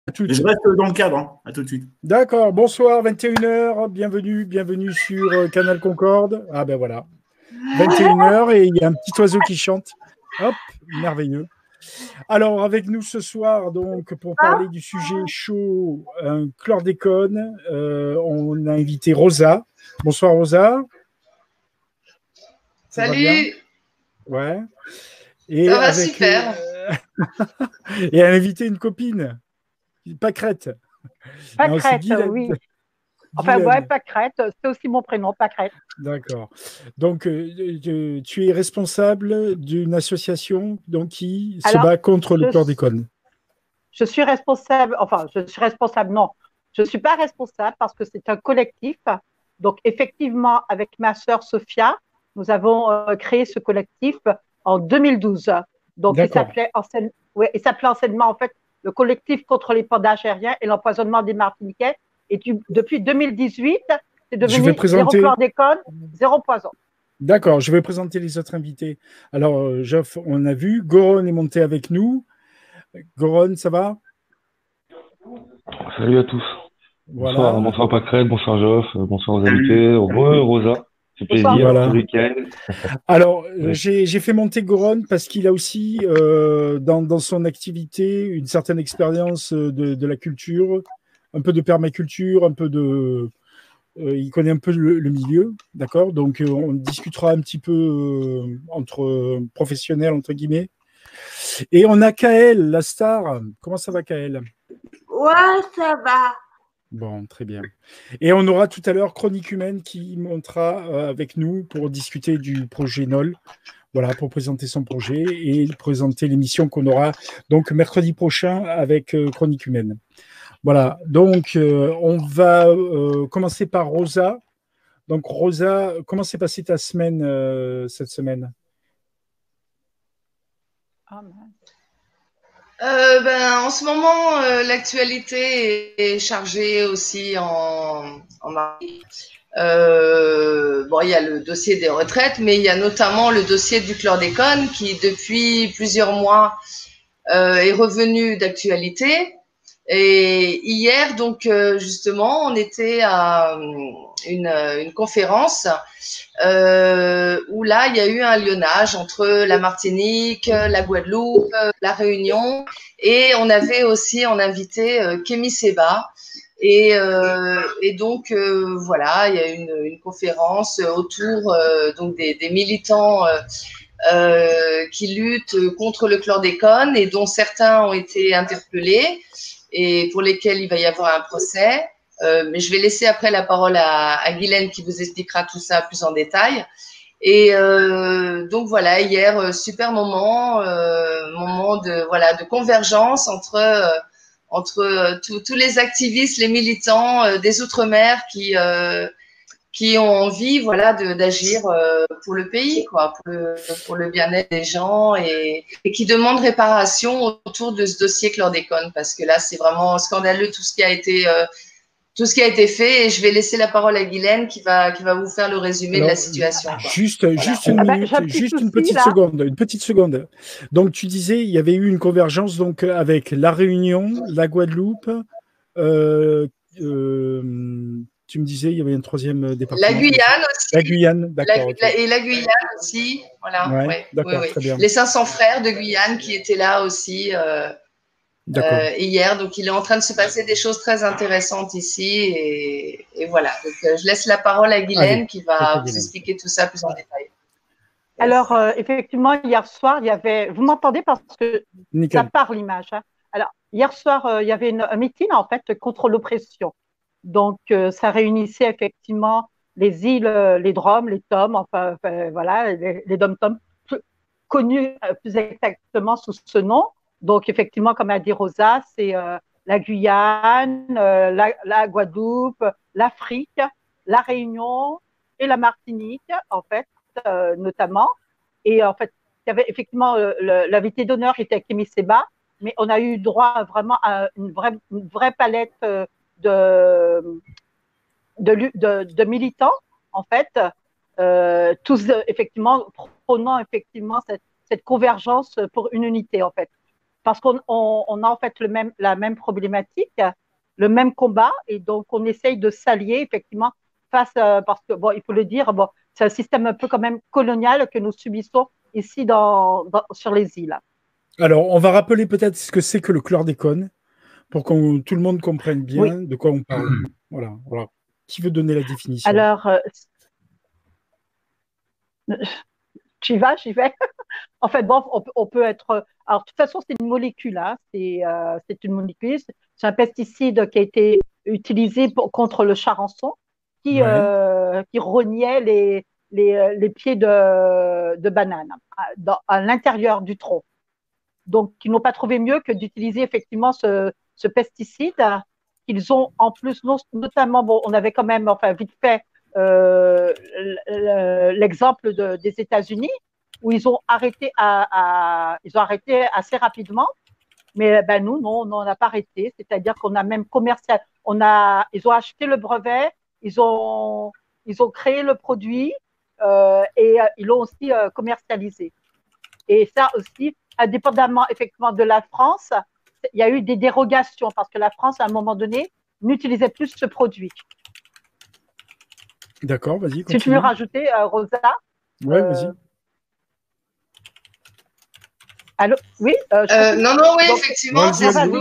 Je reste dans le cadre, hein. À tout de suite. D'accord, bonsoir, 21h, bienvenue sur Canal Concorde. Ah ben voilà, 21h et il y a un petit oiseau qui chante. Hop, merveilleux. Alors avec nous ce soir, donc, pour parler du sujet chaud, un chlordécone, on a invité Rosa. Bonsoir Rosa. Salut. Ouais. Et ça va super. Et elle a invité une copine, Pâquerette. Pâquerette, oui. Enfin, ouais, Pâquerette, c'est aussi mon prénom, Pâquerette. D'accord. Donc, tu es responsable d'une association donc, qui se bat contre le chlordécone. Je suis responsable, non. Je ne suis pas responsable parce que c'est un collectif. Donc, effectivement, avec ma sœur Sophia, nous avons créé ce collectif en 2012. Donc, il s'appelait anciennement, en fait, le collectif contre l'épandage aérien et l'empoisonnement des Martiniquais. Et depuis 2018, c'est devenu zéro chlordécone, zéro poison. D'accord, je vais présenter les autres invités. Alors, Geoff, on a vu, Goron est monté avec nous. Goron, ça va? Salut à tous. Voilà. Bonsoir Pâquerette, bonsoir Geoff, bonsoir aux invités, Rosa. C'est plaisir, voilà. ce week-end. Alors, j'ai fait monter Goron parce qu'il a aussi, dans son activité, une certaine expérience de la culture, un peu de permaculture, un peu de... il connaît un peu le milieu, d'accord? Donc, on discutera un petit peu entre professionnels, entre guillemets. Et on a Kaël, la star. Comment ça va, Kaël? Ouais, ça va. Bon, très bien. Et on aura tout à l'heure Chronique Humaine qui montera avec nous pour discuter du projet NOL. Voilà, pour présenter son projet et présenter l'émission qu'on aura donc mercredi prochain avec Chronique Humaine. Voilà, donc on va commencer par Rosa. Donc Rosa, comment s'est passée ta semaine cette semaine? En ce moment, l'actualité est chargée aussi en Martinique. Il y a le dossier des retraites, mais il y a notamment le dossier du chlordécone qui, depuis plusieurs mois, est revenu d'actualité. Et hier, donc, justement, on était à une conférence où là, il y a eu un lionnage entre la Martinique, la Guadeloupe, la Réunion, et on avait aussi en invité Kémy Séba. Et donc, voilà, il y a une conférence autour donc des militants qui luttent contre le chlordécone et dont certains ont été interpellés et pour lesquels il va y avoir un procès. Mais je vais laisser après la parole à Guylaine qui vous expliquera tout ça plus en détail. Et donc voilà, hier, super moment de convergence entre tous les activistes, les militants des Outre-mer qui ont envie, voilà, d'agir pour le pays, quoi, pour le bien-être des gens et qui demandent réparation autour de ce dossier chlordécone, parce que là, c'est vraiment scandaleux tout ce qui a été fait. Et je vais laisser la parole à Guylaine qui va vous faire le résumé de la situation. Juste une minute, une petite seconde. Donc, tu disais, il y avait eu une convergence donc avec la Réunion, la Guadeloupe, tu me disais, il y avait un troisième département. La Guyane aussi. La Guyane, d'accord. Et la Guyane aussi, voilà. Ouais, d'accord, très bien. Les 500 frères de Guyane qui étaient là aussi hier. Donc, il est en train de se passer des choses très intéressantes ici. Et voilà. Donc, je laisse la parole à Guylaine qui va vous expliquer tout ça plus en détail. Alors, effectivement, hier soir, il y avait… Vous m'entendez parce que ça part l'image. Hein. Alors, hier soir, il y avait un meeting, en fait, contre l'oppression. Donc, ça réunissait effectivement les îles, les Drom, les Tom, enfin voilà, les Dom-Tom, connus plus exactement sous ce nom. Donc, effectivement, comme a dit Rosa, c'est la Guyane, la Guadeloupe, l'Afrique, la Réunion et la Martinique, en fait, notamment. Et en fait, il y avait effectivement l'invité d'honneur était Kémy Séba, mais on a eu droit vraiment à une vraie palette de militants, en fait, tous effectivement prônant effectivement cette convergence pour une unité, en fait. parce qu'on a en fait la même problématique, le même combat, et donc on essaye de s'allier effectivement face, parce que bon, il faut le dire, bon, c'est un système un peu quand même colonial que nous subissons ici sur les îles. Alors, on va rappeler peut-être ce que c'est que le chlordécone pour que tout le monde comprenne bien de quoi on parle. Voilà. Qui veut donner la définition? Alors, j'y vais. En fait, bon, on peut être. Alors, de toute façon, c'est une molécule. Hein. C'est une molécule. C'est un pesticide qui a été utilisé contre le charançon, qui rognait les pieds de banane à l'intérieur du tronc. Donc, ils n'ont pas trouvé mieux que d'utiliser effectivement ce pesticide qu'ils ont en plus, notamment, bon, on avait quand même, enfin, vite fait, l'exemple des États-Unis où ils ont arrêté assez rapidement, mais ben nous, non, on n'a pas arrêté. C'est-à-dire qu'on a même ils ont acheté le brevet, ils ont créé le produit et ils l'ont aussi commercialisé. Et ça aussi, indépendamment effectivement de la France, il y a eu des dérogations parce que la France, à un moment donné, n'utilisait plus ce produit. D'accord, vas-y. Si tu veux rajouter, Rosa. Oui, vas-y. Allô? Oui. Effectivement, c'est ça.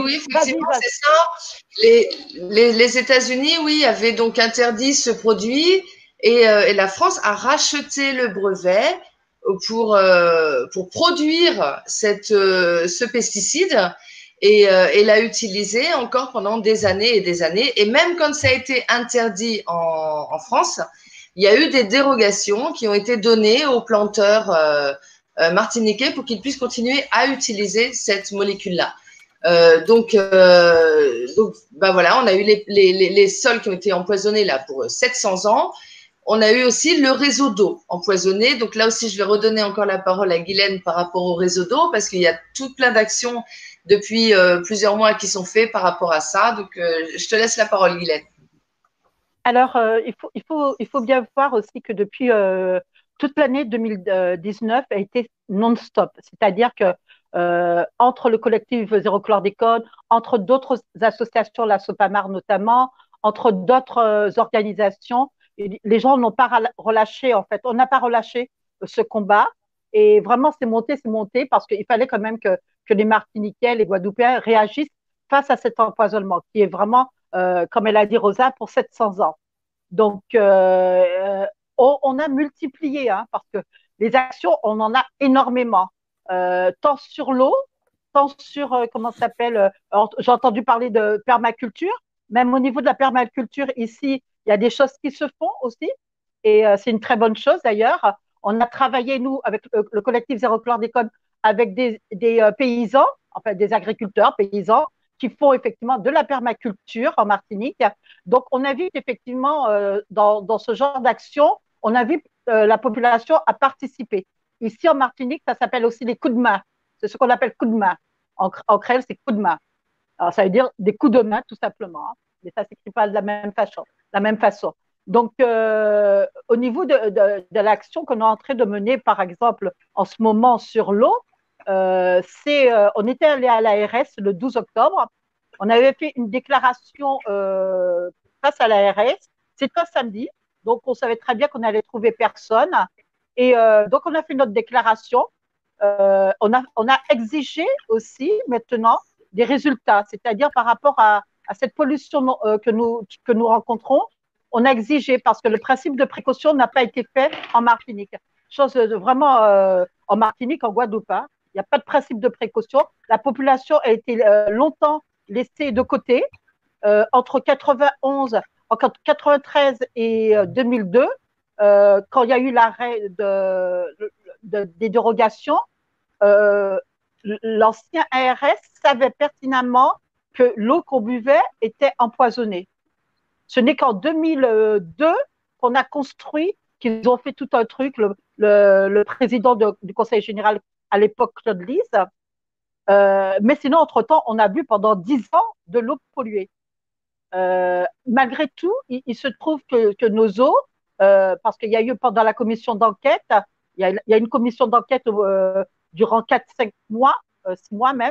Les États-Unis, oui, avaient donc interdit ce produit et la France a racheté le brevet pour produire ce pesticide et l'a utilisé encore pendant des années et des années. Et même quand ça a été interdit en France, il y a eu des dérogations qui ont été données aux planteurs martiniquais pour qu'ils puissent continuer à utiliser cette molécule-là. Donc, voilà, on a eu les sols qui ont été empoisonnés là pour 700 ans. On a eu aussi le réseau d'eau empoisonné. Donc là aussi, je vais redonner encore la parole à Guylaine par rapport au réseau d'eau parce qu'il y a tout plein d'actions depuis plusieurs mois qui sont faites par rapport à ça. Donc, je te laisse la parole, Guylaine. Alors, il faut bien voir aussi que depuis toute l'année 2019 a été non-stop. C'est-à-dire que entre le collectif Zéro Chlordécone, entre d'autres associations, la Sopamar notamment, entre d'autres organisations, les gens n'ont pas relâché, en fait. On n'a pas relâché ce combat. Et vraiment, c'est monté, parce qu'il fallait quand même que les Martiniquais, les Guadeloupéens réagissent face à cet empoisonnement, qui est vraiment, comme elle a dit Rosa, pour 700 ans. Donc, on a multiplié, hein, parce que les actions, on en a énormément, tant sur l'eau, tant sur, comment ça s'appelle, j'ai entendu parler de permaculture, même au niveau de la permaculture, ici, il y a des choses qui se font aussi, et c'est une très bonne chose d'ailleurs. On a travaillé, nous, avec le collectif Zéro Chlordécone, avec des paysans, enfin des agriculteurs, paysans, qui font effectivement de la permaculture en Martinique. Donc, on invite effectivement dans ce genre d'action, on invite la population à participer. Ici en Martinique, ça s'appelle aussi les coups de main. C'est ce qu'on appelle coups de main. En créole, c'est coups de main. Alors, ça veut dire des coups de main, tout simplement. Hein. Mais ça ne s'écrit pas de la même façon. Donc, au niveau de l'action qu'on est en train de mener, par exemple, en ce moment sur l'eau, on était allé à l'ARS le 12 octobre. On avait fait une déclaration face à l'ARS. C'était un samedi, donc on savait très bien qu'on allait trouver personne. Et donc, on a fait notre déclaration. On a exigé aussi maintenant des résultats, c'est-à-dire par rapport à cette pollution que nous rencontrons, on a exigé parce que le principe de précaution n'a pas été fait en Martinique. Chose vraiment en Martinique, en Guadeloupe, hein, il n'y a pas de principe de précaution. La population a été longtemps laissée de côté. Entre 93 et 2002, quand il y a eu l'arrêt des dérogations, l'ancien ARS savait pertinemment que l'eau qu'on buvait était empoisonnée. Ce n'est qu'en 2002 qu'on a construit, qu'ils ont fait tout un truc, le président du Conseil général à l'époque, Claude Lise. Mais sinon, entre-temps, on a bu pendant 10 ans de l'eau polluée. Malgré tout, il se trouve que nos eaux, parce qu'il y a eu pendant la commission d'enquête, il y a une commission d'enquête durant 4-5 mois, 6 mois même,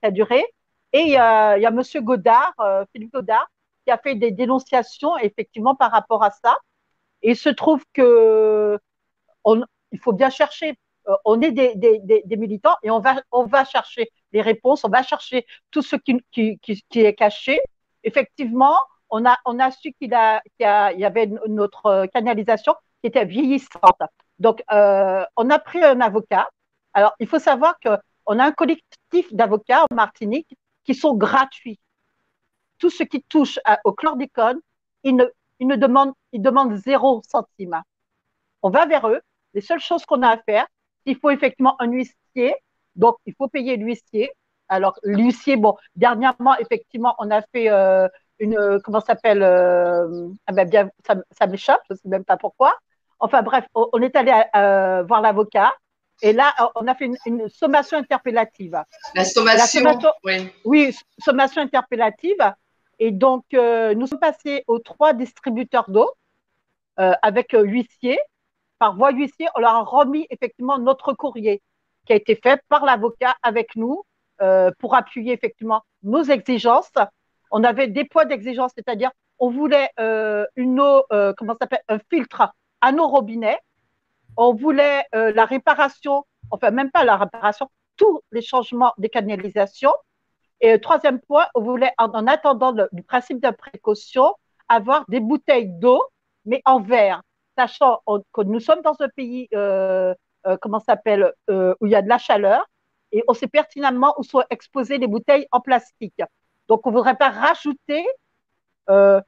qui a duré. Et il y a M. Godard, Philippe Godard, qui a fait des dénonciations effectivement par rapport à ça. Et il se trouve que il faut bien chercher. On est des militants et on va chercher les réponses, on va chercher tout ce qui est caché. Effectivement, on a su qu'il y avait notre canalisation qui était vieillissante. Donc, on a pris un avocat. Alors, il faut savoir qu'on a un collectif d'avocats en Martinique qui sont gratuits. Tout ce qui touche au chlordécone, ils demandent 0 centime. On va vers eux. Les seules choses qu'on a à faire, il faut effectivement un huissier. Donc, il faut payer l'huissier. Alors, l'huissier, bon, dernièrement, effectivement, on a fait comment ça s'appelle bien, ça m'échappe, je ne sais même pas pourquoi. Enfin, bref, on est allé voir l'avocat. Et là, on a fait une sommation interpellative. La sommation, oui. Oui, sommation interpellative. Et donc, nous sommes passés aux 3 distributeurs d'eau avec huissier. Par voie huissier, on leur a remis effectivement notre courrier qui a été fait par l'avocat avec nous pour appuyer effectivement nos exigences. On avait des points d'exigence, c'est-à-dire on voulait une eau, comment ça s'appelle, un filtre à nos robinets. On voulait la réparation, enfin même pas la réparation, tous les changements des canalisations. Et 3e point, on voulait, en attendant du principe de précaution, avoir des bouteilles d'eau, mais en verre. Sachant que nous sommes dans un pays, comment ça s'appelle, où il y a de la chaleur, et on sait pertinemment où sont exposées les bouteilles en plastique. Donc, on ne voudrait pas rajouter un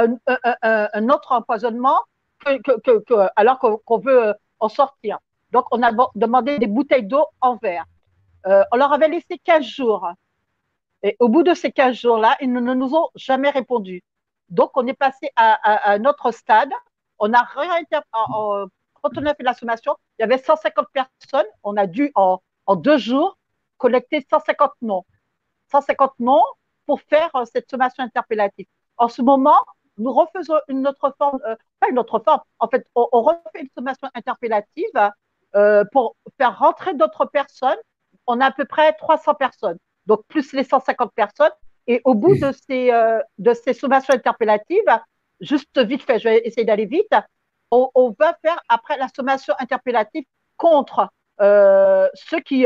autre empoisonnement alors qu'on veut en sortir. Donc, on a demandé des bouteilles d'eau en verre. On leur avait laissé 15 jours. Et au bout de ces 15 jours-là, ils ne nous ont jamais répondu. Donc, on est passé à un autre stade. On a quand on a fait la sommation, il y avait 150 personnes. On a dû, en 2 jours, collecter 150 noms. 150 noms pour faire cette sommation interpellative. En ce moment, nous refaisons une autre forme, pas une autre forme, en fait, on refait une sommation interpellative pour faire rentrer d'autres personnes. On a à peu près 300 personnes, donc plus les 150 personnes. Et au bout de ces sommations interpellatives, juste vite fait, je vais essayer d'aller vite, on va faire après la sommation interpellative contre ceux qui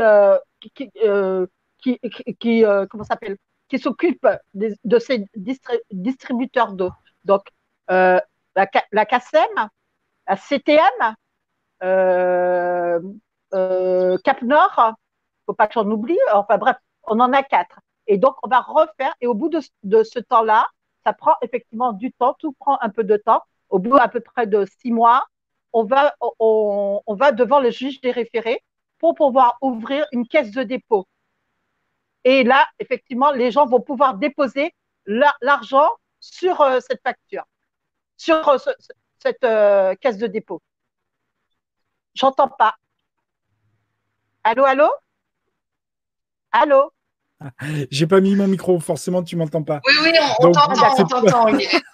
comment ça s'appelle, qui s'occupent de ces distributeurs d'eau. Donc, la CACEM, la CTM, Cap Nord, il ne faut pas que j'en oublie, enfin bref, on en a 4. Et donc, on va refaire, et au bout de ce temps-là, ça prend effectivement du temps, tout prend un peu de temps. Au bout à peu près de 6 mois, on va devant le juge des référés pour pouvoir ouvrir une caisse de dépôt. Et là, effectivement, les gens vont pouvoir déposer l'argent sur cette facture, sur cette caisse de dépôt. J'entends pas. Allô, allô? Allô? J'ai pas mis mon micro, forcément tu m'entends pas. Oui, on t'entend.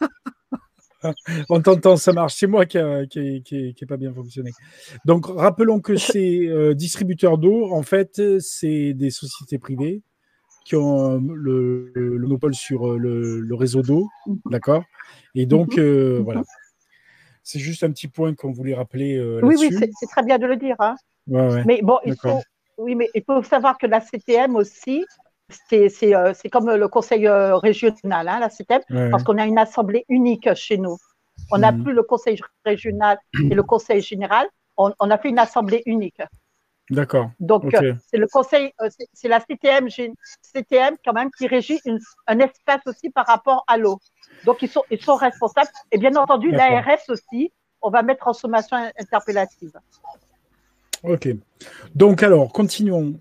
On t'entend, ça marche. C'est moi qui n'ai pas bien fonctionné. Donc, rappelons que ces distributeurs d'eau, en fait, c'est des sociétés privées qui ont le monopole sur le réseau d'eau, d'accord? Et donc, voilà. C'est juste un petit point qu'on voulait rappeler là-dessus. Oui, c'est très bien de le dire. Hein. Ouais. Mais bon, mais il faut savoir que la CTM aussi, c'est comme le conseil régional, hein, la CTM, parce qu'on a une assemblée unique chez nous. On n'a plus le conseil régional et le conseil général. On a fait une assemblée unique. D'accord. Donc, c'est le conseil, c'est la CTM quand même qui régit un espace aussi par rapport à l'eau. Donc, ils sont responsables. Et bien entendu, l'ARS aussi, on va mettre en sommation interpellative. Ok. Donc, alors, continuons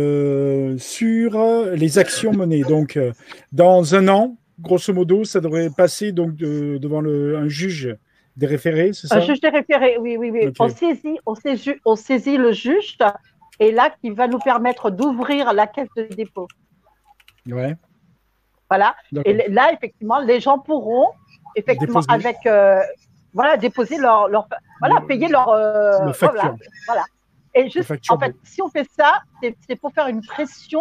sur les actions menées. Donc, dans 1 an, grosso modo, ça devrait passer donc devant un juge des référés, c'est ça? Un juge des référés, oui. Okay. On saisit le juge et là, qui va nous permettre d'ouvrir la caisse de dépôt. Ouais. Voilà. Et là, effectivement, les gens pourront effectivement déposer payer leur facture. Voilà. Et juste, en fait, si on fait ça, c'est pour faire une pression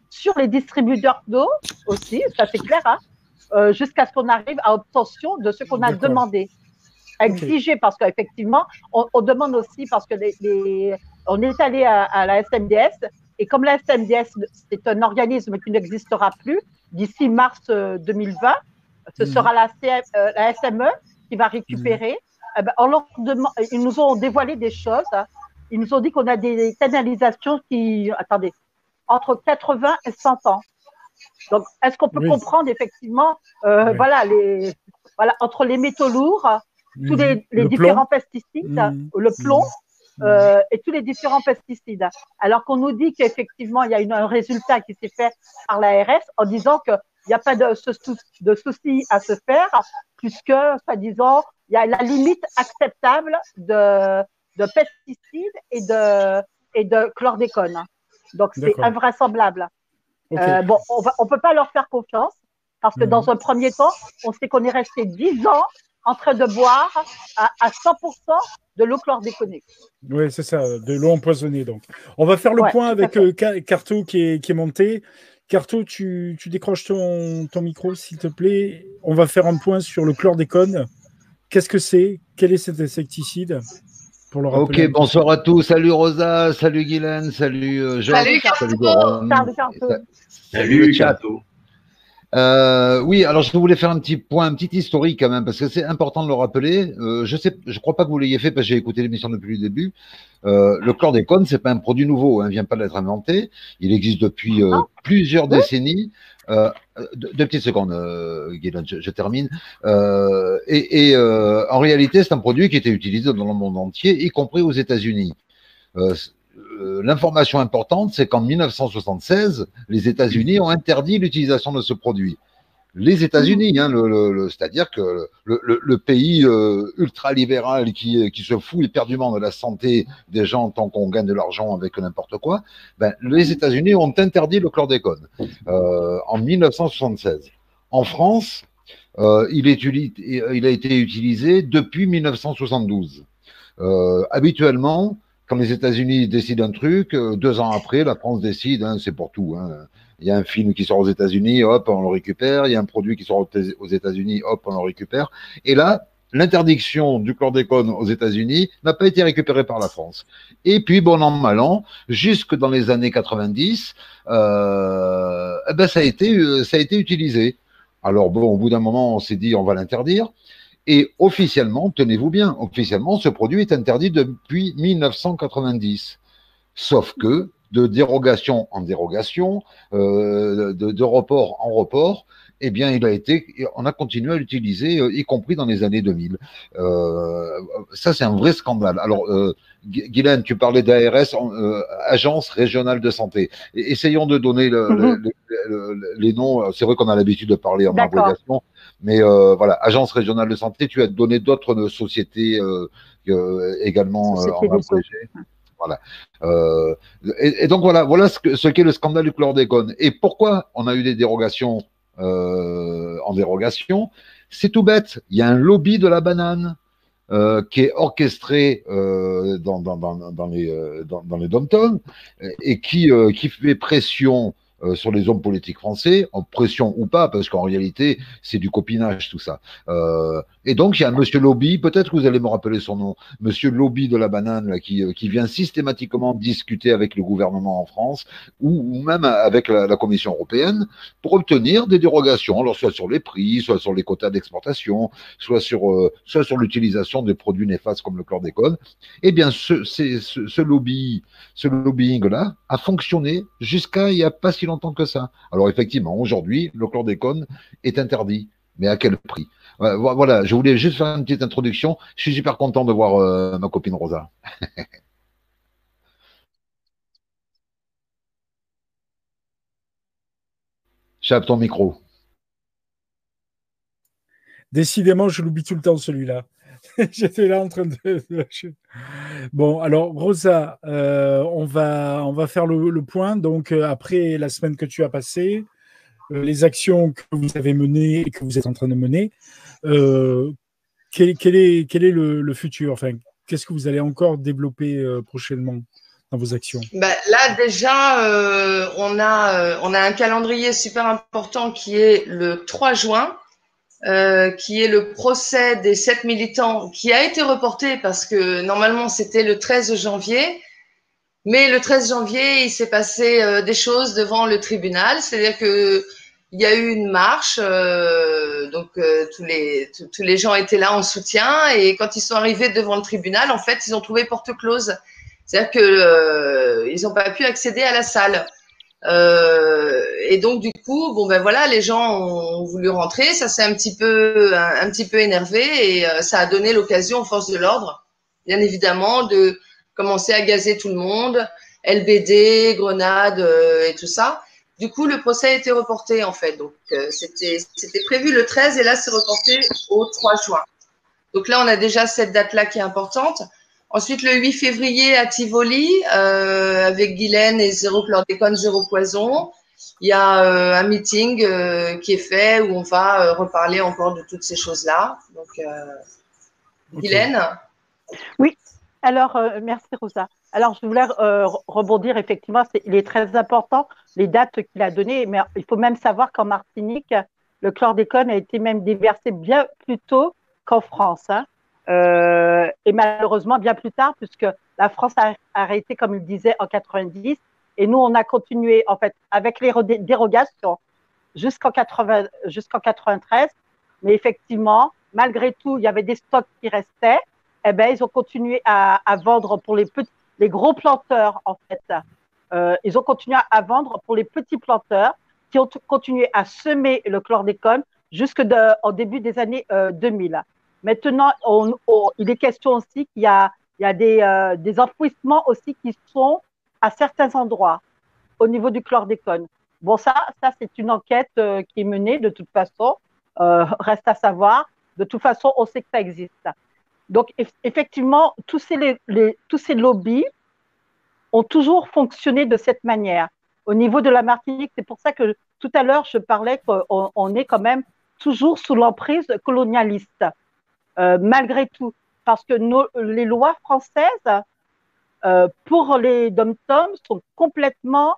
sur les distributeurs d'eau aussi, ça c'est clair, hein, jusqu'à ce qu'on arrive à obtention de ce qu'on a demandé. Exigé, parce qu'effectivement, on demande aussi, parce que on est allé à la SMDS, et comme la SMDS, c'est un organisme qui n'existera plus d'ici mars 2020, ce sera la SME qui va récupérer. Eh ben, ils nous ont dévoilé des choses. Hein. Ils nous ont dit qu'on a des canalisations qui, attendez, entre 80 et 100 ans. Donc, est-ce qu'on peut comprendre effectivement, voilà, entre les métaux lourds, tous les différents pesticides, le plomb, et tous les différents pesticides. Alors qu'on nous dit qu'effectivement, il y a un résultat qui s'est fait par l'ARS en disant qu'il n'y a pas de souci à se faire, puisque, soi-disant, il y a la limite acceptable de pesticides et de chlordécone. Donc, c'est invraisemblable. Okay. Bon, on peut pas leur faire confiance parce que dans un premier temps, on sait qu'on est resté 10 ans en train de boire à 100% de l'eau chlordéconée. Oui, c'est ça, de l'eau empoisonnée. Donc, on va faire le point avec Carto qui est monté. Carto, tu décroches ton micro, s'il te plaît. On va faire un point sur le chlordécone. Qu'est-ce que c'est? Quel est cet insecticide? Pour le rappeler. Ok, bonsoir à tous. Salut Rosa, salut Guylaine, salut Georges, salut Goron. Salut Carto. Oui, alors je voulais faire un petit point, un petit historique quand même, parce que c'est important de le rappeler. Je crois pas que vous l'ayez fait parce que j'ai écouté l'émission depuis le début. Le chlordécone, c'est pas un produit nouveau, hein, vient pas d'être inventé. Il existe depuis plusieurs décennies. Deux petites secondes, Guylaine, je termine. En réalité, c'est un produit qui était utilisé dans le monde entier, y compris aux États-Unis. L'information importante, c'est qu'en 1976, les États-Unis ont interdit l'utilisation de ce produit. Les États-Unis, hein, c'est-à-dire que le pays ultra-libéral qui se fout éperdument de la santé des gens tant qu'on gagne de l'argent avec n'importe quoi, ben, les États-Unis ont interdit le chlordécone en 1976. En France, il a été utilisé depuis 1972. Habituellement, quand les États-Unis décident un truc, 2 ans après, la France décide, hein, c'est pour tout. Hein. Il y a un film qui sort aux États-Unis, hop, on le récupère. Il y a un produit qui sort aux États-Unis, hop, on le récupère. Et là, l'interdiction du chlordécone aux États-Unis n'a pas été récupérée par la France. Et puis, bon an, mal an, jusque dans les années 90, ben, ça a été utilisé. Alors bon, au bout d'un moment, on s'est dit, on va l'interdire. Et officiellement, tenez-vous bien, officiellement, ce produit est interdit depuis 1990. Sauf que, de dérogation en dérogation, de report en report, eh bien, on a continué à l'utiliser, y compris dans les années 2000. Ça, c'est un vrai scandale. Alors, Guylaine, tu parlais d'ARS, Agence régionale de santé. Essayons de donner les noms. C'est vrai qu'on a l'habitude de parler en abréviation, mais voilà, Agence régionale de santé, tu as donné d'autres sociétés également en abrégé. Voilà. Et donc voilà ce qu'est le scandale du chlordécone. Et pourquoi on a eu des dérogations en dérogation? C'est tout bête. Il y a un lobby de la banane qui est orchestré dans les dom-toms et qui fait pression sur les hommes politiques français, en pression ou pas, parce qu'en réalité, c'est du copinage, tout ça. Et donc, il y a monsieur Lobby, peut-être que vous allez me rappeler son nom, monsieur Lobby de la banane, là, qui vient systématiquement discuter avec le gouvernement en France, ou même avec la Commission européenne, pour obtenir des dérogations, alors soit sur les prix, soit sur les quotas d'exportation, soit sur l'utilisation des produits néfastes comme le chlordécone. Eh bien, ce lobbying-là a fonctionné jusqu'à il n'y a pas si longtemps que ça. Alors effectivement, aujourd'hui, le chlordécone est interdit. Mais à quel prix? Voilà, je voulais juste faire une petite introduction. Je suis super content de voir ma copine Rosa. Chape ton micro. Décidément, je l'oublie tout le temps, celui-là. J'étais là en train de... Bon, alors, Rosa, on va faire le point. Donc, après la semaine que tu as passée, les actions que vous avez menées et que vous êtes en train de mener, quel est le futur? Enfin, qu'est-ce que vous allez encore développer prochainement dans vos actions? Là, déjà, on a un calendrier super important qui est le 3 juin, qui est le procès des 7 militants, qui a été reporté parce que normalement c'était le 13 janvier. Mais le 13 janvier, il s'est passé des choses devant le tribunal, c'est-à-dire que il y a eu une marche, donc tous les gens étaient là en soutien, et quand ils sont arrivés devant le tribunal, en fait, ils ont trouvé porte close, c'est-à-dire que ils n'ont pas pu accéder à la salle. Et donc du coup, voilà, les gens ont voulu rentrer, ça s'est un petit peu énervé, et ça a donné l'occasion aux forces de l'ordre, bien évidemment, de commencer à gazer tout le monde, LBD, grenades et tout ça. Du coup, le procès a été reporté en fait. Donc c'était prévu le 13 et là c'est reporté au 3 juin. Donc là on a déjà cette date-là qui est importante. Ensuite le 8 février à Tivoli avec Guylaine et zéro chlordécone, zéro poison. Il y a un meeting qui est fait où on va reparler encore de toutes ces choses-là. Donc Guylaine. Oui. Alors, merci Rosa. Alors, je voulais rebondir, effectivement, il est très important, les dates qu'il a données, mais il faut même savoir qu'en Martinique, le chlordécone a été même déversé bien plus tôt qu'en France, hein. Et malheureusement bien plus tard, puisque la France a arrêté, comme il disait, en 90, et nous, on a continué, en fait, avec les dérogations jusqu'en 93, mais effectivement, malgré tout, il y avait des stocks qui restaient. Eh ben, ils ont continué à vendre pour les gros planteurs, en fait. Ils ont continué à vendre pour les petits planteurs qui ont continué à semer le chlordécone jusqu'au début des années 2000. Maintenant, il est question aussi qu'il y a des enfouissements aussi qui sont à certains endroits au niveau du chlordécone. Bon, ça c'est une enquête qui est menée de toute façon. Reste à savoir. De toute façon, on sait que ça existe. Donc, effectivement, tous ces lobbies ont toujours fonctionné de cette manière. Au niveau de la Martinique, c'est pour ça que tout à l'heure, je parlais qu'on est quand même toujours sous l'emprise colonialiste, malgré tout. Parce que les lois françaises, pour les dom-toms, sont complètement...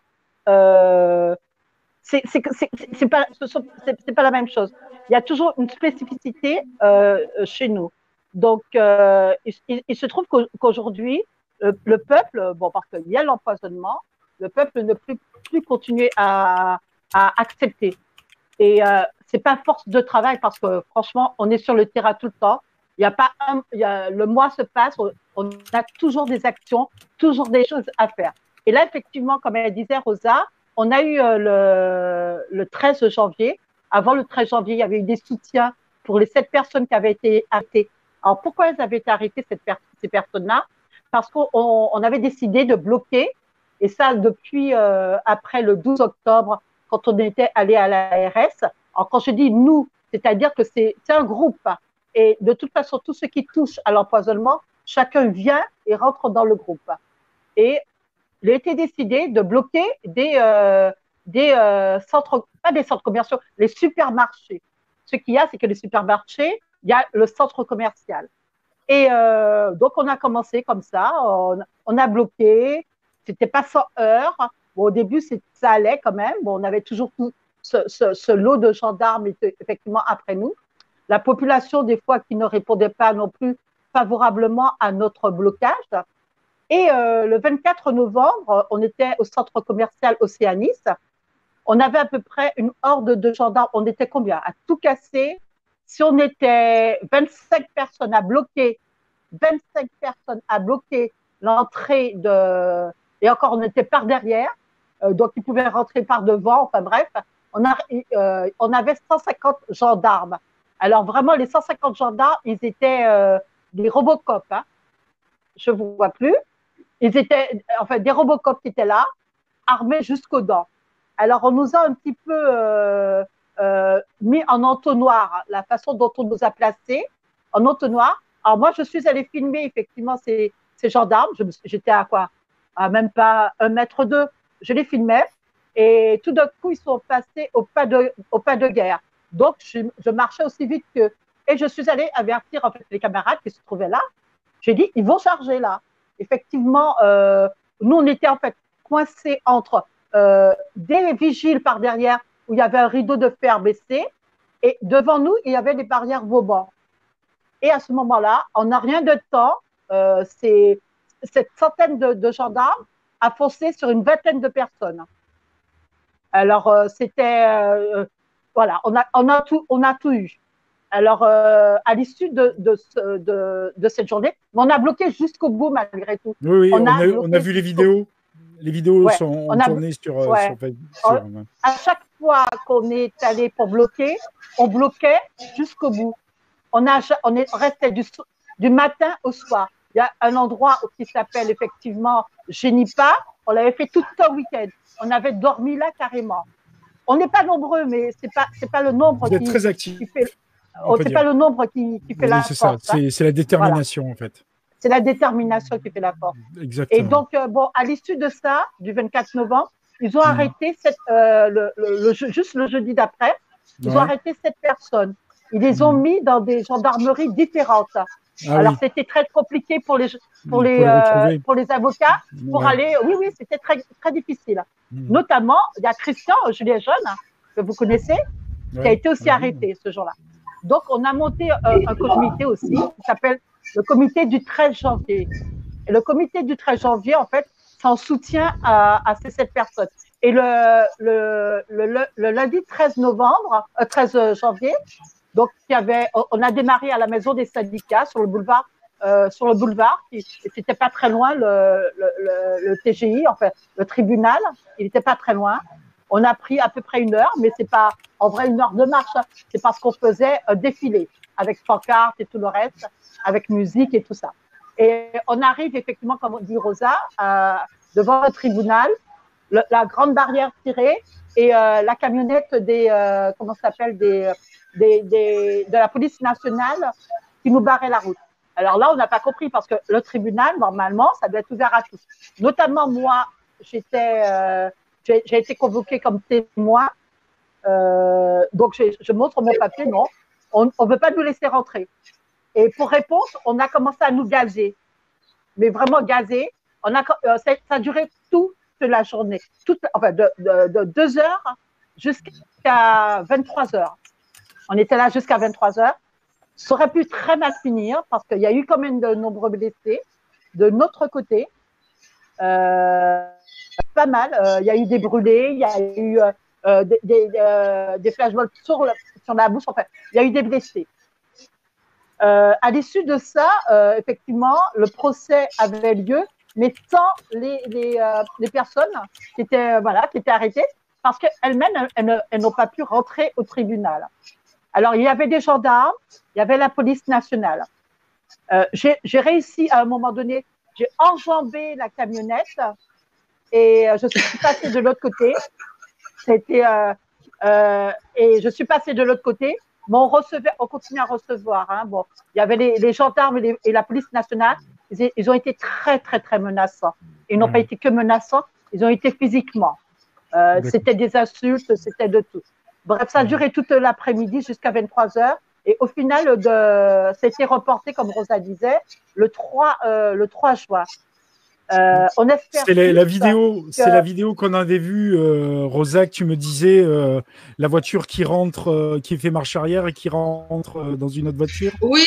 c'est pas la même chose. Il y a toujours une spécificité chez nous. Donc, il se trouve qu'aujourd'hui, le peuple, parce qu'il y a l'empoisonnement, le peuple ne peut plus continuer à accepter. Et c'est pas force de travail parce que franchement, on est sur le terrain tout le temps. Le mois se passe, on a toujours des actions, toujours des choses à faire. Et là, effectivement, comme elle disait Rosa, on a eu le 13 janvier. Avant le 13 janvier, il y avait eu des soutiens pour les 7 personnes qui avaient été arrêtées. Alors, pourquoi elles avaient été arrêtées, ces personnes-là? Parce qu'on avait décidé de bloquer, et ça depuis après le 12 octobre, quand on était allé à l'ARS. Alors, quand je dis nous, c'est-à-dire que c'est un groupe. Et de toute façon, tous ceux qui touchent à l'empoisonnement, chacun vient et rentre dans le groupe. Et il a été décidé de bloquer des centres, pas des centres commerciaux, les supermarchés. Ce qu'il y a, c'est que les supermarchés, il y a le centre commercial. Et donc, on a commencé comme ça, on a bloqué, c'était pas 100 heures. Bon, au début, ça allait quand même. Bon, on avait toujours tout ce lot de gendarmes effectivement après nous. La population, des fois, qui ne répondait pas non plus favorablement à notre blocage. Et le 24 novembre, on était au centre commercial Océanis. On avait à peu près une horde de gendarmes. On était combien? À tout casser. Si on était 25 personnes à bloquer, l'entrée de... Et encore, on était par derrière. Donc, ils pouvaient rentrer par devant. Enfin bref, on avait 150 gendarmes. Alors vraiment, les 150 gendarmes, ils étaient des Robocop. Hein. Je ne vous vois plus. Ils étaient, enfin, des Robocop qui étaient là, armés jusqu'aux dents. Alors, on nous a un petit peu mis en entonnoir, la façon dont on nous a placés, en entonnoir. Alors, moi, je suis allée filmer, effectivement, ces gendarmes. J'étais à quoi? À même pas 1,2 mètre. Je les filmais. Et tout d'un coup, ils sont passés au pas de guerre. Donc, je marchais aussi vite qu'eux. Et je suis allée avertir, en fait, les camarades qui se trouvaient là. J'ai dit, ils vont charger là. Effectivement, nous, on était en fait coincés entre des vigiles par derrière où il y avait un rideau de fer baissé et devant nous, il y avait des barrières Vauban. Et à ce moment-là, en n'a rien de temps, cette centaine de gendarmes a foncé sur une vingtaine de personnes. Alors, voilà, on a tout eu. Alors, à l'issue de cette journée, on a bloqué jusqu'au bout malgré tout. Oui, on a vu les vidéos. Les vidéos sont tournées sur Facebook. À chaque fois qu'on est allé pour bloquer, on bloquait jusqu'au bout. On est resté du matin au soir. Il y a un endroit qui s'appelle effectivement Génipa. On l'avait fait tout un week-end. On avait dormi là carrément. On n'est pas nombreux, mais c'est pas le nombre Vous êtes très actifs. C'est pas le nombre qui fait la force. C'est la détermination en fait. C'est la détermination qui fait la force. Exactement. Et donc, à l'issue de ça, du 24 novembre, ils ont arrêté juste le jeudi d'après, ils ont arrêté 7 personnes. Ils les ont mis dans des gendarmeries différentes. Alors, c'était très compliqué pour les avocats pour aller. Oui, c'était très, très difficile. Notamment, il y a Christian, Julien Jeune, que vous connaissez, qui a été aussi arrêté ce jour-là. Donc, on a monté un comité aussi qui s'appelle le comité du 13 janvier. Et le comité du 13 janvier, en fait, c'est en soutien à ces 7 personnes. Et le lundi 13 janvier, donc on a démarré à la maison des syndicats sur le boulevard. Et c'était pas très loin le TGI, en fait, le tribunal, il n'était pas très loin. On a pris à peu près 1 heure, mais c'est pas en vrai 1 heure de marche. Hein. C'est parce qu'on faisait un défilé avec pancartes et tout le reste, avec musique et tout ça. Et on arrive effectivement, comme dit Rosa, devant le tribunal, la grande barrière tirée et la camionnette de la police nationale qui nous barrait la route. Alors là, on n'a pas compris parce que le tribunal, normalement, ça doit être ouvert à tous. Notamment moi, j'ai été convoquée comme témoin. Donc, je montre mon papier, non. On ne veut pas nous laisser rentrer. Et pour réponse, on a commencé à nous gazer. Mais vraiment gazer. Ça a duré toute la journée. De 2 heures jusqu'à 23 heures. On était là jusqu'à 23 heures. Ça aurait pu très mal finir parce qu'il y a eu quand même de nombreux blessés de notre côté. Pas mal. Il y a eu des brûlés, il y a eu des flashballs sur la bouche. Enfin, il y a eu des blessés. À l'issue de ça, effectivement, le procès avait lieu, mais sans les personnes qui étaient arrêtées parce qu'elles-mêmes, elles n'ont pas pu rentrer au tribunal. Alors, il y avait des gendarmes, il y avait la police nationale. J'ai réussi à un moment donné, j'ai enjambé la camionnette et je suis passée de l'autre côté. Et je suis passée de l'autre côté, mais on continue à recevoir. Hein. Bon, il y avait les gendarmes et la police nationale. Ils ont été très, très, très menaçants. Ils n'ont pas été que menaçants, ils ont été physiquement. C'était des insultes, c'était de tout. Bref, ça a duré toute l'après-midi jusqu'à 23 heures. Et au final, c'était reporté, comme Rosa disait, le 3 juin. On espère. C'est la vidéo qu'on avait vue, Rosa, que tu me disais, la voiture qui rentre, qui fait marche arrière et qui rentre dans une autre voiture. Oui,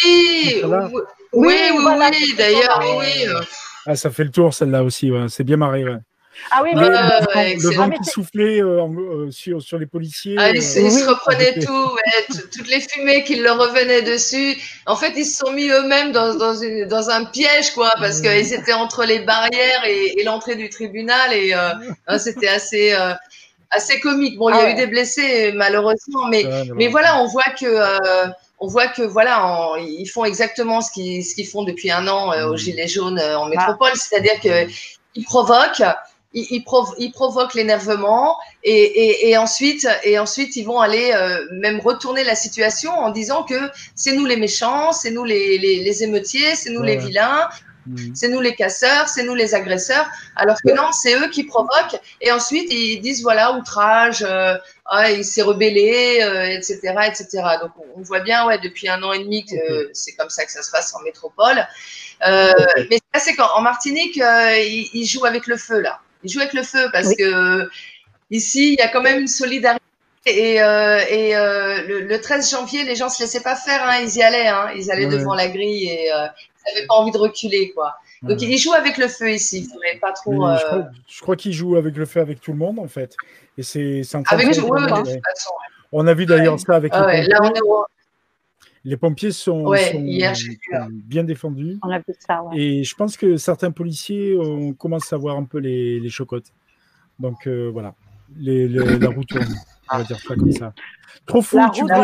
d'ailleurs, oui. Ah, ça fait le tour, celle-là aussi, ouais. C'est bien marré, ouais. Ah oui, le vent qui soufflait sur les policiers. Ah, ils se reprenaient toutes les fumées qui leur revenaient dessus. En fait, ils se sont mis eux-mêmes dans un piège, quoi, parce qu'ils étaient entre les barrières et l'entrée du tribunal et c'était assez comique. Bon, il y a eu des blessés malheureusement, mais voilà, on voit que voilà, ils font exactement ce qu'ils font depuis 1 an aux Gilets jaunes en métropole, c'est-à-dire que ils provoquent l'énervement et ensuite ils vont aller même retourner la situation en disant que c'est nous les méchants, c'est nous les émeutiers, c'est nous les vilains. C'est nous les casseurs, c'est nous les agresseurs. Alors que non, c'est eux qui provoquent. Et ensuite, ils disent, voilà, outrage, il s'est rebellé, etc., etc. Donc, on voit bien, ouais, depuis 1 an et demi que c'est comme ça que ça se passe en métropole. Mais c'est qu'en Martinique, ils jouent avec le feu, là. Ils jouent avec le feu parce que ici, il y a quand même une solidarité. Et le 13 janvier, les gens se laissaient pas faire, hein, ils y allaient, hein, ils allaient devant la grille et ils n'avaient pas envie de reculer, quoi. Donc ils jouent avec le feu ici, il faudrait pas trop. Je crois qu'ils jouent avec le feu avec tout le monde en fait, et c'est en train avec de de toute façon. On a vu d'ailleurs ça avec les pompiers. Là, on est les pompiers sont hier, bien défendus. On a vu ça, et je pense que certains policiers commencent à voir un peu les chocottes. Donc voilà, la roue tourne. On va dire ça comme ça. Trop fou,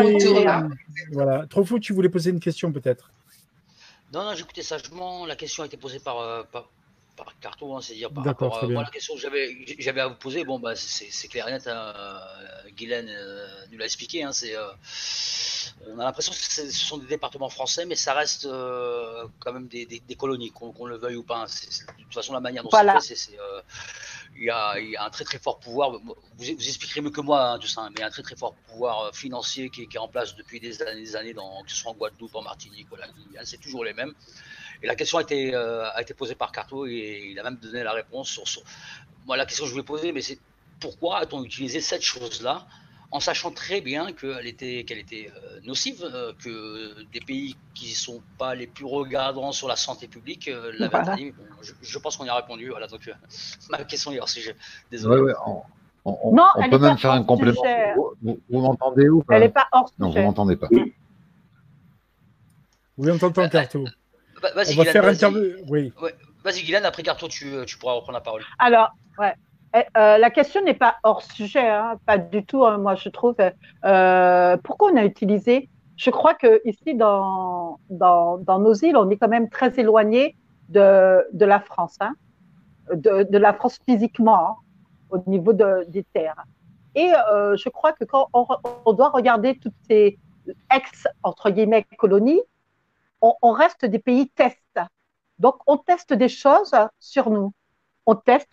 tu voulais poser une question peut-être. Non, j'écoutais sagement. La question a été posée par Carto, hein, c'est-à-dire par rapport à moi, la question que j'avais à vous poser. Bon, bah, c'est clair et net. Hein, Guylaine nous l'a expliqué. Hein, on a l'impression que ce sont des départements français, mais ça reste quand même des colonies, qu'on le veuille ou pas. De toute façon, la manière dont c'est fait, il y a un très très fort pouvoir, vous expliquerez mieux que moi, hein, tout ça, mais un très très fort pouvoir financier qui est en place depuis des années, que ce soit en Guadeloupe, en Martinique, voilà, c'est toujours les mêmes. Et la question a été posée par Carto et il a même donné la réponse sur moi, la question que je voulais poser, mais c'est pourquoi a-t-on utilisé cette chose-là en sachant très bien qu'elle était nocive, que des pays qui ne sont pas les plus regardants sur la santé publique l'avaient interdit. Bon, je pense qu'on y a répondu. Voilà, donc ma question est hors sujet. Désolé. On peut même faire un complément. Vous m'entendez ou pas? Elle n'est pas hors sujet. Non, vous ne m'entendez pas. Oui, on t'entend, Carto. Vas-y, on va faire interview. Oui. Ouais. Vas-y, Guylaine, après Carto, tu pourras reprendre la parole. Alors, la question n'est pas hors sujet, hein, pas du tout, hein, moi je trouve. Pourquoi on a utilisé? Je crois que ici dans nos îles, on est quand même très éloigné de la France, hein, de la France physiquement, hein, au niveau des terres. Et je crois que quand on doit regarder toutes ces entre guillemets colonies, on reste des pays tests. Donc on teste des choses sur nous. On teste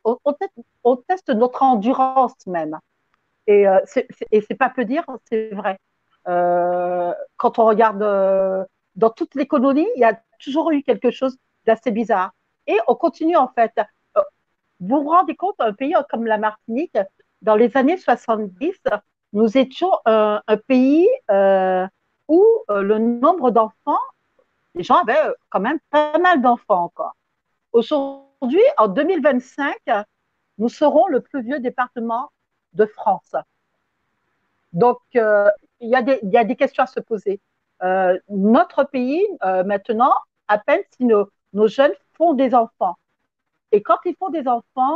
notre endurance même. Et c'est pas peu dire, c'est vrai. Quand on regarde dans toutes les colonies, il y a toujours eu quelque chose d'assez bizarre. Et on continue en fait. Vous vous rendez compte, un pays comme la Martinique, dans les années 70, nous étions un pays où le nombre d'enfants, les gens avaient quand même pas mal d'enfants encore. Aujourd'hui, en 2025, nous serons le plus vieux département de France. Donc, il y a des questions à se poser. Notre pays, maintenant, à peine si nos jeunes font des enfants. Et quand ils font des enfants,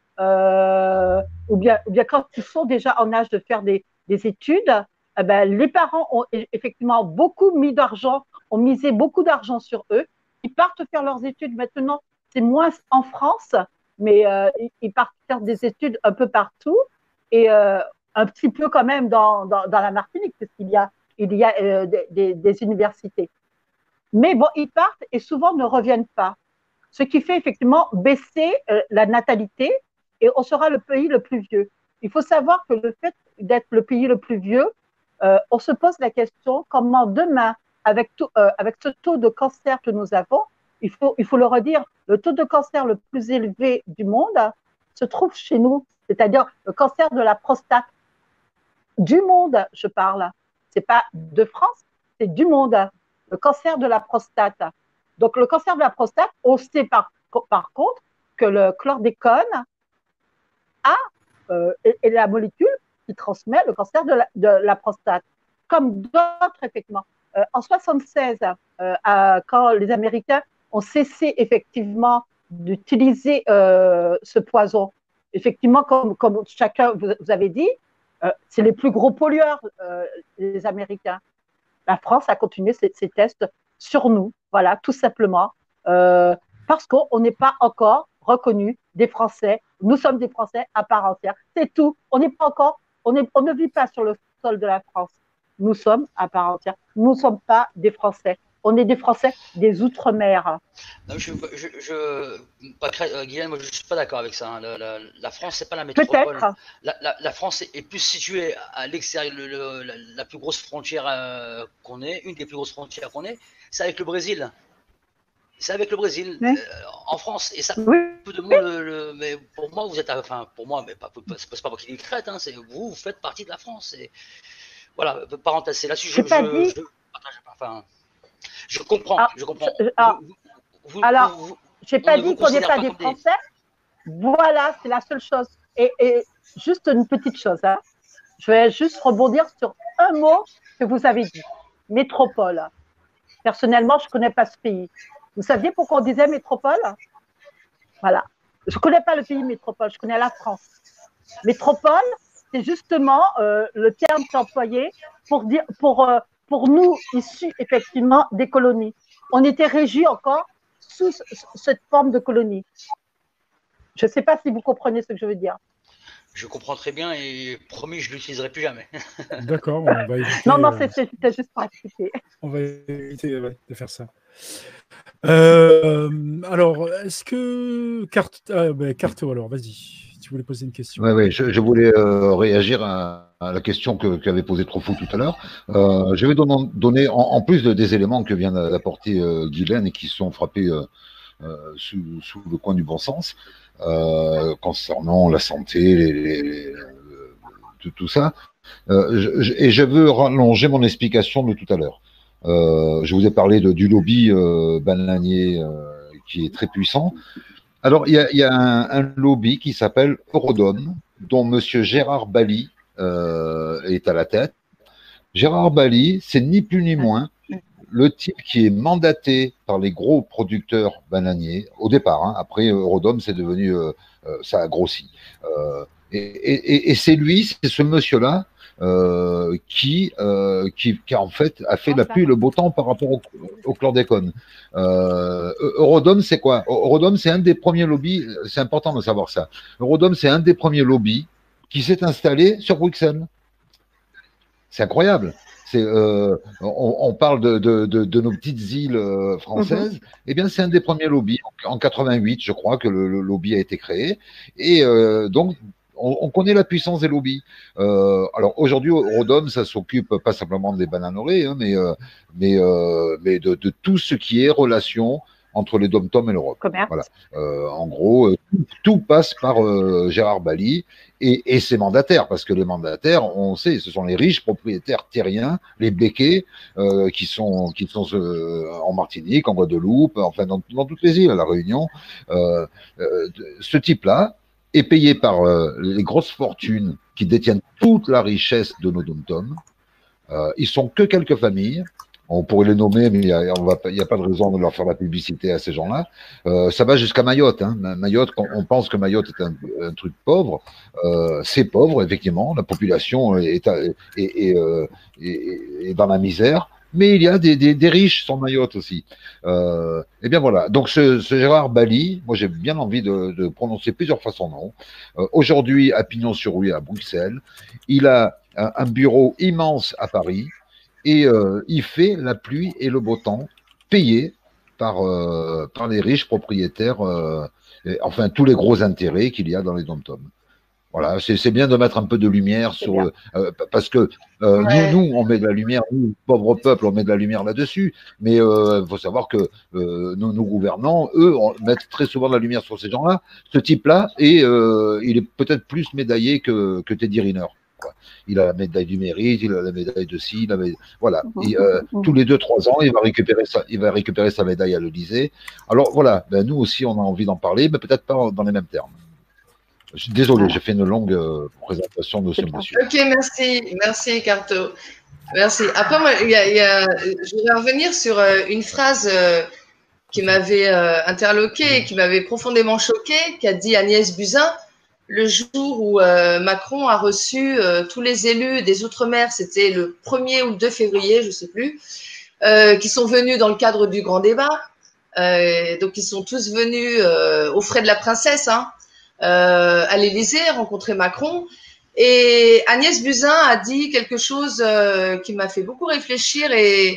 ou bien quand ils sont déjà en âge de faire des études, les parents ont effectivement beaucoup mis d'argent, ont misé beaucoup d'argent sur eux. Ils partent faire leurs études maintenant. C'est moins en France, mais ils partent faire des études un peu partout et un petit peu quand même dans la Martinique, puisqu'il y a des universités. Mais bon, ils partent et souvent ne reviennent pas. Ce qui fait effectivement baisser la natalité et on sera le pays le plus vieux. Il faut savoir que le fait d'être le pays le plus vieux, on se pose la question comment demain, avec ce taux de cancer que nous avons, il faut le redire, le taux de cancer le plus élevé du monde se trouve chez nous, c'est-à-dire le cancer de la prostate. Du monde, je parle. C'est pas de France, c'est du monde. Le cancer de la prostate. Donc, le cancer de la prostate, on sait par contre que le chlordécone est la molécule qui transmet le cancer de la prostate. Comme d'autres, effectivement. En 1976, quand les Américains ont cessé effectivement d'utiliser ce poison, effectivement, comme chacun vous avez dit, c'est les plus gros pollueurs, les Américains. La France a continué ses tests sur nous, voilà, tout simplement, parce qu'on n'est pas encore reconnus des Français. Nous sommes des Français à part entière. C'est tout. On n'est pas encore, on ne vit pas sur le sol de la France. Nous sommes à part entière. Nous ne sommes pas des Français. On est des Français des Outre-mer. Non, Guylaine, moi je suis pas d'accord avec ça. Hein. La France, c'est pas la métropole. Peut-être. La France est plus située à l'extérieur. La plus grosse frontière qu'on ait, une des plus grosses frontières qu'on ait, c'est avec le Brésil. C'est avec le Brésil, Oui. en France. Et ça, Oui. peu de mots, mais pour moi, vous êtes, enfin, pour moi, mais c'est pas moi qui décrète, hein, c'est vous faites partie de la France. Et, voilà, parenthèse, c'est là-dessus, je comprends, je comprends. Alors, je n'ai pas dit qu'on n'est pas des Français. Voilà, c'est la seule chose. Et juste une petite chose, hein. Je vais juste rebondir sur un mot que vous avez dit, métropole. Personnellement, je ne connais pas ce pays. Vous saviez pourquoi on disait métropole? Voilà. Je ne connais pas le pays métropole, je connais la France. Métropole, c'est justement le terme qui est employé pour nous, issus effectivement des colonies. On était régis encore sous cette forme de colonie. Je ne sais pas si vous comprenez ce que je veux dire. Je comprends très bien et promis, je ne l'utiliserai plus jamais. D'accord, on va éviter. Non, c'était juste pour expliquer. On va éviter de faire ça. Alors, est-ce que Carto, alors vas-y. Tu voulais poser une question. Oui, je voulais réagir à la question qu'avait posée Trofou tout à l'heure. Je vais donner, en plus des éléments que vient d'apporter Guylaine et qui sont frappés sous le coin du bon sens, concernant la santé, tout ça. Et je veux rallonger mon explication de tout à l'heure. Je vous ai parlé du lobby bananier qui est très puissant. Alors, il y a un lobby qui s'appelle Eurodome, dont Monsieur Gérard Bailly est à la tête. Gérard Bailly, c'est ni plus ni moins le type qui est mandaté par les gros producteurs bananiers, au départ. Hein, après, Eurodome, c'est devenu, ça a grossi. Et c'est lui, c'est ce monsieur-là, qui en fait a fait la pluie et le beau temps par rapport au chlordécone. Eurodome, c'est quoi? Eurodome, c'est un des premiers lobbies, c'est important de savoir ça. Eurodome, c'est un des premiers lobbies qui s'est installé sur Bruxelles. C'est incroyable. On parle de nos petites îles françaises. Eh bien, c'est un des premiers lobbies. En 88, je crois que le lobby a été créé. Et donc, on connaît la puissance des lobbies. Alors aujourd'hui, Eurodome, ça s'occupe pas simplement des bananeraies, hein, mais de tout ce qui est relation entre les dom-tom et l'Europe. Voilà. En gros, tout passe par Gérard Bailly et ses mandataires, parce que les mandataires, on sait, ce sont les riches propriétaires terriens, les béquets, qui sont en Martinique, en Guadeloupe, enfin dans toutes les îles, à La Réunion. Ce type-là est payé par les grosses fortunes qui détiennent toute la richesse de nos dom-tom. Ils sont que quelques familles. On pourrait les nommer, mais il n'y a pas de raison de leur faire la publicité à ces gens-là. Ça va jusqu'à Mayotte. Hein. Mayotte, on pense que Mayotte est un truc pauvre. C'est pauvre, effectivement. La population est dans la misère. Mais il y a des riches sur Mayotte aussi. Et bien voilà. Donc ce Gérard Bailly, moi j'ai bien envie de prononcer plusieurs fois son nom. Aujourd'hui à Pignon-sur-Rue à Bruxelles, il a un bureau immense à Paris et il fait la pluie et le beau temps payé par les riches propriétaires, enfin tous les gros intérêts qu'il y a dans les dom-tom. Voilà, c'est bien de mettre un peu de lumière sur parce que nous on met de la lumière, nous pauvres peuples on met de la lumière là-dessus, mais faut savoir que nos gouvernants eux mettent très souvent de la lumière sur ces gens-là, ce type-là, et il est peut-être plus médaillé que Teddy Riner. Il a la médaille du mérite, il a la médaille de ci, voilà. Et, tous les 2-3 ans, il va récupérer sa médaille à l'Élysée. Alors voilà, ben, nous aussi on a envie d'en parler, mais peut-être pas dans les mêmes termes. Désolé, j'ai fait une longue présentation de ce monsieur. Ok, merci Carto. Merci. Après, moi, je voudrais revenir sur une phrase qui m'avait interloqué et qui m'avait profondément choqué, qu'a dit Agnès Buzyn le jour où Macron a reçu tous les élus des Outre-mer, c'était le 1er ou le 2 février, je ne sais plus, qui sont venus dans le cadre du grand débat. Donc, ils sont tous venus aux frais de la princesse, hein, à l'Élysée, rencontrer Macron. Et Agnès Buzyn a dit quelque chose qui m'a fait beaucoup réfléchir et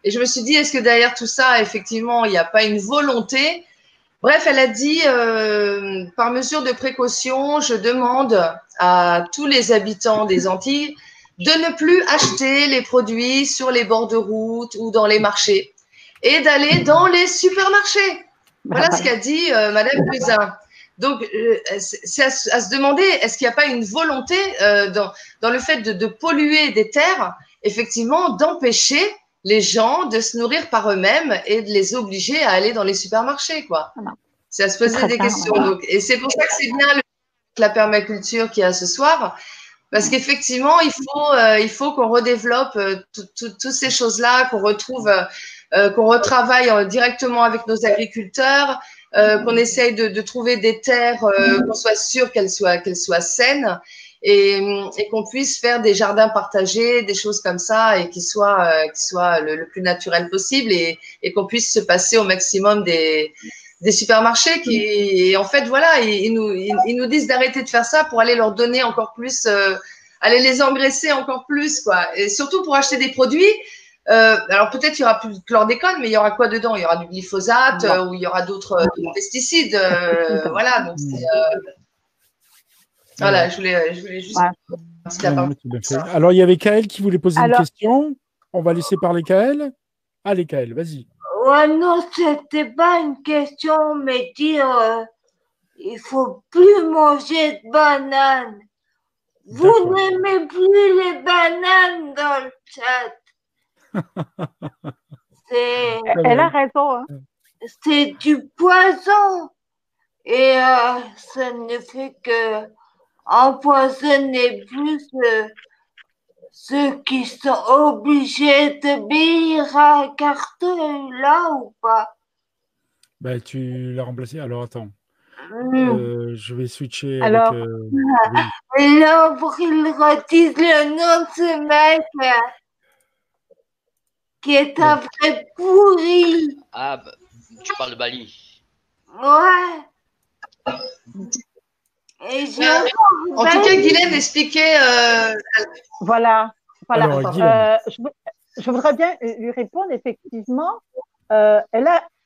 Et je me suis dit, est-ce que derrière tout ça, effectivement, il n'y a pas une volonté? Bref, elle a dit, par mesure de précaution, je demande à tous les habitants des Antilles de ne plus acheter les produits sur les bords de route ou dans les marchés et d'aller dans les supermarchés. Voilà ce qu'a dit Madame Buzyn. Donc, c'est à se demander, est-ce qu'il n'y a pas une volonté dans le fait de polluer des terres, effectivement, d'empêcher les gens de se nourrir par eux-mêmes et de les obliger à aller dans les supermarchés, quoi. C'est à se poser des questions. Donc, et c'est pour ça que c'est bien la permaculture qu'il y a ce soir, parce qu'effectivement, il faut qu'on redéveloppe toutes ces choses-là, qu'on retrouve, qu'on retravaille directement avec nos agriculteurs, qu'on essaye de trouver des terres, qu'on soit sûr qu'elles soient saines et qu'on puisse faire des jardins partagés, des choses comme ça et qui soient le plus naturel possible et qu'on puisse se passer au maximum des supermarchés et en fait, voilà, ils nous disent d'arrêter de faire ça pour aller leur donner encore plus, aller les engraisser encore plus, quoi. Et surtout pour acheter des produits. Alors peut-être il y aura plus de chlordécone, mais il y aura quoi dedans? Il y aura du glyphosate ou il y aura d'autres pesticides. Voilà, donc c'est. Voilà, je voulais juste. Alors il y avait Kaël qui voulait poser une question. On va laisser parler Kaël. Allez Kaël, vas-y. Ouais, non, c'était pas une question, mais dire il faut plus manger de bananes. Vous n'aimez plus les bananes dans le chat. Elle a raison. Hein. C'est du poison et ça ne fait que empoisonner plus ceux qui sont obligés d'obéir à Carter, là ou pas? Bah, tu l'as remplacé. Alors, attends. Je vais switcher alors, avec... Et là, pour qu'il redise le nom de ce mec qui est un vrai pourri. Ah, bah, tu parles de Bali. Ouais. Et en tout cas, Guylaine expliquait. Voilà. Alors, je voudrais bien lui répondre. Effectivement, elle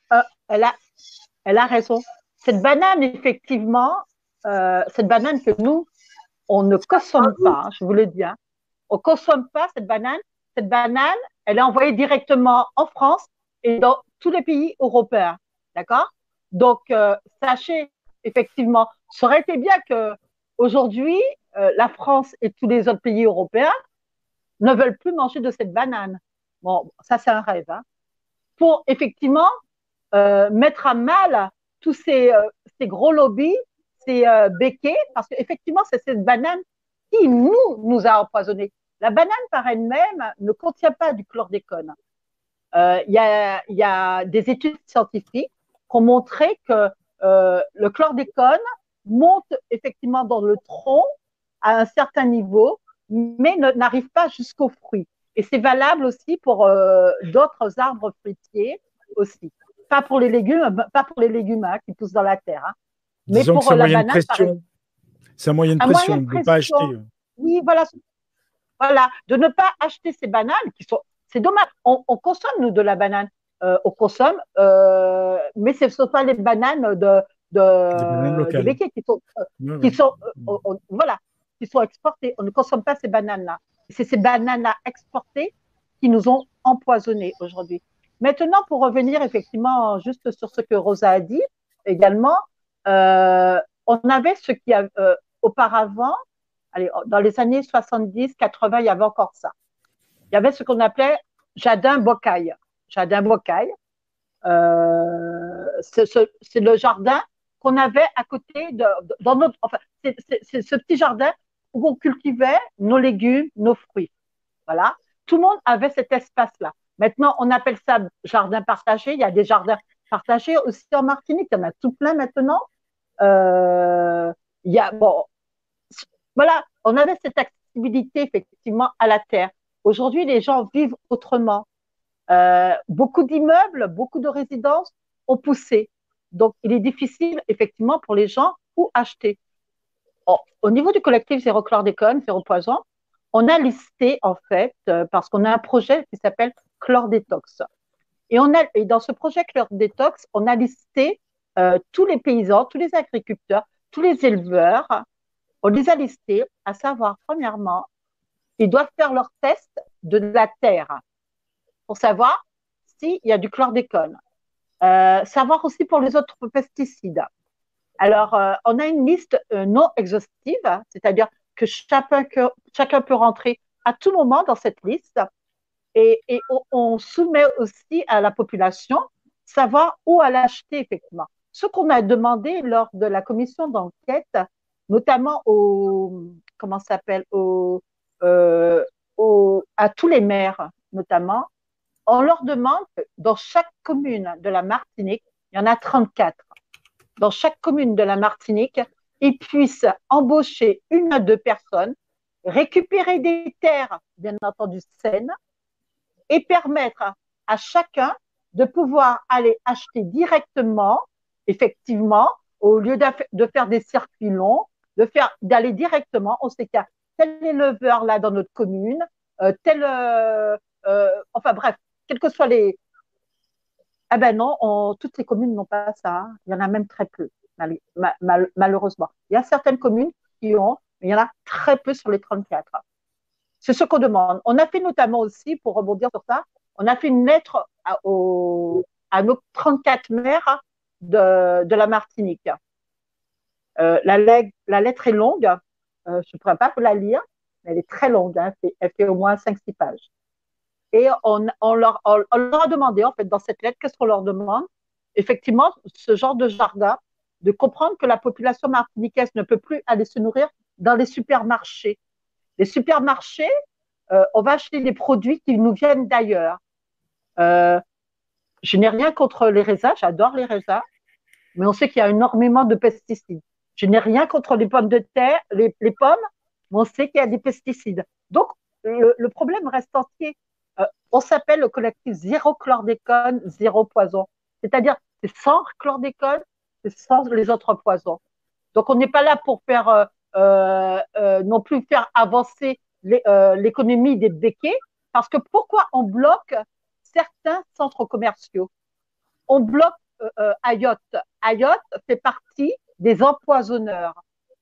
a raison. Cette banane, effectivement, cette banane que nous, on ne consomme pas, hein, je vous le dis. Hein. On ne consomme pas cette banane. Cette banane, elle est envoyée directement en France et dans tous les pays européens. D'accord? Donc, sachez, effectivement, ça aurait été bien qu'aujourd'hui, la France et tous les autres pays européens ne veulent plus manger de cette banane. Bon, ça, c'est un rêve. Hein. Pour, effectivement, mettre à mal tous ces gros lobbies, ces béquets, parce qu'effectivement, c'est cette banane qui nous a empoisonnés. La banane par elle-même ne contient pas du chlordécone. Il y a des études scientifiques qui ont montré que le chlordécone monte effectivement dans le tronc à un certain niveau, mais n'arrive pas jusqu'aux fruits. Et c'est valable aussi pour d'autres arbres fruitiers aussi. Pas pour les légumes hein, qui poussent dans la terre. Hein. Mais disons pour que la banane, c'est un moyen de pression de ne pas acheter. Oui, voilà, de ne pas acheter ces bananes qui sont. C'est dommage. On consomme nous de la banane. On consomme, mais ce ne sont pas les bananes de béquets qui sont exportées. On ne consomme pas ces bananes-là. C'est ces bananes-là exportées qui nous ont empoisonnés aujourd'hui. Maintenant, pour revenir effectivement juste sur ce que Rosa a dit également, on avait ce qui a auparavant, dans les années 70, 80, il y avait encore ça. Il y avait ce qu'on appelait jardin bocaille. Jardin bocaille, c'est le jardin qu'on avait à côté dans notre. Enfin, c'est ce petit jardin où on cultivait nos légumes, nos fruits. Voilà. Tout le monde avait cet espace-là. Maintenant, on appelle ça jardin partagé. Il y a des jardins partagés aussi en Martinique. Il y en a tout plein maintenant. Voilà, on avait cette accessibilité effectivement à la terre. Aujourd'hui, les gens vivent autrement. Beaucoup d'immeubles, beaucoup de résidences ont poussé. Donc, il est difficile effectivement pour les gens où acheter. Au niveau du collectif Zéro Chlordécone, Zéro Poison, on a listé en fait, parce qu'on a un projet qui s'appelle Chlordétox. Et dans ce projet Chlordétox, on a listé tous les paysans, tous les agriculteurs, tous les éleveurs. On les a listés, à savoir, premièrement, ils doivent faire leur test de la terre pour savoir s'il y a du chlordécone. Savoir aussi pour les autres pesticides. Alors, on a une liste non exhaustive, c'est-à-dire que chacun peut rentrer à tout moment dans cette liste et on soumet aussi à la population savoir où aller acheter effectivement. Ce qu'on a demandé lors de la commission d'enquête, notamment à tous les maires notamment, on leur demande dans chaque commune de la Martinique, il y en a 34, dans chaque commune de la Martinique, ils puissent embaucher 1 à 2 personnes, récupérer des terres, bien entendu saines, et permettre à chacun de pouvoir aller acheter directement, effectivement, au lieu de faire des circuits longs, d'aller directement. On sait qu'il y a tel éleveur là dans notre commune, enfin bref, quels que soient les. Ah ben non, toutes les communes n'ont pas ça. Hein. Il y en a même très peu, malheureusement. Il y a certaines communes qui ont, mais il y en a très peu sur les 34. C'est ce qu'on demande. On a fait notamment aussi, pour rebondir sur ça, on a fait une lettre à nos 34 maires de la Martinique. La lettre est longue. Je ne pourrais pas vous la lire, mais elle est très longue. Hein, elle fait au moins 5-6 pages. Et on leur a demandé, en fait, dans cette lettre, qu'est-ce qu'on leur demande? Effectivement, ce genre de jardin, de comprendre que la population martiniquaise ne peut plus aller se nourrir dans les supermarchés. Les supermarchés, on va acheter des produits qui nous viennent d'ailleurs. Je n'ai rien contre les raisins, j'adore les raisins, mais on sait qu'il y a énormément de pesticides. Je n'ai rien contre les pommes de terre, les pommes, mais on sait qu'il y a des pesticides. Donc, le problème reste entier. On s'appelle le collectif Zéro Chlordécone, Zéro Poison. C'est-à-dire, c'est sans chlordécone, c'est sans les autres poisons. Donc, on n'est pas là pour faire non plus faire avancer l'économie des béquets, parce que pourquoi on bloque certains centres commerciaux? On bloque Ayotte. Ayotte fait partie des empoisonneurs.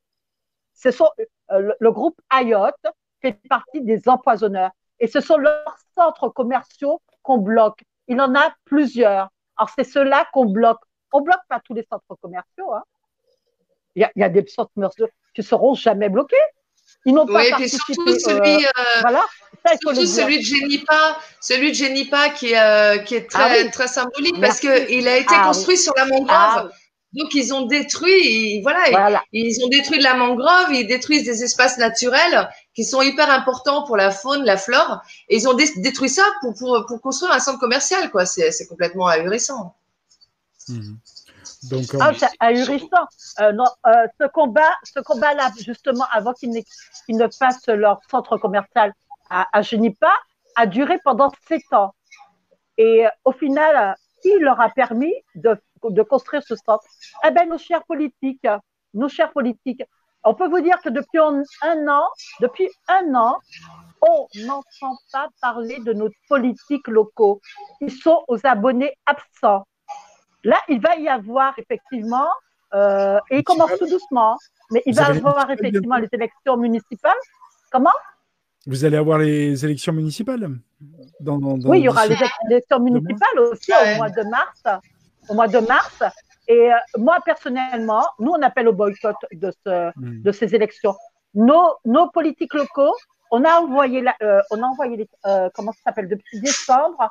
Le groupe Ayotte fait partie des empoisonneurs. Et ce sont leurs centres commerciaux qu'on bloque. Il en a plusieurs. Alors, c'est ceux-là qu'on bloque. On ne bloque pas tous les centres commerciaux. Hein. Il y a des centres commerciaux qui ne seront jamais bloqués. Ils n'ont pas participé. Surtout celui de Génipa qui est très, très symbolique parce qu'il a été construit sur la mangrove. Donc, ils ont détruit, ils ont détruit de la mangrove, ils détruisent des espaces naturels qui sont hyper importants pour la faune, la flore. Et ils ont détruit ça pour construire un centre commercial, quoi. C'est complètement ahurissant. Mmh. Donc, c'est ahurissant. Ce combat-là, justement, avant qu'ils ne fassent leur centre commercial à Génipa, a duré pendant 7 ans. Et au final, qui leur a permis de construire ce centre? Eh bien, nos chers politiques. On peut vous dire que depuis un an, on n'entend pas parler de nos politiques locaux. Ils sont aux abonnés absents. Là, il va y avoir effectivement, et il commence tout doucement, mais il va y avoir effectivement les élections municipales. Comment? Vous allez avoir les élections municipales Oui, il y aura les élections municipales aussi au mois de mars. Et moi, personnellement, nous, on appelle au boycott de ces élections. Nos politiques locaux, on a envoyé comment ça s'appelle, depuis décembre,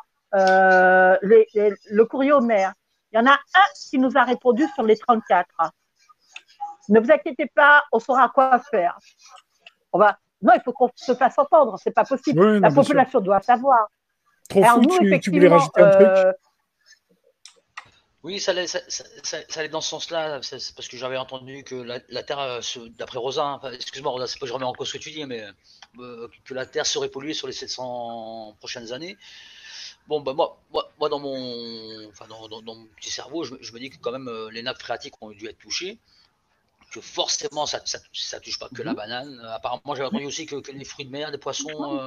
le courrier au maire. Il y en a un qui nous a répondu sur les 34. Ne vous inquiétez pas, on saura quoi faire. Non, il faut qu'on se fasse entendre, c'est pas possible. Oui, la population doit savoir. Trop fou, tu voulais rajouter un truc? Oui, ça allait dans ce sens-là, parce que j'avais entendu que la Terre, d'après Rosa, excuse-moi Rosa, c'est pas que je remets en cause ce que tu dis, mais que la Terre serait polluée sur les 700 prochaines années. Bon, bah moi dans mon petit cerveau, je me dis que quand même les nappes phréatiques ont dû être touchées, que forcément ça touche pas que la banane. Apparemment, j'avais entendu aussi que les fruits de mer, des poissons,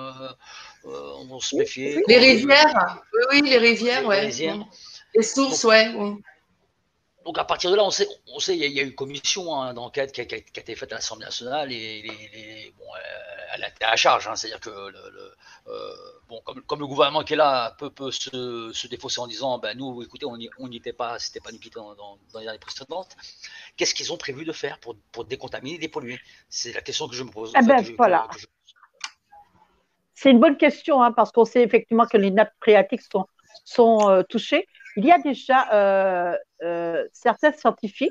on se méfiait. Les rivières, oui, les rivières, ouais. Les sources, ouais. Donc à partir de là, on sait, il y a eu une commission d'enquête qui a été faite à l'Assemblée nationale et bon, elle a été à charge. C'est-à-dire que bon, comme le gouvernement qui est là peut se défausser en disant, ben nous, écoutez, on n'y était pas, c'était pas nous qui étions dans les années précédentes. Qu'est-ce qu'ils ont prévu de faire pour décontaminer, dépolluer? C'est la question que je me pose. Voilà. C'est une bonne question, parce qu'on sait effectivement que les nappes phréatiques sont touchées. Il y a déjà certains scientifiques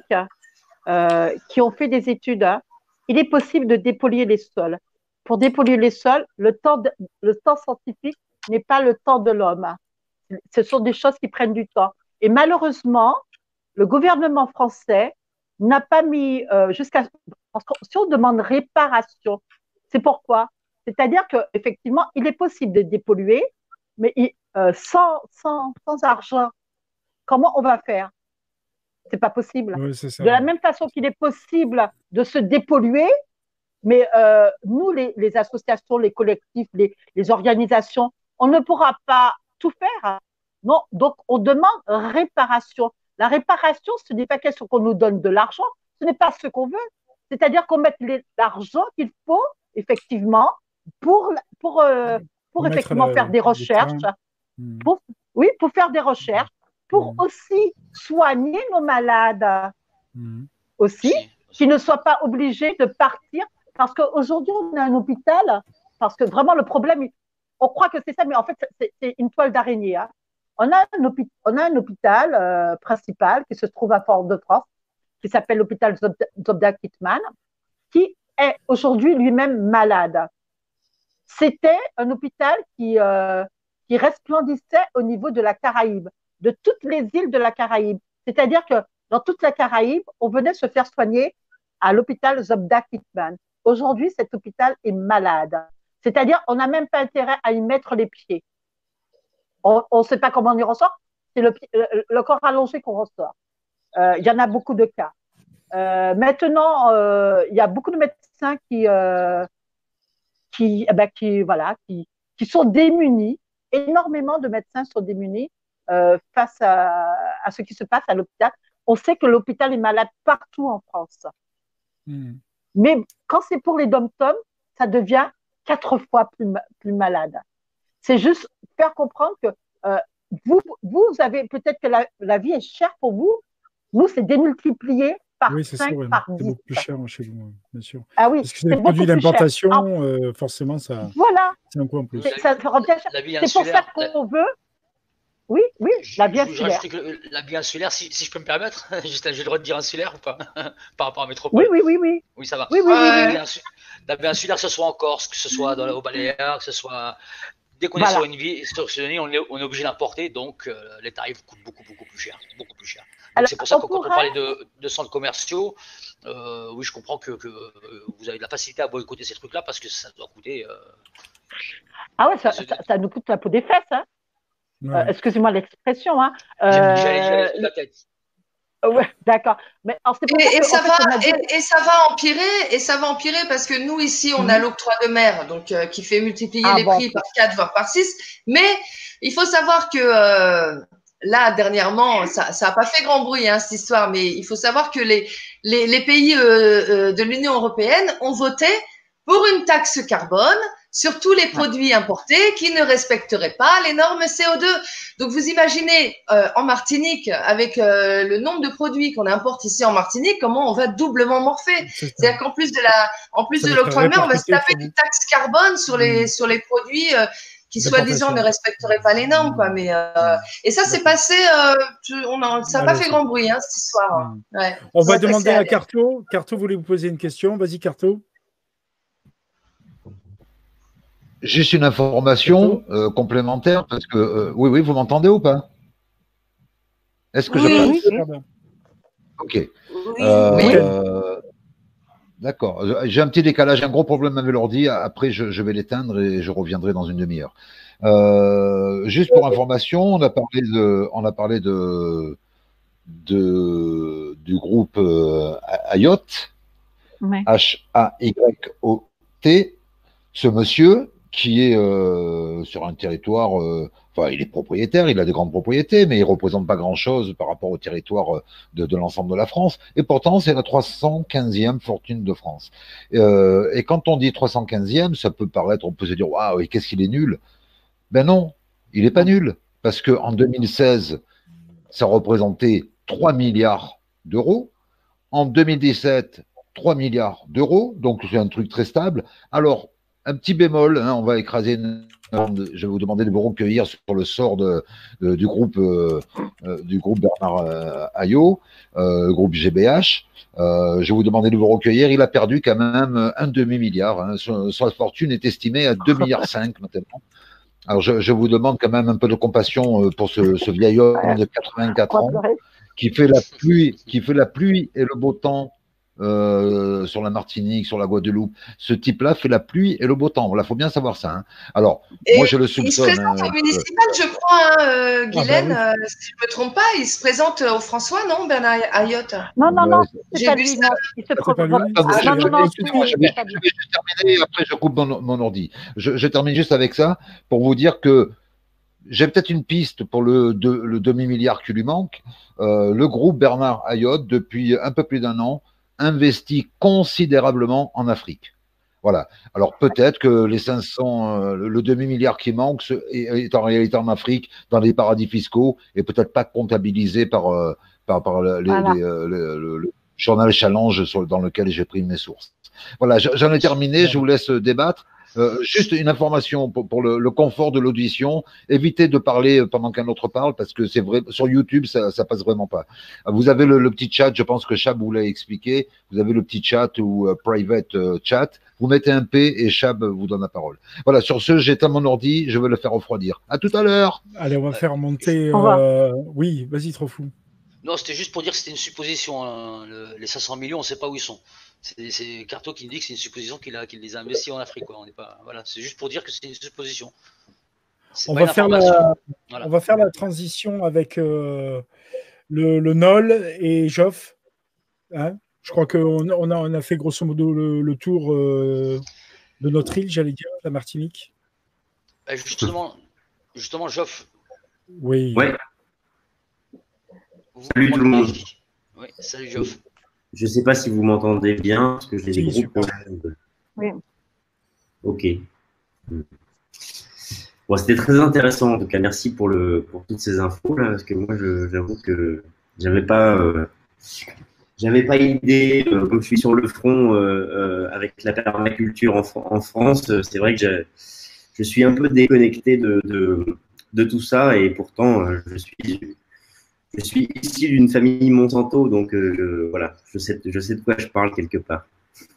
qui ont fait des études. Il est possible de dépolluer les sols. Pour dépolluer les sols, le temps scientifique n'est pas le temps de l'homme. Ce sont des choses qui prennent du temps. Et malheureusement, le gouvernement français n'a pas mis jusqu'à... Si on demande réparation, c'est pourquoi? C'est-à-dire qu'effectivement, il est possible de dépolluer, mais sans argent, comment on va faire? C'est pas possible. Oui, c'est ça. De la même façon qu'il est possible de se dépolluer, mais nous, les associations, les collectifs, les organisations, on ne pourra pas tout faire. Non, donc on demande réparation. La réparation, ce n'est pas question qu'on nous donne de l'argent, ce n'est pas ce qu'on veut. C'est-à-dire qu'on mette l'argent qu'il faut, effectivement, pour effectivement faire des recherches. Pour faire des recherches, pour aussi soigner nos malades, aussi, qui ne soient pas obligés de partir. Parce qu'aujourd'hui, on a un hôpital, parce que vraiment le problème, on croit que c'est ça, mais en fait, c'est une toile d'araignée. On a un hôpital principal qui se trouve à Fort-de-France, qui s'appelle l'hôpital Zobda-Kittmann, qui est aujourd'hui lui-même malade. C'était un hôpital qui resplendissait au niveau de la Caraïbe, de toutes les îles de la Caraïbe. C'est-à-dire que dans toute la Caraïbe, on venait se faire soigner à l'hôpital Zobda-Kittmann. Aujourd'hui, cet hôpital est malade. C'est-à-dire, on n'a même pas intérêt à y mettre les pieds. On ne sait pas comment on y ressort. C'est le corps allongé qu'on ressort. Il y en a beaucoup de cas. Maintenant, il y a beaucoup de médecins qui sont démunis. Énormément de médecins sont démunis face à ce qui se passe à l'hôpital. On sait que l'hôpital est malade partout en France. Mais quand c'est pour les dom-toms, ça devient 4 fois plus malade. C'est juste faire comprendre que vous avez peut-être que la vie est chère pour vous. Nous, c'est démultiplié par 5, par 10. C'est beaucoup plus cher chez vous, bien sûr. Ah oui, parce que c'est des produits d'importation, forcément, ça. Voilà. C'est un coût en plus. Ça revient cher. C'est pour ça qu'on veut. Oui, la vie insulaire. La vie insulaire, si je peux me permettre, j'ai le droit de dire insulaire ou pas par rapport à métropole. Oui. Oui, ça va. Oui. La vie insulaire, que ce soit en Corse, que ce soit au Baléares, que ce soit. Dès qu'on est sur une vie, on est obligé d'importer, donc les tarifs coûtent beaucoup plus cher. C'est pour ça que quand on parlait de centres commerciaux, oui, je comprends que vous avez de la facilité à boycotter ces trucs-là parce que ça doit coûter. Ah ouais, ça nous coûte la peau des fesses. Ouais. Excusez-moi l'expression. J'allais la tête. Ouais, d'accord. Mais ça va empirer parce que nous ici on a l'octroi de mer donc qui fait multiplier les prix par 4 voire par 6. Mais il faut savoir que là dernièrement ça a pas fait grand bruit cette histoire, mais il faut savoir que les pays de l'Union européenne ont voté pour une taxe carbone sur tous les produits importés qui ne respecteraient pas les normes CO2. Donc, vous imaginez, en Martinique, avec le nombre de produits qu'on importe ici en Martinique, comment on va doublement morfler. C'est-à-dire qu'en plus de l'octroi de mer, on va se taper une taxe carbone sur les produits qui, soi-disant, ne respecteraient pas les normes, quoi. Mais, et ça, c'est passé, ça n'a pas fait grand bruit, cette histoire. Ouais. On va demander à Carto. Carto, voulez-vous poser une question? Vas-y, Carto. Juste une information complémentaire, parce que oui, vous m'entendez ou pas? Est-ce que oui. Ok. D'accord. J'ai un petit décalage, un gros problème avec l'ordi. Après, je vais l'éteindre et je reviendrai dans une demi-heure. Juste pour information, on a parlé du groupe Ayotte, Hayot, ce monsieur qui est sur un territoire, enfin, il est propriétaire, il a des grandes propriétés, mais il représente pas grand-chose par rapport au territoire de l'ensemble de la France. Et pourtant, c'est la 315e fortune de France. Et quand on dit 315e, ça peut paraître, on peut se dire, waouh, qu'est-ce qu'il est nul. Ben non, il est pas nul, parce que en 2016, ça représentait 3 milliards d'euros. En 2017, 3 milliards d'euros, donc c'est un truc très stable. Alors, un petit bémol, hein, on va écraser je vais vous demander de vous recueillir sur le sort du groupe Bernard Hayot, groupe GBH. Je vais vous demander de vous recueillir. Il a perdu quand même un demi-milliard. Hein. Sa fortune est estimée à 2,5 milliards maintenant. Alors, je vous demande quand même un peu de compassion pour ce vieil homme de 84 ans qui fait la pluie et le beau temps sur la Martinique, sur la Guadeloupe. Ce type-là fait la pluie et le beau temps. Il faut bien savoir ça. Hein. Alors, moi, je le soupçonne. Il se présente au municipal, je crois, Guylaine, si je ne me trompe pas. Il se présente au François, non, Bernard Hayot? Non, c'est pas lui, non. Il se présente. Je vais juste terminer, après je coupe mon ordi. Je termine juste avec ça pour vous dire que j'ai peut-être une piste pour le demi-milliard qui lui manque. Le groupe Bernard Hayot, depuis un peu plus d'un an, investit considérablement en Afrique. Voilà. Alors peut-être que les 500, le demi-milliard qui manque est en réalité en Afrique, dans les paradis fiscaux, et peut-être pas comptabilisé par le journal Challenge dans lequel j'ai pris mes sources. Voilà, j'en ai terminé, je vous laisse débattre. Juste une information pour le confort de l'audition. Évitez de parler pendant qu'un autre parle, parce que c'est vrai, sur YouTube, ça passe vraiment pas. Vous avez le petit chat, je pense que Chab vous l'a expliqué. Vous avez le petit chat ou private chat. Vous mettez un P et Chab vous donne la parole. Voilà, sur ce, j'éteins mon ordi, je vais le faire refroidir. À tout à l'heure. Allez, on va faire monter. Oui, vas-y, trop fou. Non, c'était juste pour dire que c'était une supposition. Hein. Les 500 millions, on ne sait pas où ils sont. C'est Carto qui nous dit que c'est une supposition qu'il les a investis en Afrique. Quoi. Voilà, c'est juste pour dire que c'est une supposition. On va faire la transition avec le Nol et Joff. Hein, je crois qu'on a fait grosso modo le tour de notre île, j'allais dire, la Martinique. Justement, Joff. Oui. Ouais. Salut tout le monde. Oui, salut Joff. Je ne sais pas si vous m'entendez bien, parce que j'ai des groupes. Oui. Ok. Bon, c'était très intéressant, en tout cas. Merci pour toutes ces infos, là, parce que moi, j'avoue que j'avais pas idée, comme je suis sur le front avec la permaculture en France, c'est vrai que je suis un peu déconnecté de tout ça, et pourtant, je suis issu d'une famille Monsanto, donc voilà, je sais de quoi je parle quelque part.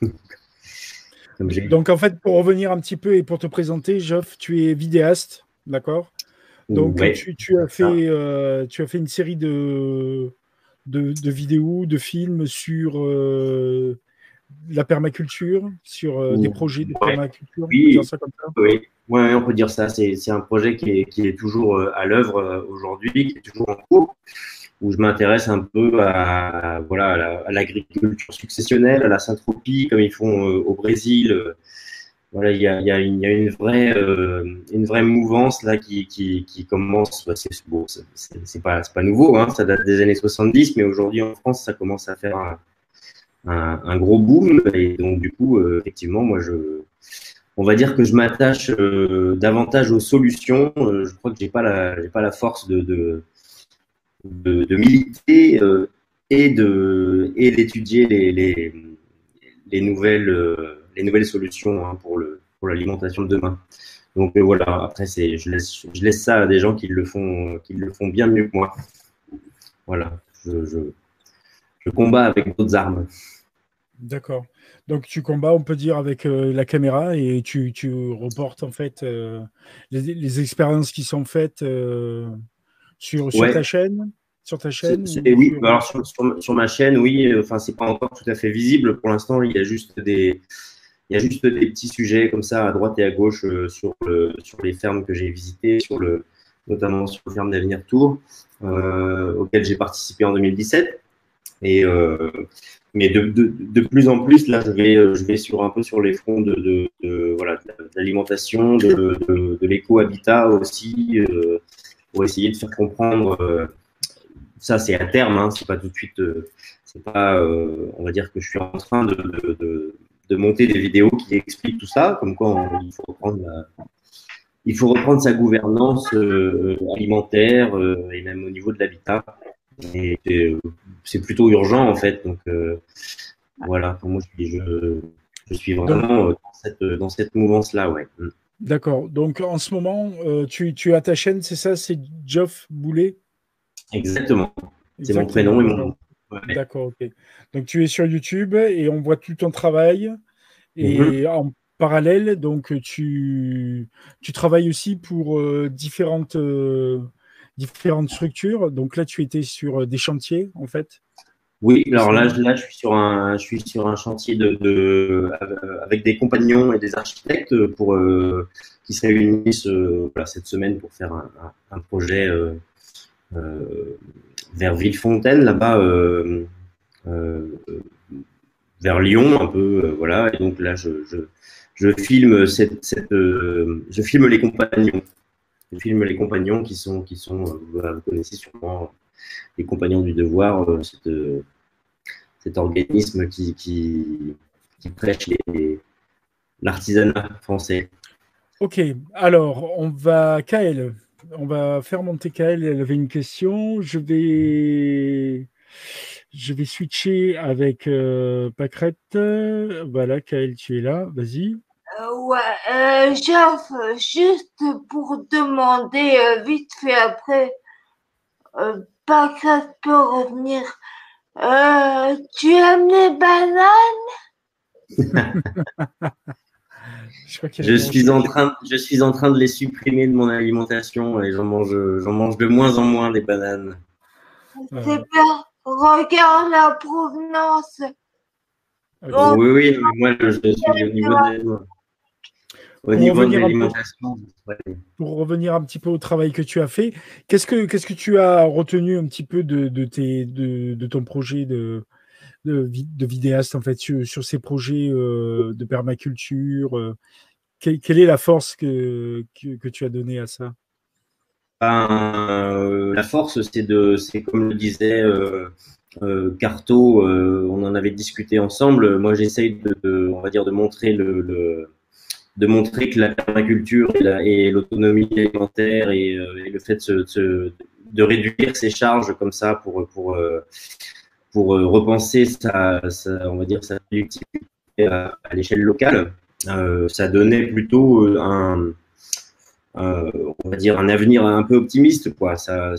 Donc en fait, pour revenir un petit peu et pour te présenter, Geoff, tu es vidéaste, d'accord? Donc ouais, tu as fait une série de vidéos, de films sur la permaculture, sur des projets de permaculture. Oui, on peut dire ça comme ça. Oui. Ouais, on peut dire ça. C'est un projet qui est toujours à l'œuvre aujourd'hui, qui est toujours en cours, où je m'intéresse un peu à l'agriculture successionnelle, à la syntropie, comme ils font au Brésil. Voilà, il y a une vraie mouvance là qui commence. C'est pas nouveau, hein, ça date des années 70, mais aujourd'hui en France, ça commence à faire un gros boom. Et donc du coup, effectivement, moi on va dire que je m'attache davantage aux solutions. Je crois que j'ai pas la force de militer et d'étudier les nouvelles solutions, hein, pour l'alimentation de demain. Donc voilà. Après, je laisse ça à des gens qui le font bien mieux que moi. Voilà. Je combats avec d'autres armes. D'accord. Donc tu combats, on peut dire, avec la caméra, et tu reportes en fait les expériences qui sont faites sur ta chaîne. Sur ta chaîne oui, alors sur ma chaîne, oui. Enfin, c'est pas encore tout à fait visible pour l'instant. Il y a juste des petits sujets comme ça à droite et à gauche sur les fermes que j'ai visitées, notamment sur la ferme d'Avenir Tour, auquel j'ai participé en 2017. Et mais de plus en plus, là, je vais un peu sur les fronts voilà, de l'alimentation, de l'éco-habitat aussi, pour essayer de faire comprendre. Ça, c'est à terme, hein, c'est pas tout de suite. C'est pas, on va dire que je suis en train de monter des vidéos qui expliquent tout ça, comme quoi il faut reprendre sa gouvernance alimentaire et même au niveau de l'habitat. Et c'est plutôt urgent en fait. Donc voilà, pour moi je suis vraiment dans cette mouvance-là, ouais. D'accord. Donc en ce moment, tu as ta chaîne, c'est ça? C'est Geoff Boulet? Exactement. C'est mon prénom et mon nom. Ouais. D'accord, ok. Donc tu es sur YouTube et on voit tout ton travail. Et en parallèle, donc tu travailles aussi pour différentes structures. Donc là, tu étais sur des chantiers, en fait. Oui, alors là, je suis sur un chantier avec des compagnons et des architectes qui se réunissent voilà, cette semaine pour faire un projet vers Villefontaine, là-bas, vers Lyon, un peu, voilà. Et donc là, je filme je filme les compagnons. Je filme les compagnons qui sont voilà, vous connaissez sûrement les Compagnons du Devoir, cet organisme qui prêche l'artisanat français. Ok, alors Kael, on va faire monter Kael, elle avait une question. Je vais switcher avec Pâquerette. Voilà, Kael, tu es là, vas-y. Ouais, Geoff, juste pour demander vite fait après, Pâquerette peut revenir. Tu aimes les bananes? Je suis en train de les supprimer de mon alimentation et j'en mange de moins en moins des bananes. C'est bien. Regarde la provenance. Okay. Oui, moi je suis au niveau de l'alimentation. Pour revenir un petit peu au travail que tu as fait, qu'est-ce que tu as retenu un petit peu de ton projet de vidéaste en fait sur ces projets de permaculture? Quelle est la force que tu as donnée à ça? La force, c'est comme le disait Carto, on en avait discuté ensemble. Moi, j'essaye on va dire, de montrer que la permaculture et l'autonomie alimentaire et le fait de réduire ses charges comme ça pour repenser on va dire, sa productivité à l'échelle locale, ça donnait plutôt on va dire un avenir un peu optimiste, quoi. Ça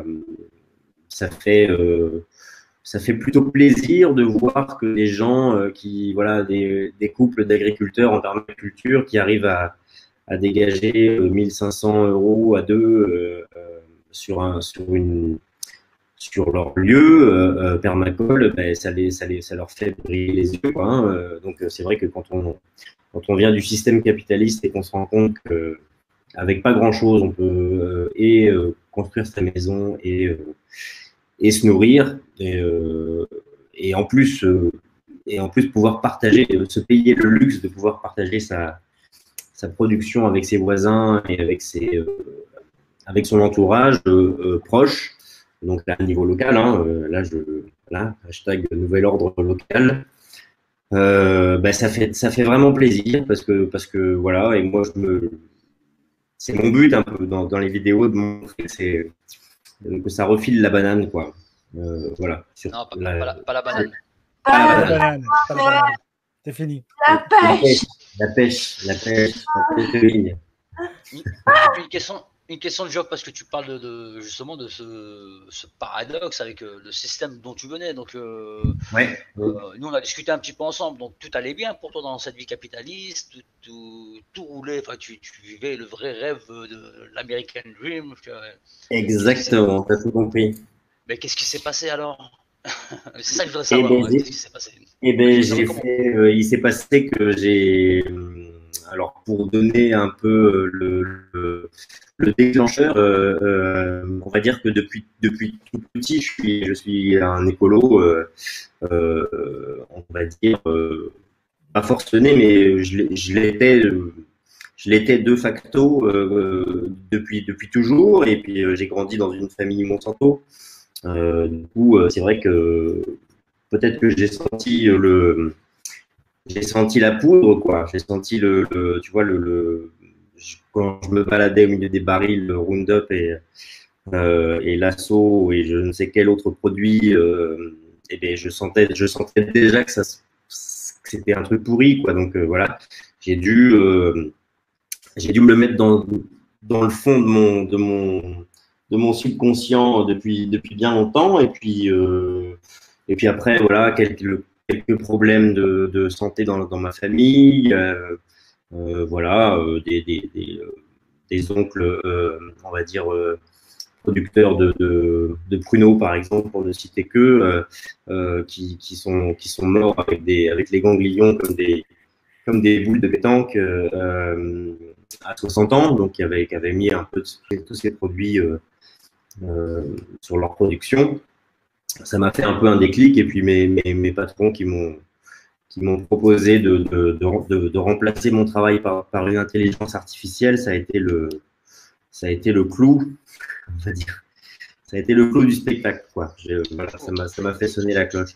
fait plutôt plaisir de voir que des gens voilà, des couples d'agriculteurs en permaculture qui arrivent à dégager 1500 € à deux sur leur lieu permacole, ben, ça leur fait briller les yeux, quoi, hein. Donc c'est vrai que quand on vient du système capitaliste et qu'on se rend compte que avec pas grand chose, on peut construire sa maison et se nourrir et en plus pouvoir partager, se payer le luxe de pouvoir partager sa production avec ses voisins et avec son entourage proche. Donc là, à niveau local, hein, hashtag nouvel ordre local. Bah, ça fait vraiment plaisir parce que voilà, et moi c'est mon but un peu dans les vidéos de montrer que ça refile la banane, quoi. Voilà. Non, pas la banane. Pas la banane. C'est fini. La pêche. Une question de Geoff, parce que tu parles justement de ce paradoxe avec le système dont tu venais. Donc, ouais. Nous, on a discuté un petit peu ensemble. Donc, tout allait bien pour toi dans cette vie capitaliste. Tout roulait. Enfin, tu vivais le vrai rêve de l'American Dream. Exactement, tu as tout compris. Mais qu'est-ce qui s'est passé alors? C'est ça que je voudrais savoir. Qu'est-ce qui s'est passé? Il s'est passé que alors pour donner un peu le déclencheur, on va dire que depuis tout petit, je suis un écolo, on va dire pas forcené, mais je l'étais de facto depuis toujours. Et puis j'ai grandi dans une famille Monsanto. Du coup, c'est vrai que peut-être que j'ai senti la poudre, quoi. J'ai senti tu vois, quand je me baladais au milieu des barils, le Roundup et l'assaut et je ne sais quel autre produit, et bien, je sentais déjà que c'était un truc pourri, quoi. Donc voilà, j'ai dû me le mettre dans le fond de mon subconscient depuis bien longtemps. Et puis après, voilà, quelques problèmes de santé dans ma famille, voilà, des oncles, on va dire, producteurs de pruneaux, par exemple, pour ne citer que, qui sont morts avec les ganglions comme des boules de pétanque à 60 ans, donc qui avaient mis un peu tous ces produits sur leur production. Ça m'a fait un peu un déclic, et puis mes patrons qui m'ont proposé de remplacer mon travail par une intelligence artificielle, ça a été le clou, on va dire. Ça a été le clou du spectacle, quoi. Voilà, ça m'a fait sonner la cloche.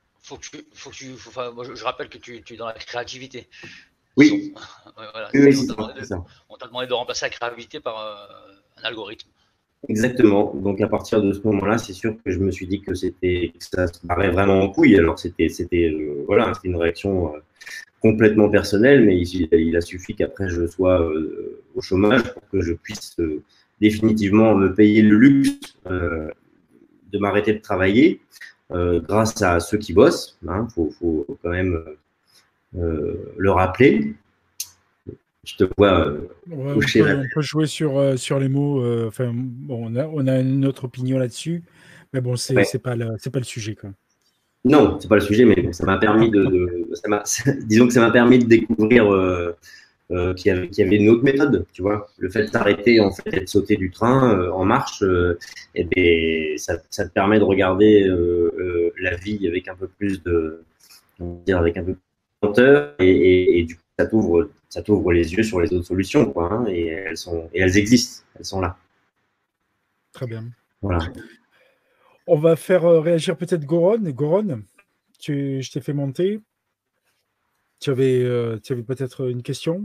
Moi, je rappelle que tu es dans la créativité. Oui. Voilà. Oui, on t'a demandé de remplacer la créativité par un algorithme. Exactement. Donc à partir de ce moment-là, c'est sûr que je me suis dit que ça se barrait vraiment en couille. Alors c'était voilà, c'était une réaction complètement personnelle, mais il a suffi qu'après je sois au chômage pour que je puisse définitivement me payer le luxe de m'arrêter de travailler grâce à ceux qui bossent. Faut quand même le rappeler. Je te vois toucher on peut jouer sur les mots. Enfin, bon, on a une autre opinion là-dessus, mais bon, c'est pas le sujet, quoi. Non, c'est pas le sujet, mais bon, ça m'a permis disons que ça m'a permis de découvrir qu'il y avait une autre méthode, tu vois. Le fait de s'arrêter, en fait, et de sauter du train en marche, et ben, ça te permet de regarder la vie avec un peu plus avec un peu plus de lenteur, et du coup, ça t'ouvre les yeux sur les autres solutions, quoi, hein, et elles existent, elles sont là. Très bien. Voilà. On va faire réagir peut-être Goron. Goron, je t'ai fait monter. Tu avais peut-être une question?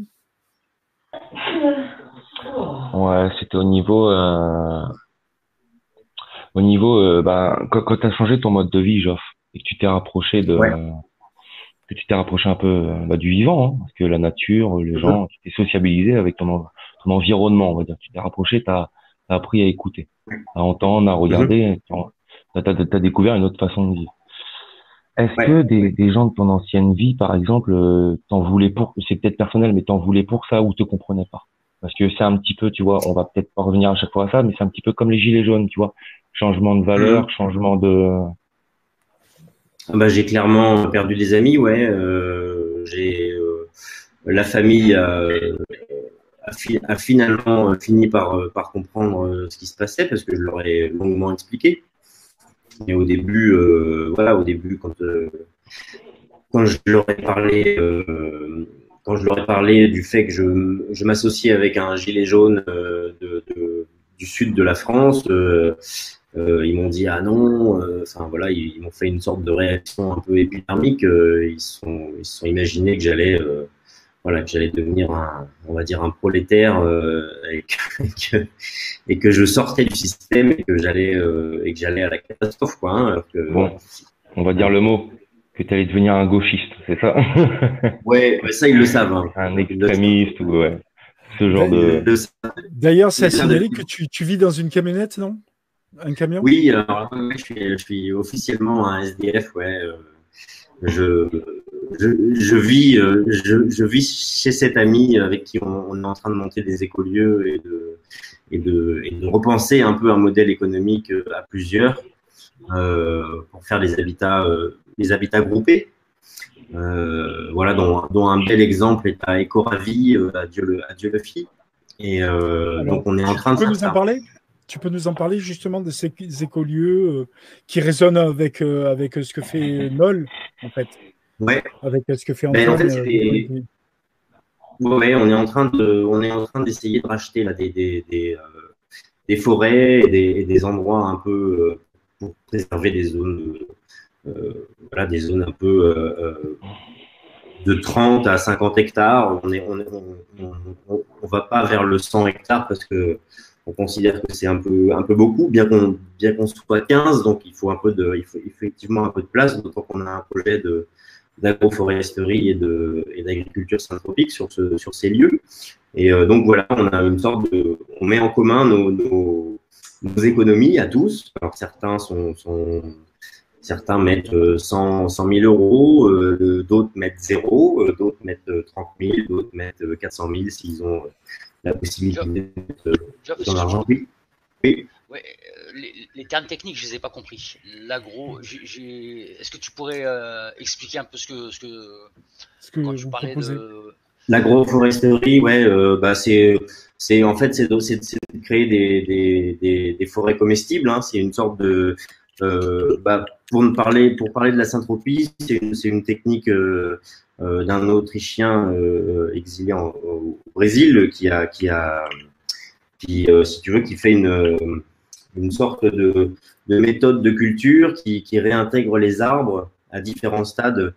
Ouais, c'était au niveau quand tu as changé ton mode de vie, Geoff, et que tu t'es rapproché un peu du vivant, hein, parce que la nature, les gens, tu t'es sociabilisé avec ton environnement, on va dire. Tu t'es rapproché, tu as appris à écouter, à entendre, à regarder. T'as découvert une autre façon de vivre. Est-ce que des gens de ton ancienne vie, par exemple, t'en voulaient c'est peut-être personnel, mais t'en voulaient pour ça ou te comprenaient pas? Parce que c'est un petit peu, tu vois, on va peut-être pas revenir à chaque fois à ça, mais c'est un petit peu comme les gilets jaunes, tu vois. Changement de valeur, changement de... J'ai clairement perdu des amis, ouais. La famille a finalement fini par comprendre ce qui se passait, parce que je leur ai longuement expliqué. Mais au début, quand je leur ai parlé du fait que je m'associais avec un gilet jaune du sud de la France, ils m'ont dit ah non, enfin voilà, ils m'ont fait une sorte de réaction un peu épidermique. Ils se sont imaginés que j'allais devenir on va dire un prolétaire, et que je sortais du système et que j'allais à la catastrophe, quoi. Hein, alors que, bon, on va dire le mot, que tu allais devenir un gauchiste, c'est ça? Ouais, ça ils le savent. Hein. Un extrémiste ou ce genre de. D'ailleurs, c'est à signaler que tu vis dans une camionnette, non? Un camion? Oui, alors je suis officiellement un SDF, ouais. Je vis chez cet ami avec qui on est en train de monter des écolieux et de repenser un peu un modèle économique à plusieurs pour faire des habitats groupés. voilà, dont un bel exemple est à Écoravie, à Dieu le fit. Et donc, on est en train de faire ça. Tu peux nous en parler justement de ces écolieux qui résonnent avec ce que fait Nol, en fait. Ouais. Avec ce que fait Antoine. En fait, ouais, on est en train d'essayer de racheter là, des forêts et des endroits un peu pour préserver des zones, voilà, des zones un peu de 30 à 50 hectares. On va pas vers le 100 hectares parce que on considère que c'est un peu beaucoup, bien qu'on soit 15, donc il faut effectivement un peu de place, d'autant qu'on a un projet d'agroforesterie et d'agriculture syntropique sur ces lieux. Et donc voilà, on a une sorte on met en commun nos économies à tous. Alors certains mettent 100 000 euros, d'autres mettent 0, d'autres mettent 30 000, d'autres mettent 400 000 s'ils ont la possibilité de mettre dans l'argent. Oui. Ouais, les termes techniques, je ne les ai pas compris. L'agro, est-ce que tu pourrais expliquer un peu ce que quand tu parlais de l'agroforesterie, ouais, c'est en fait c'est de créer des forêts comestibles. Hein. C'est une sorte de pour parler de la syntropie, c'est une technique d'un Autrichien exilé au Brésil qui si tu veux, qui fait une sorte de méthode de culture qui réintègre les arbres à différents stades.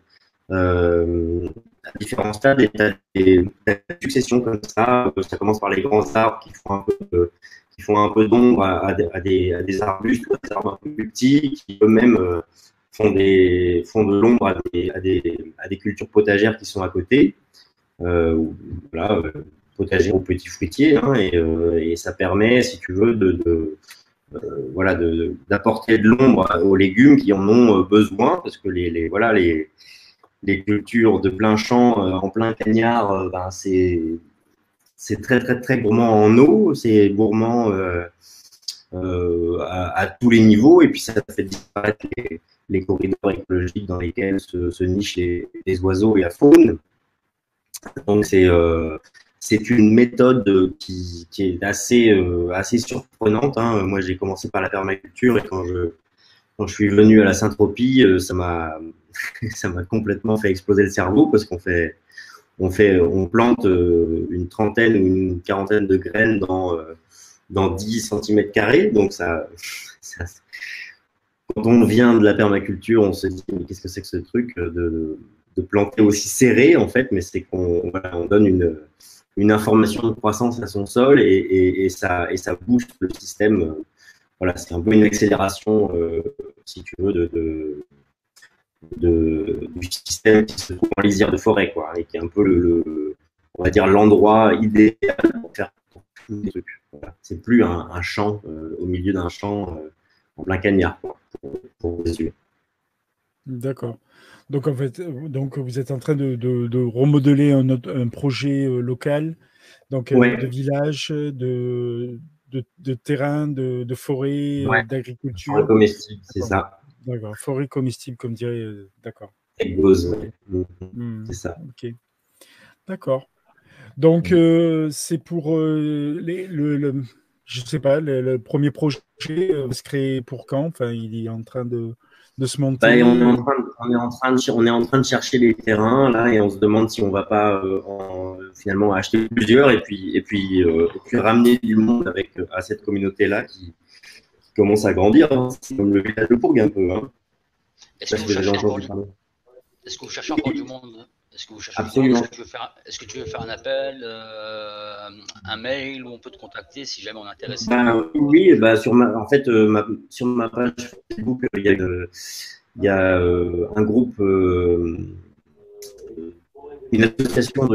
Et tu as des successions comme ça. Ça commence par les grands arbres qui font un peu d'ombre à des arbustes, des arbres un peu plus petits, qui eux-mêmes font de l'ombre à des cultures potagères qui sont à côté. Voilà, potagères ou petits fruitiers, hein, et ça permet, si tu veux, voilà, d'apporter de l'ombre aux légumes qui en ont besoin, parce que les cultures de plein champ en plein cagnard, c'est très très très gourmand en eau, c'est gourmand à tous les niveaux, et puis ça fait disparaître les corridors écologiques dans lesquels se nichent les oiseaux et la faune. Donc c'est une méthode qui est assez surprenante. Hein. Moi, j'ai commencé par la permaculture, et quand je suis venu à la syntropie, ça m'a complètement fait exploser le cerveau, parce on plante une trentaine ou une quarantaine de graines dans 10 cm². Donc quand on vient de la permaculture, on se dit mais qu'est-ce que c'est que ce truc de planter aussi serré, en fait, mais c'est qu'on donne une information de croissance à son sol, et ça booste le système. Voilà, c'est un peu une accélération, si tu veux, du système qui se trouve en lisière de forêt, quoi, et qui est un peu on va dire l'endroit idéal pour faire tous les trucs. Voilà. C'est plus un champ au milieu d'un champ en plein cagnard, quoi, pour résumer. D'accord. Donc en fait, vous êtes en train de remodeler un projet local, donc ouais. De village, de terrain, de forêt, ouais. D'agriculture. Forêt comestible, c'est ça. D'accord, forêt comestible, comme dirait. D'accord. C'est ça. Ok. D'accord. Donc c'est pour je sais pas, le premier projet se créer pour quand? Enfin, il est en train de se monter. On est en train de chercher les terrains là, et on se demande si on va pas finalement acheter plusieurs et puis ramener du monde à cette communauté là qui commence à grandir. Hein. C'est comme le village de Bourg un peu. Hein. Est-ce que vous cherchez encore du monde? Est-ce que vous cherchez Absolument. Est-ce que tu veux faire un appel, un mail, où on peut te contacter si jamais on est intéressé? Oui, sur ma page Facebook, il y a un groupe, une association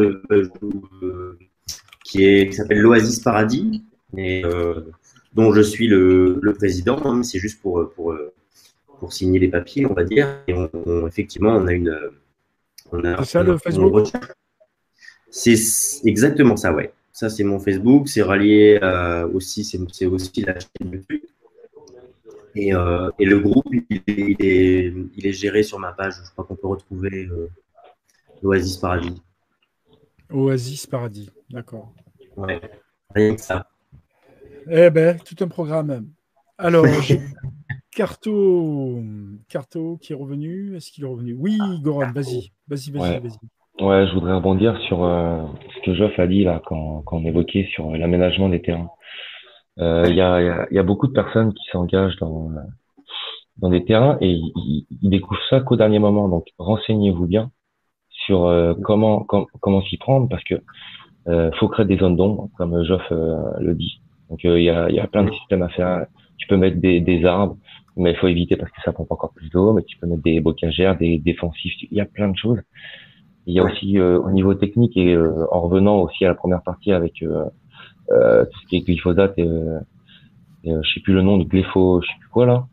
qui s'appelle l'Oasis Paradis, et dont je suis le président. Hein, c'est juste pour signer les papiers, on va dire. Et effectivement, on a c'est ça le Facebook? C'est exactement ça, ouais. Ça, c'est mon Facebook. C'est rallié aussi, c'est aussi la chaîne YouTube. Et le groupe, il est géré sur ma page. Je crois qu'on peut retrouver l'Oasis Paradis. Oasis Paradis, d'accord. Ouais, rien que ça. Eh ben, tout un programme. Alors, j'ai Carto qui est revenu. Est-ce qu'il est revenu? Oui, Goran, vas-y. Ouais. Ouais, je voudrais rebondir sur ce que Geoff a dit là quand on évoquait sur l'aménagement des terrains. Il y a beaucoup de personnes qui s'engagent dans des terrains et ils découvrent ça qu'au dernier moment. Donc, renseignez-vous bien sur comment s'y prendre parce que faut créer des zones d'ombre, comme Geoff le dit. Donc, il y a plein de systèmes à faire. Tu peux mettre des arbres, mais il faut éviter parce que ça pompe encore plus d'eau. Mais tu peux mettre des bocagères, des défensifs. Il y a plein de choses. Il y a aussi au niveau technique et en revenant aussi à la première partie avec tout ce qui est glyphosate et je sais plus le nom de glypho, je sais plus quoi là.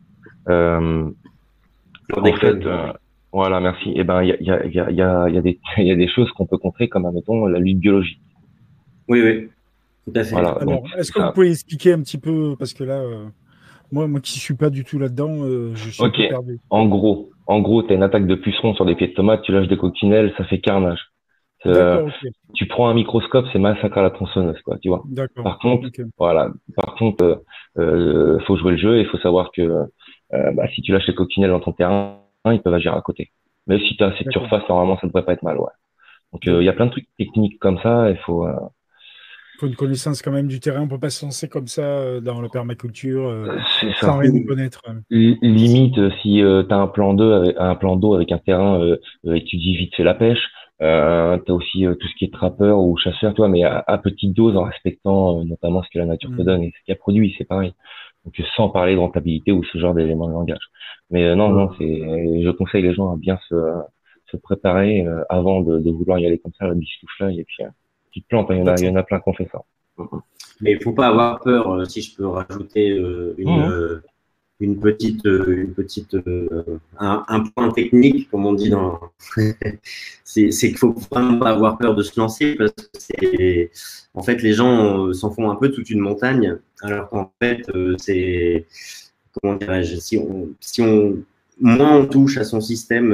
En fait, voilà, merci. Et ben il y a des choses qu'on peut contrer comme admettons la lutte biologique. Oui, tout à fait. Voilà, alors, est-ce que vous pouvez expliquer un petit peu parce que là, moi qui suis pas du tout là-dedans, je suis un peu perdu. En gros, t'as une attaque de pucerons sur des pieds de tomates, tu lâches des coccinelles, ça fait carnage. Tu prends un microscope, c'est massacre à la tronçonneuse, quoi, tu vois. Par contre, faut jouer le jeu et il faut savoir que si tu lâches les coccinelles dans ton terrain, ils peuvent agir à côté. Mais si tu as assez de surface, normalement, ça devrait pas être mal, ouais. Donc il y a plein de trucs techniques comme ça, il faut une connaissance quand même du terrain, on peut pas se lancer comme ça dans la permaculture sans rien y connaître. Limite, si tu as un plan d'eau avec un terrain et tu dis vite fait la pêche, tu as aussi tout ce qui est trappeur ou chasseur, toi, mais à petite dose en respectant notamment ce que la nature te donne et ce qu'elle produit, c'est pareil. Donc sans parler de rentabilité ou ce genre d'éléments de langage. Mais non, je conseille les gens à bien se préparer avant de vouloir y aller comme ça, la bisouffle et puis petites plantes, il y en a plein qui ont fait ça. Mais il faut pas avoir peur, si je peux rajouter un point technique, comme on dit c'est qu'il faut vraiment pas avoir peur de se lancer parce que en fait, les gens s'en font un peu toute une montagne, alors qu'en fait, comment dirais-je, moins on touche à son système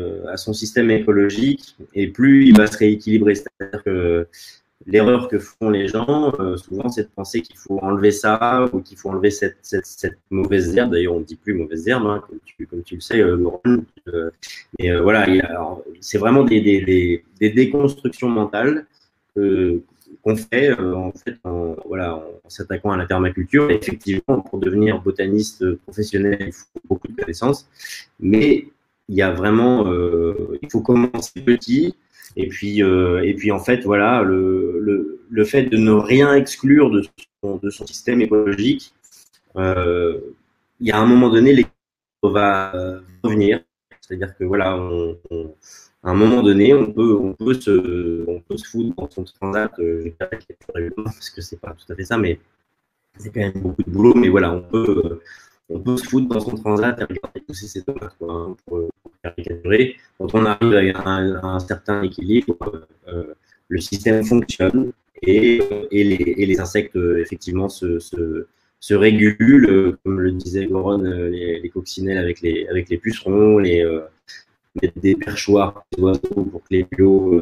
écologique et plus il va se rééquilibrer. C'est-à-dire que l'erreur que font les gens, souvent, c'est de penser qu'il faut enlever ça ou qu'il faut enlever cette mauvaise herbe. D'ailleurs, on ne dit plus mauvaise herbe, hein, comme tu le sais, Laurent. Mais voilà, c'est vraiment des déconstructions mentales qu'on fait en s'attaquant à la permaculture. Et effectivement, pour devenir botaniste professionnel, il faut beaucoup de connaissances. Mais il y a vraiment, il faut commencer petit. Et puis en fait, voilà, le fait de ne rien exclure de son système écologique, il y a un moment donné, l'équilibre va revenir. C'est-à-dire que voilà, à un moment donné, on peut se foutre dans son transat. Je vais pas parce que c'est pas tout à fait ça, mais c'est quand même beaucoup de boulot. Mais voilà, on peut se foutre dans son transat et regarder pousser ses tomates, quoi, hein, pour caricaturer. Quand on arrive à un certain équilibre, le système fonctionne et les insectes, effectivement, se régulent, comme le disait Goron, les coccinelles avec les pucerons, mettre des perchoirs pour les oiseaux pour que les bio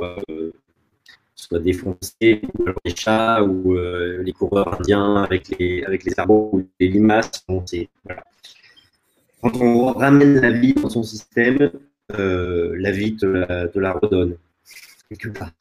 soient défoncés, ou alors les chats ou les coureurs indiens avec les arbres ou les limaces. Bon, voilà. Quand on ramène la vie dans son système, la vie te la redonne quelque part.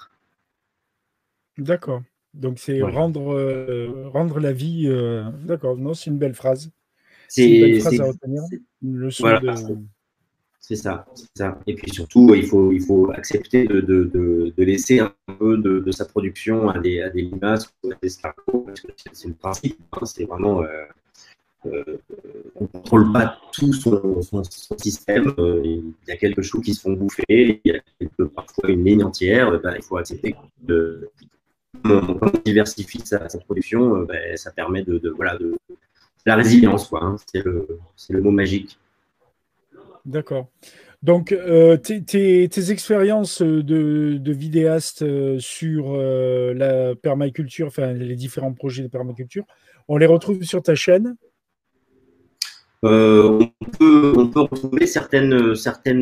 D'accord. Donc c'est rendre la vie. D'accord. Non, c'est une belle phrase. C'est une belle phrase à retenir. Une leçon voilà, c'est ça. Et puis surtout, il faut accepter de laisser un peu de sa production à des limaces ou à des escargots, parce que c'est le principe. Hein, c'est vraiment on ne contrôle pas tout son système. Il y a quelques choux qui se font bouffer, il y a parfois une ligne entière. Il faut accepter que quand on diversifie sa production, ça permet de la résilience, quoi. Hein, c'est le mot magique. D'accord. Donc, tes expériences de vidéaste sur la permaculture, enfin les différents projets de permaculture, on les retrouve sur ta chaîne? On peut retrouver certaines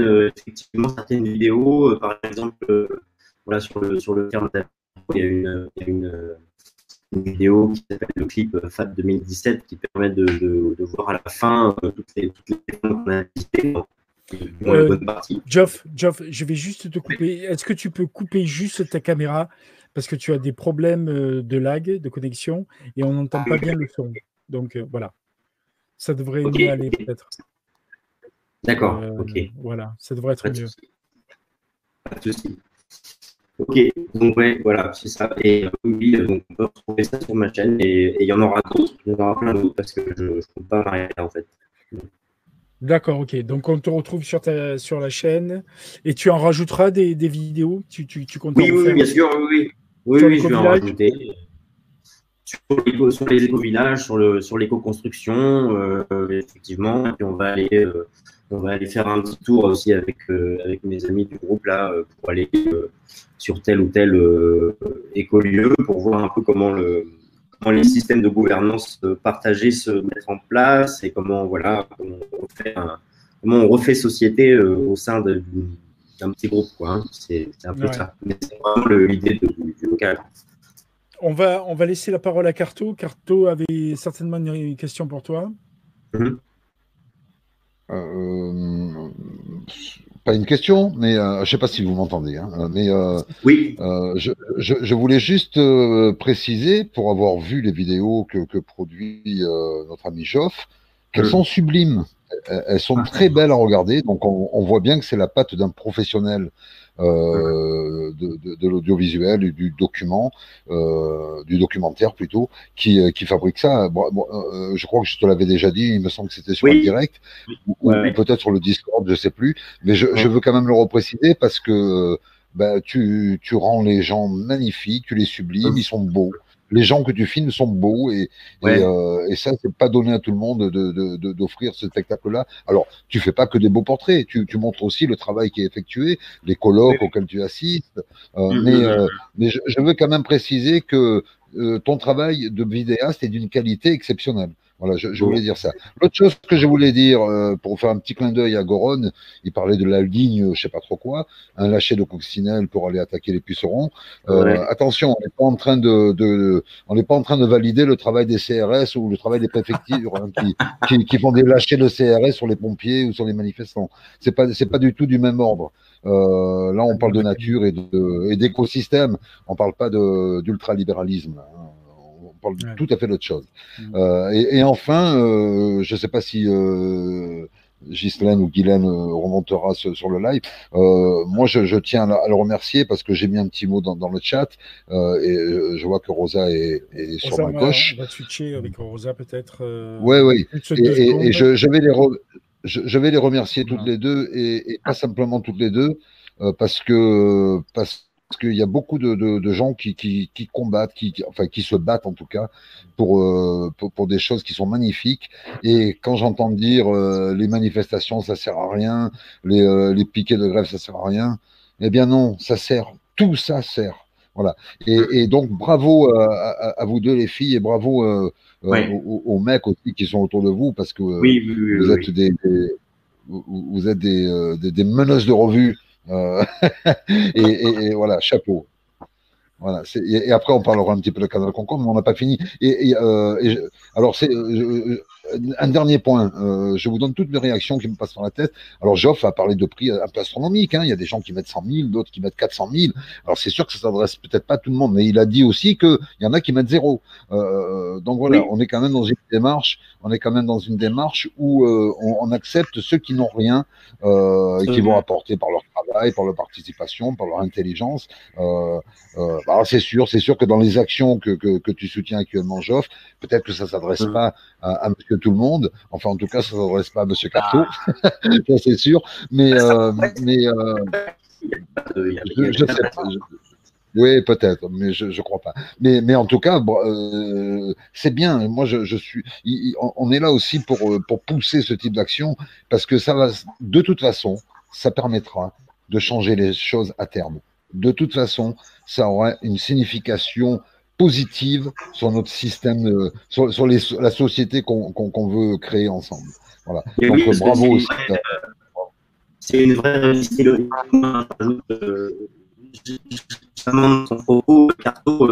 vidéos, par exemple, voilà, sur le terme il y a une vidéo qui s'appelle le clip FAT 2017 qui permet de voir à la fin toutes les films qu'on a visitées. Geoff, je vais juste te couper. Est-ce que tu peux couper juste ta caméra parce que tu as des problèmes de lag, de connexion, et on n'entend pas bien le son. Donc voilà, ça devrait mieux aller peut-être. D'accord, ok. Voilà, ça devrait être mieux. Pas de souci. Ok, donc ouais, voilà, c'est ça. Et oui, donc on peut retrouver ça sur ma chaîne et il y en aura d'autres, il y en aura plein d'autres parce que je ne compte pas m'arrêter en fait. D'accord, ok. Donc on te retrouve sur la chaîne et tu en rajouteras des vidéos. Tu comptes oui, bien sûr, oui, je vais en rajouter. Sur les éco-villages, sur l'éco-construction, effectivement. Et puis on va aller faire un petit tour aussi avec mes amis du groupe là pour aller sur tel ou tel écolieu pour voir un peu comment les systèmes de gouvernance partagés se mettent en place et comment on refait société au sein d'un petit groupe, quoi. Hein. C'est un peu ça. Mais c'est vraiment l'idée du local. On va laisser la parole à Carto. Carto avait certainement une question pour toi. Pas une question, mais je ne sais pas si vous m'entendez. Hein, mais oui. Je voulais juste préciser, pour avoir vu les vidéos que produit notre ami Geoff, qu'elles sont sublimes. Elles sont très belles à regarder. Donc on voit bien que c'est la patte d'un professionnel de l'audiovisuel, du documentaire plutôt, qui fabrique ça. Je crois que je te l'avais déjà dit, il me semble que c'était sur le direct, ou peut-être sur le Discord, je sais plus, mais je veux quand même le repréciser parce que tu rends les gens magnifiques, tu les sublimes, ils sont beaux. Les gens que tu filmes sont beaux et ça, c'est pas donné à tout le monde d'offrir ce spectacle-là. Alors, tu fais pas que des beaux portraits, tu montres aussi le travail qui est effectué, les colloques auxquels tu assistes. Mais je veux quand même préciser que ton travail de vidéaste est d'une qualité exceptionnelle. Voilà, je voulais dire ça. L'autre chose que je voulais dire, pour faire un petit clin d'œil à Goron, il parlait de la ligne, je sais pas trop quoi, un lâcher de coccinelle pour aller attaquer les pucerons. Attention, on n'est pas en train de valider le travail des CRS ou le travail des préfectures qui font des lâchers de CRS sur les pompiers ou sur les manifestants. C'est pas du tout du même ordre. Là, on parle de nature et d'écosystème. On parle pas d'ultralibéralisme. Hein. On parle tout à fait d'autre chose. Et enfin, je ne sais pas si Ghislaine ou Guylaine remontera sur le live. Moi, je tiens à le remercier parce que j'ai mis un petit mot dans le chat et je vois que Rosa est sur ma gauche. On va switcher avec Rosa peut-être. Oui. Et je vais les remercier toutes les deux et pas simplement toutes les deux parce qu'il y a beaucoup de gens qui combattent, qui se battent en tout cas pour des choses qui sont magnifiques. Et quand j'entends dire les manifestations, ça sert à rien, les piquets de grève, ça sert à rien, eh bien non, ça sert. Tout ça sert. Voilà. Et donc bravo à vous deux les filles et bravo aux mecs aussi qui sont autour de vous parce que vous êtes des meneuses de revue. Et voilà, chapeau. Voilà, et après, on parlera un petit peu de Canal Concombre, mais on n'a pas fini. Alors, c'est un dernier point. Je vous donne toutes les réactions qui me passent par la tête. Alors, Geoff a parlé de prix un peu astronomiques. Hein. Il y a des gens qui mettent 100 000, d'autres qui mettent 400 000. Alors, c'est sûr que ça s'adresse peut-être pas à tout le monde, mais il a dit aussi qu'il y en a qui mettent zéro. Donc voilà, on est quand même dans une démarche. Où on accepte ceux qui n'ont rien, qui vont apporter par leur travail, par leur participation, par leur intelligence. C'est sûr que dans les actions que tu soutiens actuellement, Geoff, peut-être que ça ne s'adresse pas à Monsieur Tout le Monde. Enfin, en tout cas, ça ne s'adresse pas à Monsieur Carto, ça c'est sûr. Mais je sais pas. Oui, peut-être, mais je crois pas. Mais en tout cas, c'est bien. Moi, on est là aussi pour pousser ce type d'action parce que ça va, de toute façon, ça permettra de changer les choses à terme. De toute façon, ça aura une signification positive sur notre système, sur la société qu'on veut créer ensemble. Voilà. Et Donc oui, parce que bravo aussi. C'est une vraie réussite. Justement, son propos, Carto,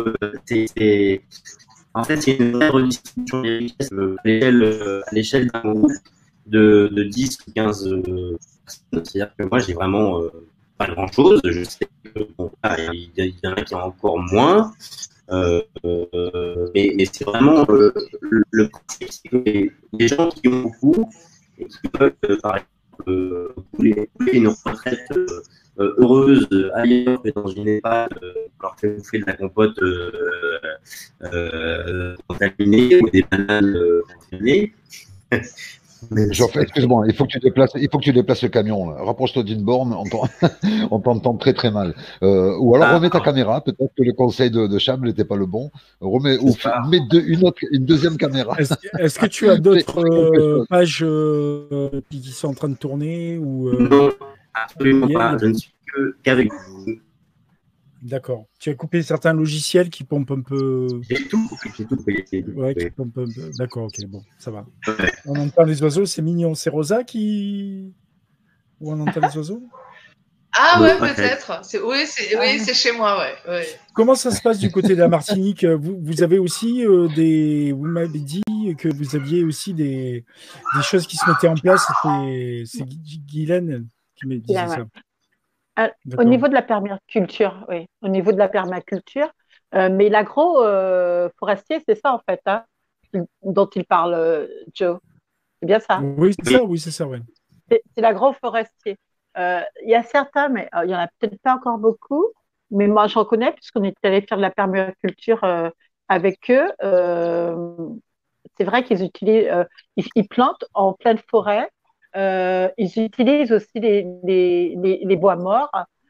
en fait, c'est une vraie redistribution des richesses à l'échelle d'un groupe de 10 ou 15 personnes. C'est-à-dire que moi, j'ai vraiment pas grand-chose. Je sais que bon, il y en a qui ont encore moins. Mais c'est vraiment le principe, c'est que les gens qui ont beaucoup et qui peuvent, par exemple, couler une retraite heureuse ailleurs que dans une EHPAD, leur fait bouffer de la compote contaminée ou des bananes contaminées. Geoffrey, excuse-moi, il faut que tu déplaces le camion. Rapproche-toi d'une borne, on t'entend très très mal. Ou alors remets ta caméra, peut-être que le conseil de Cham n'était pas le bon. Mets une deuxième caméra. Est-ce que tu as d'autres pages qui sont en train de tourner ou, Non, absolument pas. Je ne suis qu'avec vous. D'accord. Tu as coupé certains logiciels qui pompent un peu. J'ai tout coupé. Ouais, qui pompent un peu. D'accord, ok, bon, ça va. Ouais. On entend les oiseaux, c'est mignon. C'est Rosa qui. Où on entend les oiseaux? Ah ouais, peut-être. Oui, c'est chez moi, ouais. Comment ça se passe du côté de la Martinique? Vous avez aussi Vous m'avez dit que vous aviez aussi des choses qui se mettaient en place. C'est Guylaine qui me disait ça. Au niveau de la permaculture, oui. Au niveau de la permaculture, mais l'agro-forestier, c'est ça en fait, hein, dont il parle, Joe. C'est bien ça? Oui, c'est ça, oui. C'est l'agro-forestier. Il y a certains, mais il y en a peut-être pas encore beaucoup, mais moi j'en connais puisqu'on est allé faire de la permaculture avec eux. C'est vrai qu'ils utilisent, ils plantent en pleine forêt. Ils utilisent aussi les bois morts.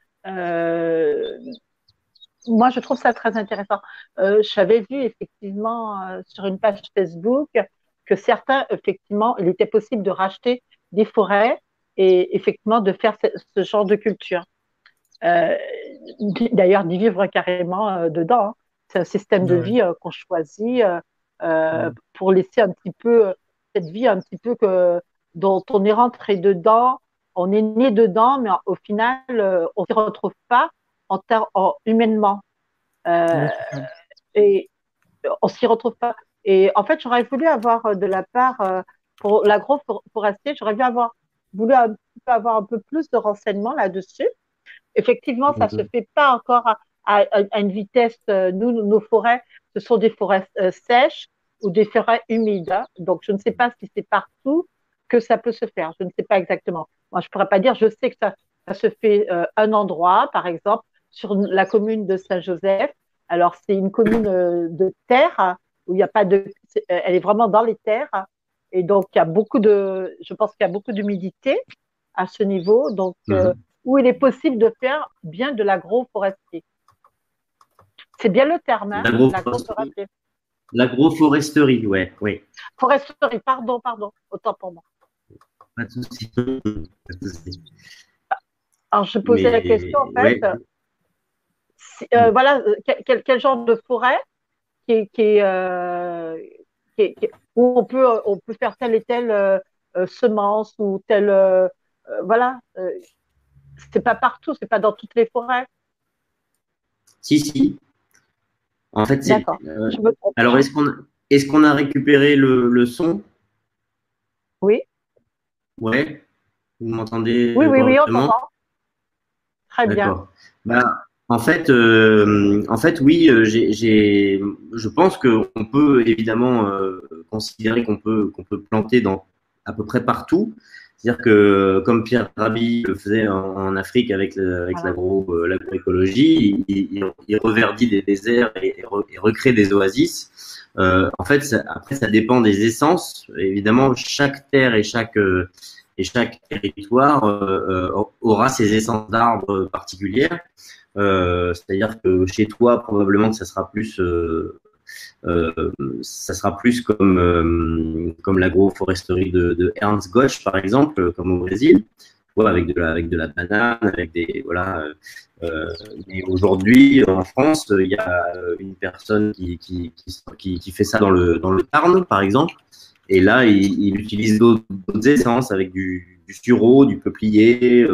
Moi, je trouve ça très intéressant. J'avais vu effectivement sur une page Facebook que certains, effectivement, il était possible de racheter des forêts et effectivement de faire ce genre de culture. D'ailleurs, d'y vivre carrément dedans. Hein. C'est un système de vie qu'on choisit pour laisser un petit peu cette vie un petit peu dont on est rentré dedans, on est né dedans, mais au final, on ne s'y retrouve pas humainement. Et on s'y retrouve pas. Et en fait, j'aurais voulu avoir de la part, pour l'agro-forestier, j'aurais voulu avoir un peu plus de renseignements là-dessus. Effectivement, ça ne se fait pas encore à une vitesse. Nos forêts, ce sont des forêts sèches ou des forêts humides. Hein. Donc, je ne sais pas si c'est partout que ça peut se faire. Je ne sais pas exactement. Moi, je ne pourrais pas dire. Je sais que ça se fait un endroit, par exemple, sur la commune de Saint-Joseph. Alors, c'est une commune de terre où il n'y a pas de. Elle est vraiment dans les terres. Et donc, je pense qu'il y a beaucoup d'humidité à ce niveau. Donc, où il est possible de faire bien de l'agroforestier. C'est bien le terme, hein, l'agroforestier. L'agroforesterie, oui. Foresterie, pardon, autant pour moi. Pas de souci. Alors, je posais la question, en fait, voilà, quel genre de forêt où on peut faire telle et telle semence ou telle, voilà. C'est pas partout, c'est pas dans toutes les forêts. Si. En fait, c'est. D'accord. Alors, est-ce qu'on a récupéré le son? Oui. Ouais. Vous m'entendez? Oui, on t'entend. Très bien. Bah, en fait, oui, je pense qu'on peut évidemment considérer qu'on peut planter dans à peu près partout. C'est-à-dire que, comme Pierre Rabhi le faisait en Afrique avec l'agroécologie, il reverdit des déserts et recrée des oasis. En fait, après, ça dépend des essences. Évidemment, chaque terre et chaque territoire aura ses essences d'arbres particulières. C'est-à-dire que chez toi, probablement que ça sera plus comme l'agroforesterie de Ernst Gosch, par exemple, comme au Brésil, avec de la banane, avec des et aujourd'hui en France, il y a une personne qui fait ça dans le Tarn, par exemple, Et là, il utilise d'autres essences avec du sureau, du peuplier,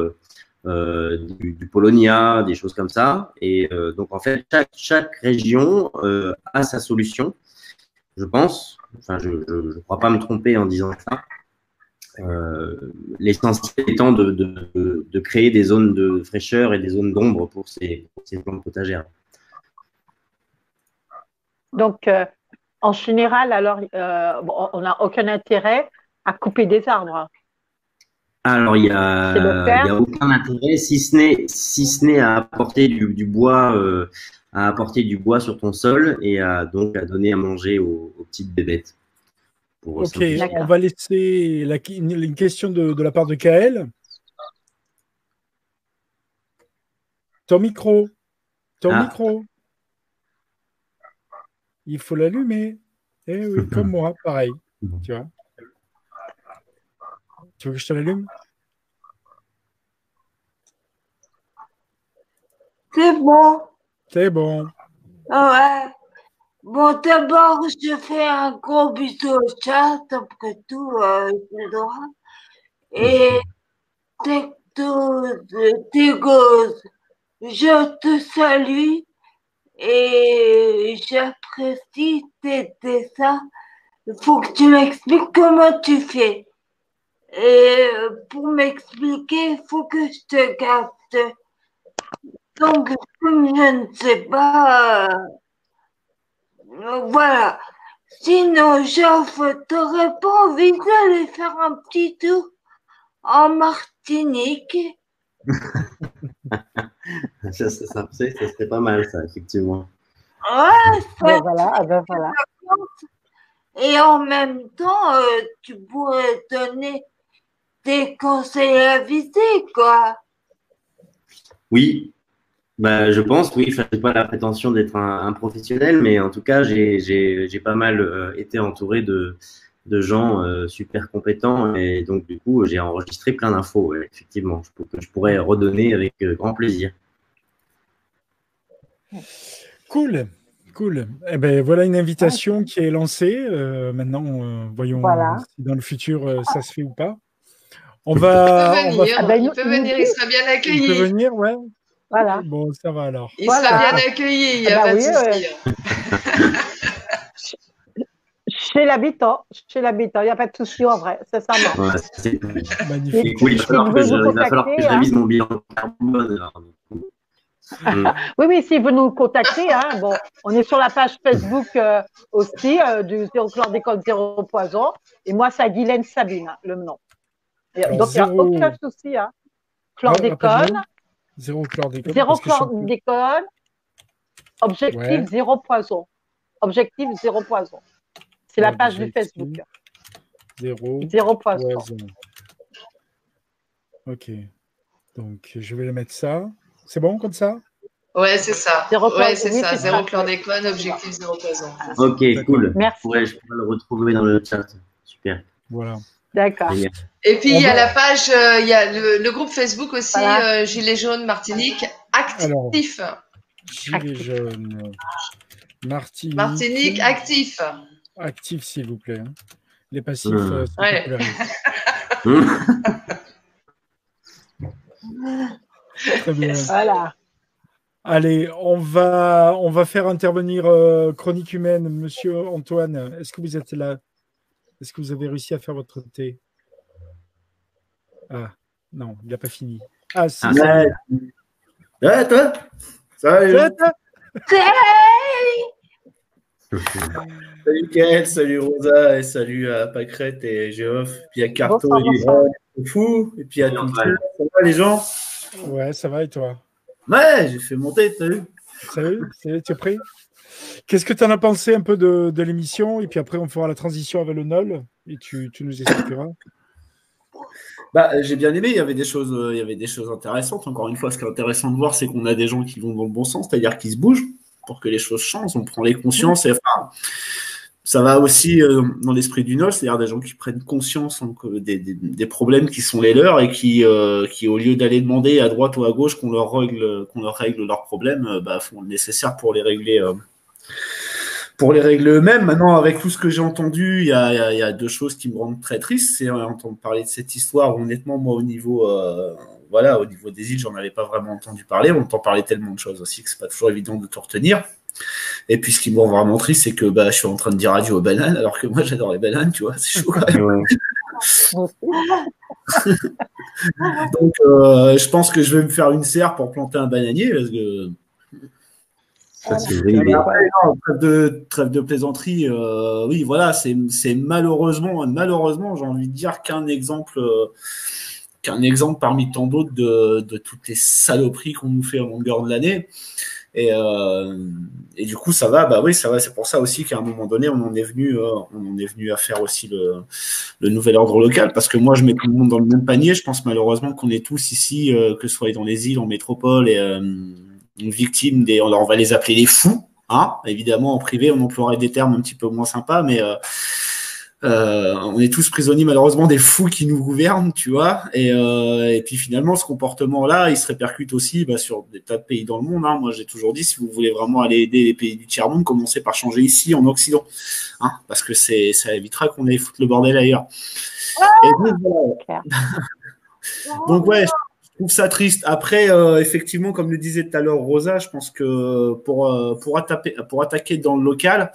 du polonia, des choses comme ça. Et donc, en fait, chaque région a sa solution, je pense. Enfin, je ne crois pas me tromper en disant ça. L'essentiel étant de créer des zones de fraîcheur et des zones d'ombre pour ces plantes potagères. Donc, en général, alors, on n'a aucun intérêt à couper des arbres. Alors, il y a aucun intérêt, si ce n'est à apporter du bois, sur ton sol et donc à donner à manger aux petites bébêtes. Ok, on va laisser une question de la part de Kael. Ton micro. Micro. Il faut l'allumer. Eh oui, comme moi, pareil. Tu vois. Tu veux que je te l'allume? C'est bon. C'est bon. Ouais. Bon, d'abord, je fais un gros bisou au chat, après tout, le droit. Et Tegos, je te salue et j'apprécie tes dessins. Il faut que tu m'expliques comment tu fais. Et pour m'expliquer, il faut que je te capte. Donc, comme je ne sais pas, voilà. Sinon, Geoff, t'aurais pas envie d'aller faire un petit tour en Martinique? Ça serait pas mal, ça, effectivement. Ouais, ben voilà. Et en même temps, tu pourrais donner des conseils à visiter, quoi. Oui, bah, je pense, oui. Je n'ai pas la prétention d'être un professionnel, mais en tout cas, j'ai pas mal été entouré de gens super compétents et donc, du coup, j'ai enregistré plein d'infos, ouais, effectivement, que je pourrais redonner avec grand plaisir. Cool. Eh ben, voilà une invitation qui est lancée. Maintenant, voyons si dans le futur ça se fait ou pas. Il peut venir, il sera bien accueilli. Il peut venir, ouais. Voilà. Bon, ça va alors. Il sera bien accueilli, il n'y a pas de souci. Chez l'habitant, il n'y a pas de souci en vrai, c'est ça. Ouais, c'est magnifique. Oui, il va falloir que je révise mon bilan carbone. Oui, si vous nous contactez, bon, on est sur la page Facebook aussi du Zéro Chlordécone, Zéro Poison. Et moi, c'est Guylaine Sabine, le nom. Donc, il n'y a aucun souci. Chlordécone. Zéro chlordécone. Zéro chlordécone. Objectif zéro poison. Objectif zéro poison. C'est la page du Facebook. Zéro poison. Ok. Donc, je vais le mettre ça. C'est bon comme ça? Ouais, c'est ça. Zéro chlordécone, objectif zéro poison. Ok, cool. Merci. Je pourrais le retrouver dans le chat. Super. Voilà. D'accord. Et puis, il y a la page, il y a le groupe Facebook aussi, Gilets jaunes Martinique, actif. Alors, Gilets jaunes Martinique, actif. Actif, s'il vous plaît. Les passifs sont popularisés. Très bien. Voilà. Allez, on va faire intervenir Chronique Humaine. Monsieur Antoine, est-ce que vous êtes là? Est-ce que vous avez réussi à faire votre thé? Ah, non, il n'a pas fini. Ah, si. Ouais, toi? Salut. Salut Kael, salut Rosa, et salut à Pâquerette et Geoff, puis à Carto et Fou, et puis à tout le monde. Ça va les gens? Ouais, ça va et toi? Ouais, j'ai fait monter, t'as vu? Salut, tu es prêt? Qu'est-ce que tu en as pensé un peu de l'émission? Et puis après, on fera la transition avec le NOL et tu nous expliqueras. J'ai bien aimé, il y avait des choses intéressantes. Encore une fois, ce qui est intéressant de voir, c'est qu'on a des gens qui vont dans le bon sens, c'est-à-dire qui se bougent pour que les choses changent. On prend les consciences et ça va aussi dans l'esprit du NOL, c'est-à-dire des gens qui prennent conscience des problèmes qui sont les leurs et qui au lieu d'aller demander à droite ou à gauche qu'on leur règle leurs problèmes, font le nécessaire pour les régler pour les régler eux-mêmes. Maintenant, avec tout ce que j'ai entendu, il y a deux choses qui me rendent très triste. C'est entendre parler de cette histoire. Honnêtement, moi, au niveau des îles, j'en avais pas vraiment entendu parler. On entend parler tellement de choses aussi que c'est pas toujours évident de tout retenir. Et puis, ce qui me rend vraiment triste, c'est que je suis en train de dire adieu aux bananes, alors que moi, j'adore les bananes, tu vois, c'est chaud quand même. Donc, je pense que je vais me faire une serre pour planter un bananier, parce que ça, c'est une vraie idée. Trêve de plaisanterie, oui, voilà, c'est malheureusement, j'ai envie de dire qu'un exemple parmi tant d'autres de toutes les saloperies qu'on nous fait en longueur de l'année. Et du coup, ça va, oui, ça va. C'est pour ça aussi qu'à un moment donné, on en est venu à faire aussi le nouvel ordre local, parce que moi, je mets tout le monde dans le même panier. Je pense malheureusement qu'on est tous ici, que ce soit dans les îles, en métropole, et victimes on va les appeler les fous, hein. Évidemment, en privé, on emploierait des termes un petit peu moins sympas, mais on est tous prisonniers malheureusement des fous qui nous gouvernent, tu vois, et puis finalement ce comportement-là, il se répercute aussi sur des tas de pays dans le monde, hein. Moi j'ai toujours dit, si vous voulez vraiment aller aider les pays du tiers-monde, commencez par changer ici en Occident, hein, parce que ça évitera qu'on aille foutre le bordel ailleurs. Et donc, voilà. Donc ouais, je trouve ça triste. Après, effectivement, comme le disait tout à l'heure Rosa, je pense que pour attaquer dans le local,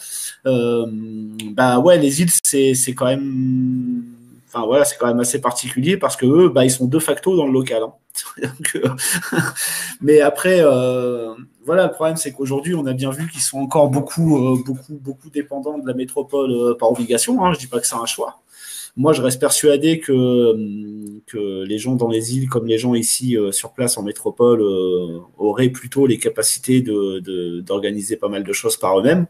ouais, les îles, c'est quand même, enfin voilà, c'est quand même assez particulier parce que eux, ils sont de facto dans le local, hein. Donc, mais après, voilà, le problème, c'est qu'aujourd'hui, on a bien vu qu'ils sont encore beaucoup dépendants de la métropole par obligation, hein. Je dis pas que c'est un choix. Moi, je reste persuadé que les gens dans les îles, comme les gens ici sur place en métropole, auraient plutôt les capacités d'organiser pas mal de choses par eux-mêmes.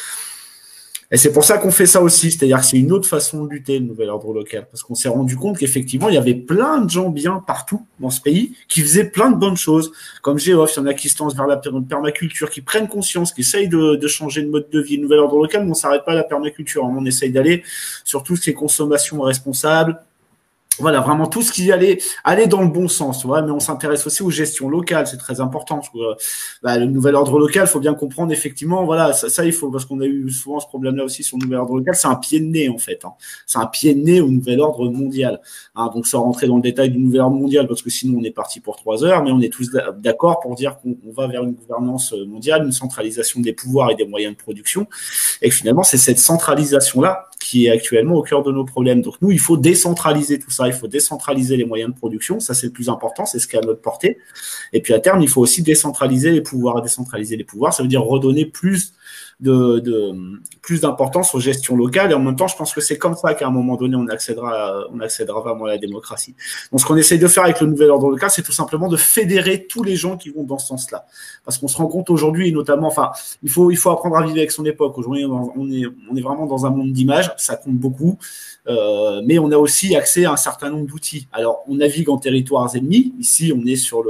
Et c'est pour ça qu'on fait ça aussi, c'est-à-dire que c'est une autre façon de lutter, le nouvel ordre local, parce qu'on s'est rendu compte qu'effectivement, il y avait plein de gens bien partout dans ce pays qui faisaient plein de bonnes choses, comme Géoff, il y en a qui se lancent vers la permaculture, qui prennent conscience, qui essayent de changer de mode de vie. Le nouvel ordre local, mais on ne s'arrête pas à la permaculture, on essaye d'aller sur tout ce qui est consommation responsable. Voilà, vraiment tout ce qui allait dans le bon sens, tu vois, mais on s'intéresse aussi aux gestions locales, c'est très important. Parce que, le nouvel ordre local, il faut bien comprendre effectivement, voilà, ça il faut, parce qu'on a eu souvent ce problème-là aussi sur le nouvel ordre local, c'est un pied de nez en fait, hein. C'est un pied de nez au nouvel ordre mondial, hein. Donc sans rentrer dans le détail du nouvel ordre mondial, parce que sinon on est parti pour 3 heures, mais on est tous d'accord pour dire qu'on va vers une gouvernance mondiale, une centralisation des pouvoirs et des moyens de production, et que finalement c'est cette centralisation-là qui est actuellement au cœur de nos problèmes. Donc nous, il faut décentraliser tout ça. Il faut décentraliser les moyens de production, ça c'est le plus important, c'est ce qui est à notre portée. Et puis à terme, il faut aussi décentraliser les pouvoirs. Décentraliser les pouvoirs, ça veut dire redonner plus d'importance aux gestions locales. Et en même temps, je pense que c'est comme ça qu'à un moment donné, on accédera vraiment à la démocratie. Donc ce qu'on essaye de faire avec le nouvel ordre local, c'est tout simplement de fédérer tous les gens qui vont dans ce sens-là. Parce qu'on se rend compte aujourd'hui, notamment, enfin, il faut apprendre à vivre avec son époque. Aujourd'hui, on est vraiment dans un monde d'images, ça compte beaucoup. Mais on a aussi accès à un certain nombre d'outils. Alors, on navigue en territoires ennemis. Ici, on est sur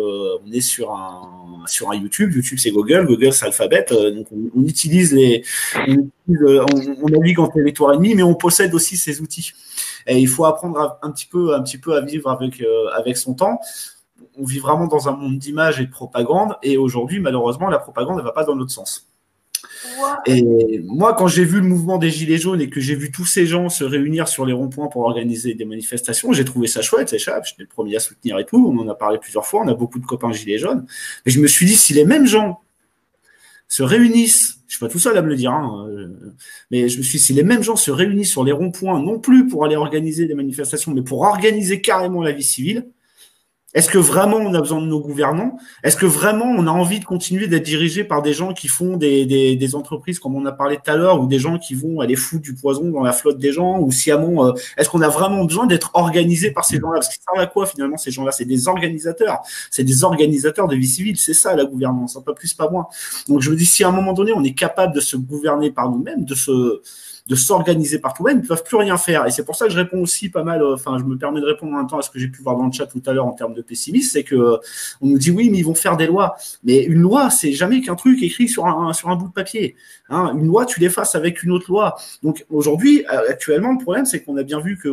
un YouTube. YouTube, c'est Google. Google, c'est Alphabet. Donc, on navigue en territoire ennemi, mais on possède aussi ces outils. Et il faut apprendre un petit peu à vivre avec son temps. On vit vraiment dans un monde d'images et de propagande. Et aujourd'hui, malheureusement, la propagande ne va pas dans notre sens. Et moi, quand j'ai vu le mouvement des Gilets jaunes et que j'ai vu tous ces gens se réunir sur les ronds-points pour organiser des manifestations, j'ai trouvé ça chouette, j'étais le premier à soutenir et tout, on en a parlé plusieurs fois, on a beaucoup de copains Gilets jaunes, mais je me suis dit, si les mêmes gens se réunissent, je suis pas tout seul à me le dire, hein, mais je me suis dit, si les mêmes gens se réunissent sur les ronds-points, non plus pour aller organiser des manifestations, mais pour organiser carrément la vie civile, est-ce que vraiment on a besoin de nos gouvernants? Est-ce que vraiment on a envie de continuer d'être dirigé par des gens qui font des entreprises comme on a parlé tout à l'heure, ou des gens qui vont aller foutre du poison dans la flotte des gens, ou sciemment, est-ce qu'on a vraiment besoin d'être organisé par ces gens-là? Parce qu'ils servent à quoi finalement ces gens-là? C'est des organisateurs de vie civile, c'est ça la gouvernance, pas plus, pas moins. Donc je me dis, si à un moment donné on est capable de se gouverner par nous-mêmes, de s'organiser par tout-même, ils ne peuvent plus rien faire. Et c'est pour ça que je réponds aussi pas mal, je me permets de répondre en même temps à ce que j'ai pu voir dans le chat tout à l'heure en termes de pessimisme, c'est que on nous dit oui, mais ils vont faire des lois. Mais une loi, c'est jamais qu'un truc écrit sur un bout de papier, hein. Une loi, tu l'effaces avec une autre loi. Donc aujourd'hui, actuellement, le problème, c'est qu'on a bien vu que pour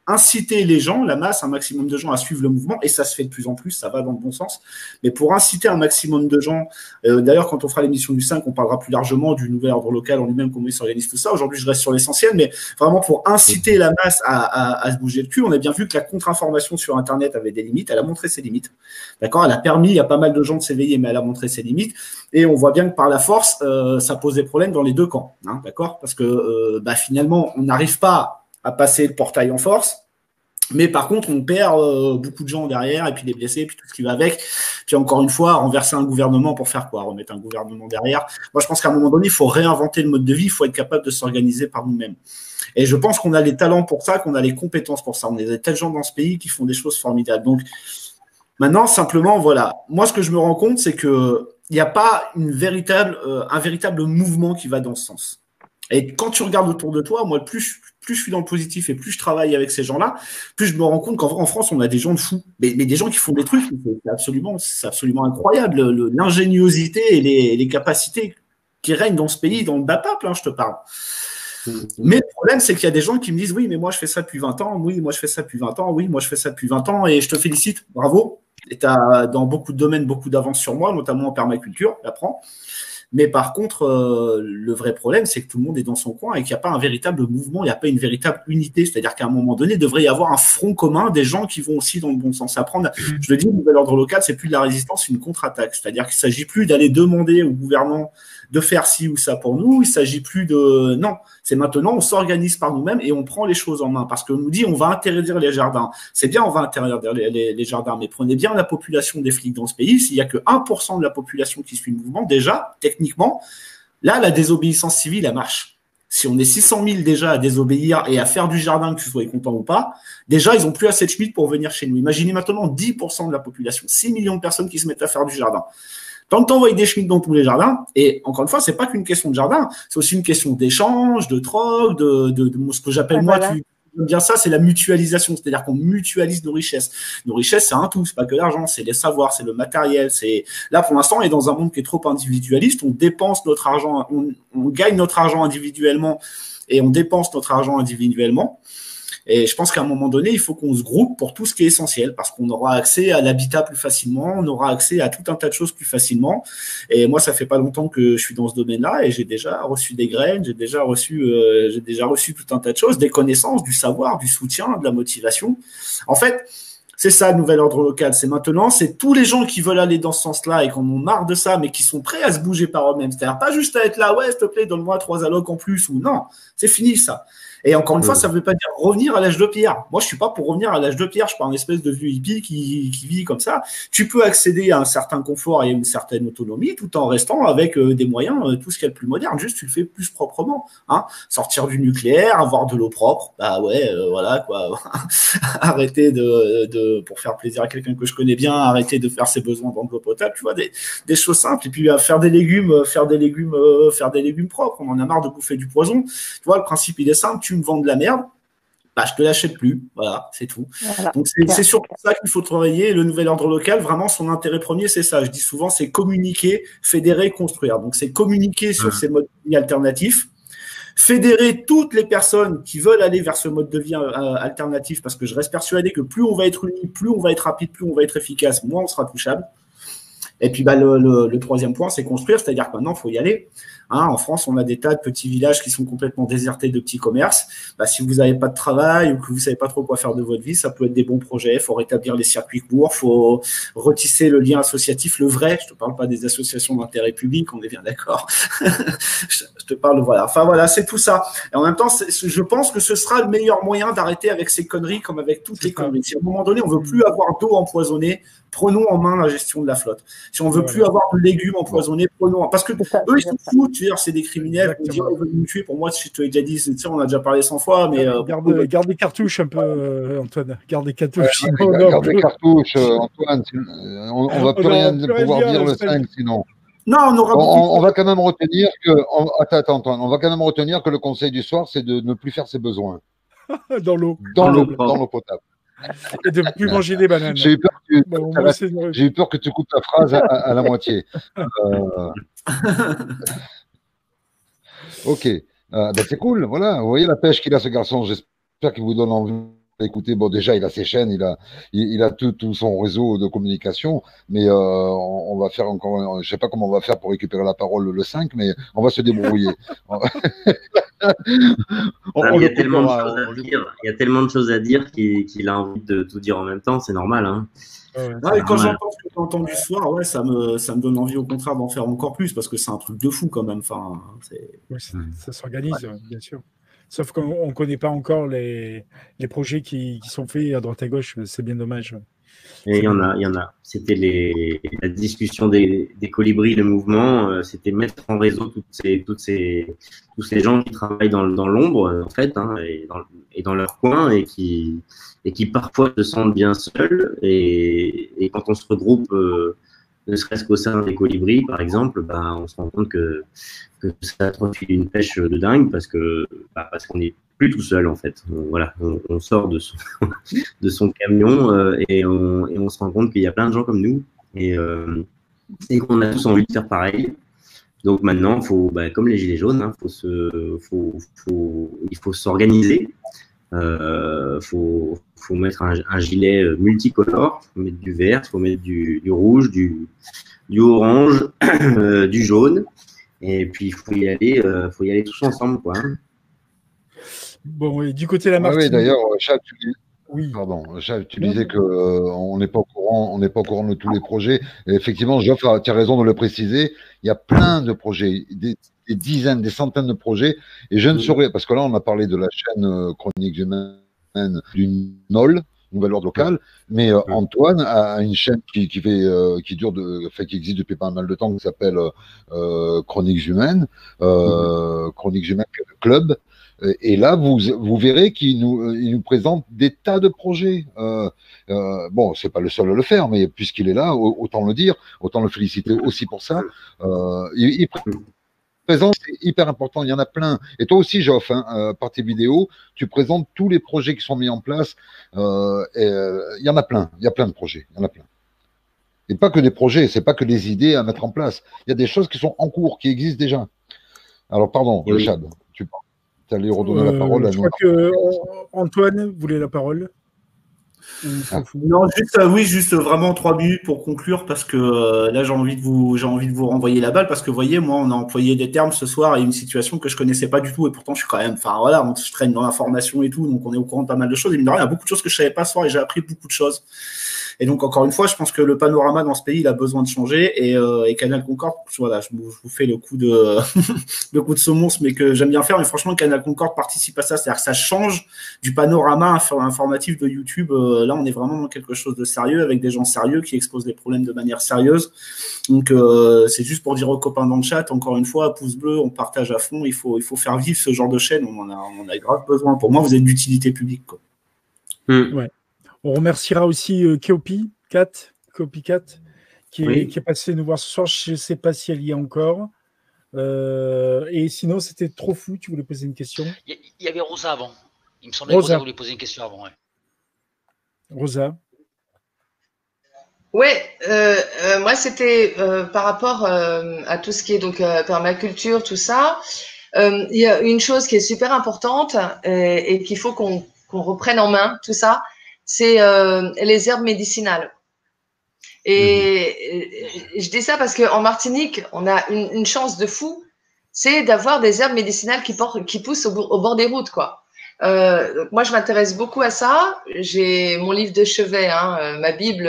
inciter les gens, la masse, un maximum de gens à suivre le mouvement, et ça se fait de plus en plus, ça va dans le bon sens, mais pour inciter un maximum de gens, d'ailleurs quand on fera l'émission du 5, on parlera plus largement du nouvel ordre local en lui-même, comment il s'organise tout ça. Aujourd'hui je reste sur l'essentiel, mais vraiment pour inciter la masse à se bouger le cul. On a bien vu que la contre-information sur Internet avait des limites, elle a montré ses limites, d'accord, elle a permis à pas mal de gens de s'éveiller, mais elle a montré ses limites, et on voit bien que par la force, ça pose des problèmes dans les deux camps, hein, d'accord, parce que finalement on n'arrive pas à passer le portail en force, mais par contre on perd beaucoup de gens derrière, et puis des blessés, et puis tout ce qui va avec, puis encore une fois renverser un gouvernement pour faire quoi, remettre un gouvernement derrière. Moi je pense qu'à un moment donné il faut réinventer le mode de vie, il faut être capable de s'organiser par nous-mêmes, et je pense qu'on a les talents pour ça, qu'on a les compétences pour ça, on est des tels gens dans ce pays qui font des choses formidables. Donc maintenant simplement voilà, moi ce que je me rends compte c'est que il n'y a pas un véritable mouvement qui va dans ce sens. Et quand tu regardes autour de toi, moi, plus je suis dans le positif et plus je travaille avec ces gens-là, plus je me rends compte qu'en France, on a des gens de fous, mais des gens qui font des trucs, c'est absolument incroyable, l'ingéniosité et les capacités qui règnent dans ce pays, dans le bas peuple, hein, je te parle. Mais le problème, c'est qu'il y a des gens qui me disent, oui, mais moi, je fais ça depuis 20 ans, oui, moi, je fais ça depuis 20 ans, oui, moi, je fais ça depuis 20 ans, et je te félicite, bravo. Et tu as, dans beaucoup de domaines, beaucoup d'avance sur moi, notamment en permaculture, j'apprends. Mais par contre, le vrai problème, c'est que tout le monde est dans son coin et qu'il n'y a pas un véritable mouvement, il n'y a pas une véritable unité. C'est-à-dire qu'à un moment donné, il devrait y avoir un front commun des gens qui vont aussi dans le bon sens. Apprendre, je le dis, le nouvel ordre local, c'est plus de la résistance, c'est une contre-attaque. C'est-à-dire qu'il ne s'agit plus d'aller demander au gouvernement de faire ci ou ça pour nous. Il ne s'agit plus de... Non, c'est maintenant, on s'organise par nous-mêmes et on prend les choses en main. Parce qu'on nous dit, on va interdire les jardins. C'est bien, on va interdire les jardins, mais prenez bien la population des flics dans ce pays. S'il n'y a que 1% de la population qui suit le mouvement, déjà, techniquement, là, la désobéissance civile, elle marche. Si on est 600 000 déjà à désobéir et à faire du jardin, que tu sois content ou pas, déjà, ils n'ont plus assez de schmitt pour venir chez nous. Imaginez maintenant 10% de la population, 6 millions de personnes qui se mettent à faire du jardin. Tant que tu envoies des schmitts dans tous les jardins, et encore une fois, c'est pas qu'une question de jardin, c'est aussi une question d'échange, de troc, de ce que j'appelle moi, tu bien ça, c'est la mutualisation, c'est-à-dire qu'on mutualise nos richesses. Nos richesses, c'est un tout, c'est pas que l'argent, c'est les savoirs, c'est le matériel. C'est là pour l'instant, on est dans un monde qui est trop individualiste. On dépense notre argent, on gagne notre argent individuellement et on dépense notre argent individuellement. Et je pense qu'à un moment donné, il faut qu'on se groupe pour tout ce qui est essentiel, parce qu'on aura accès à l'habitat plus facilement, on aura accès à tout un tas de choses plus facilement. Et moi, ça fait pas longtemps que je suis dans ce domaine-là, et j'ai déjà reçu des graines, j'ai déjà reçu tout un tas de choses, des connaissances, du savoir, du soutien, de la motivation. En fait, c'est ça le nouvel ordre local. C'est maintenant, c'est tous les gens qui veulent aller dans ce sens-là et qui en ont marre de ça, mais qui sont prêts à se bouger par eux-mêmes. C'est-à-dire pas juste à être là, ouais, s'il te plaît, donne-moi 3 allocs en plus, ou non, c'est fini ça. Et encore une fois, ça ne veut pas dire revenir à l'âge de pierre. Moi, je suis pas pour revenir à l'âge de pierre. Je suis pas un espèce de vieux hippie qui vit comme ça. Tu peux accéder à un certain confort et une certaine autonomie tout en restant avec des moyens, tout ce qu'il y a de plus moderne. Juste, tu le fais plus proprement. Hein. Sortir du nucléaire, avoir de l'eau propre. Bah ouais, voilà quoi. Arrêter pour faire plaisir à quelqu'un que je connais bien, arrêter de faire ses besoins dans de l'eau potable. Tu vois, des choses simples. Et puis faire des légumes propres. On en a marre de bouffer du poison. Tu vois, le principe il est simple. Tu me vends de la merde, bah, je te l'achète plus. Voilà, c'est tout. Voilà. Donc, c'est surtout ça qu'il faut travailler. Le nouvel ordre local, vraiment, son intérêt premier, c'est ça. Je dis souvent, c'est communiquer, fédérer, construire. Donc, c'est communiquer sur ces modes de vie alternatifs, fédérer toutes les personnes qui veulent aller vers ce mode de vie alternatif, parce que je reste persuadé que plus on va être unis, plus on va être rapide, plus on va être efficace, moins on sera touchable. Et puis, bah, le troisième point, c'est construire, c'est-à-dire que maintenant, il faut y aller. Hein, en France, on a des tas de petits villages qui sont complètement désertés de petits commerces. Bah, si vous n'avez pas de travail ou que vous ne savez pas trop quoi faire de votre vie, ça peut être des bons projets. Il faut rétablir les circuits courts, il faut retisser le lien associatif, le vrai. Je ne te parle pas des associations d'intérêt public, on est bien d'accord. Je te parle, voilà. Enfin, voilà, c'est tout ça. Et en même temps, je pense que ce sera le meilleur moyen d'arrêter avec ces conneries comme avec toutes les conneries. Si à un moment donné, on ne veut plus avoir d'eau empoisonnée, prenons en main la gestion de la flotte. Si on ne veut plus avoir de légumes empoisonnés, prenons en... Parce que eux, ils sont fous, tu sais, c'est des criminels. Ils veulent nous tuer. Pour moi, je te l'ai déjà dit, tu sais, on a déjà parlé 100 fois, mais... Garde des cartouches un peu, Antoine. Garde des cartouches. Garde des cartouches, Antoine. On ne va plus rien pouvoir dire le 5, sinon. Non, on va quand même retenir que... Attends, Antoine. On va quand même retenir que le conseil du soir, c'est de ne plus faire ses besoins. Dans l'eau. Dans l'eau potable. Et de ne plus manger des bananes. J'ai eu peur que tu coupes ta phrase à la moitié. Ok. Ben c'est cool. Voilà. Vous voyez la pêche qu'il a, ce garçon. J'espère qu'il vous donne envie écoutez, bon, déjà, il a ses chaînes, il a tout son réseau de communication, mais on va faire encore, je sais pas comment on va faire pour récupérer la parole le 5, mais on va se débrouiller. Il y a tellement de choses à dire. Il y a tellement de choses à dire qu'il a envie de tout dire en même temps. C'est normal. Hein. Et quand j'entends ce que tu as entendu ce soir, ouais, ça me donne envie au contraire d'en faire encore plus parce que c'est un truc de fou quand même. Enfin, ça s'organise, bien sûr. Sauf qu'on ne connaît pas encore les projets qui sont faits à droite à gauche. C'est bien dommage. Et il y en a. C'était la discussion des colibris, le mouvement. C'était mettre en réseau tous ces gens qui travaillent dans l'ombre, en fait, hein, et dans leur coin, et qui parfois se sentent bien seuls. Et quand on se regroupe, ne serait-ce qu'au sein des colibris, par exemple, on se rend compte que ça atrophie une pêche de dingue parce qu'on n'est plus tout seul, en fait. On sort de son camion et on se rend compte qu'il y a plein de gens comme nous et qu'on a tous envie de faire pareil. Donc maintenant, comme les gilets jaunes, hein, il faut s'organiser. Faut mettre un gilet multicolore, faut mettre du vert, faut mettre du rouge, du orange, du jaune, et puis il faut y aller tous ensemble, quoi. Hein. Bon, et du côté de la Martinique. Oui, d'ailleurs, Chad, tu disais que on n'est pas au courant de tous les projets. Et effectivement, Geoff, tu as raison de le préciser. Il y a plein de projets, des dizaines, des centaines de projets. Et je ne saurais, parce que là, on a parlé de la chaîne Chroniques Humaines du NOL, Nouvel Ordre Local, mais Antoine a une chaîne qui existe depuis pas mal de temps, qui s'appelle Chroniques Humaines, Chroniques Humaines Club. Et là, vous verrez qu'il nous présente des tas de projets. Bon, c'est pas le seul à le faire, mais puisqu'il est là, autant le dire, autant le féliciter aussi pour ça. Il présente, c'est hyper important, il y en a plein. Et toi aussi, Geoff, par tes vidéos, tu présentes tous les projets qui sont mis en place. Il y en a plein, il y a plein de projets, il y en a plein. Et pas que des projets, c'est pas que des idées à mettre en place. Il y a des choses qui sont en cours, qui existent déjà. Alors, pardon, Chad, tu parles. Allez redonner la parole à je crois que Antoine voulait la parole. Non, juste vraiment 3 minutes pour conclure parce que là j'ai envie de vous renvoyer la balle parce que vous voyez, moi on a employé des termes ce soir et une situation que je connaissais pas du tout et pourtant je suis quand même, je traîne dans l'information et tout, donc on est au courant de pas mal de choses et mine de rien, il y a beaucoup de choses que je savais pas ce soir et j'ai appris beaucoup de choses. Et donc, encore une fois, je pense que le panorama dans ce pays, il a besoin de changer. Et Canal Concorde, voilà, je vous fais le coup de le coup de semonce, mais que j'aime bien faire. Mais franchement, Canal Concorde participe à ça. C'est-à-dire que ça change du panorama informatif de YouTube. Là, on est vraiment dans quelque chose de sérieux, avec des gens sérieux qui exposent des problèmes de manière sérieuse. Donc, c'est juste pour dire aux copains dans le chat, encore une fois, pouce bleu, on partage à fond. Il faut faire vivre ce genre de chaîne. On en a grave besoin. Pour moi, vous êtes d'utilité publique, quoi. Ouais. On remerciera aussi Keopi Cat, qui est passé nous voir ce soir. Je ne sais pas si elle y est encore. Et sinon, c'était trop fou. Tu voulais poser une question? Il y avait Rosa avant. Il me semblait que Rosa voulait poser une question avant. Ouais. Rosa. Ouais, moi c'était par rapport à tout ce qui est donc permaculture, tout ça. Il y a une chose qui est super importante et qu'il faut qu'on reprenne en main, tout ça. C'est les herbes médicinales. Et je dis ça parce qu'en Martinique, on a une chance de fou, c'est d'avoir des herbes médicinales qui poussent au bord des routes, quoi. Donc moi, je m'intéresse beaucoup à ça. J'ai mon livre de chevet, ma Bible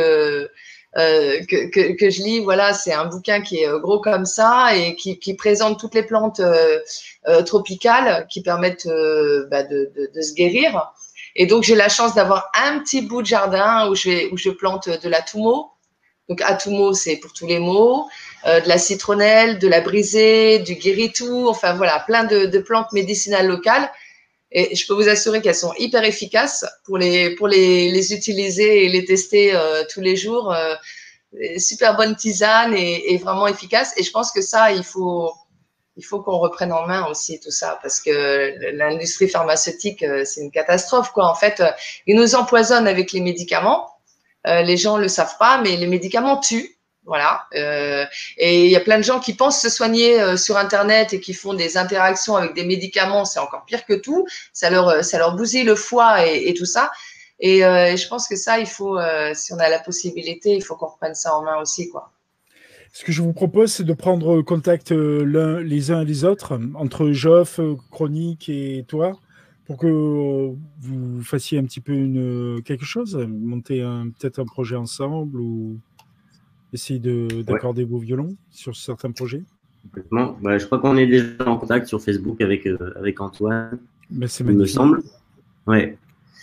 que je lis. Voilà, c'est un bouquin qui est gros comme ça et qui présente toutes les plantes tropicales qui permettent de se guérir. Et donc, j'ai la chance d'avoir un petit bout de jardin où je plante de la toumo. Donc, atumo, c'est pour tous les maux, de la citronnelle, de la brisée, du guéritou, enfin voilà, plein de plantes médicinales locales. Et je peux vous assurer qu'elles sont hyper efficaces pour les utiliser et les tester tous les jours. Super bonne tisane et vraiment efficace. Et je pense que ça, il faut qu'on reprenne en main aussi tout ça parce que l'industrie pharmaceutique, c'est une catastrophe, quoi. En fait, ils nous empoisonnent avec les médicaments. Les gens le savent pas, mais les médicaments tuent. Voilà. Et il y a plein de gens qui pensent se soigner sur Internet et qui font des interactions avec des médicaments. C'est encore pire que tout. Ça leur bousille le foie et tout ça. Et je pense que ça, il faut, si on a la possibilité, il faut qu'on reprenne ça en main aussi, quoi. Ce que je vous propose, c'est de prendre contact les uns et les autres, entre Geoff, Chronique et toi, pour que vous fassiez un petit peu quelque chose, monter peut-être un projet ensemble ou essayer d'accorder vos violons sur certains projets. Complètement. Bah, je crois qu'on est déjà en contact sur Facebook avec Antoine. Ben, c'est il me semble. Ouais.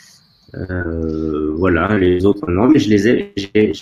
Voilà, les autres non, mais je les ai.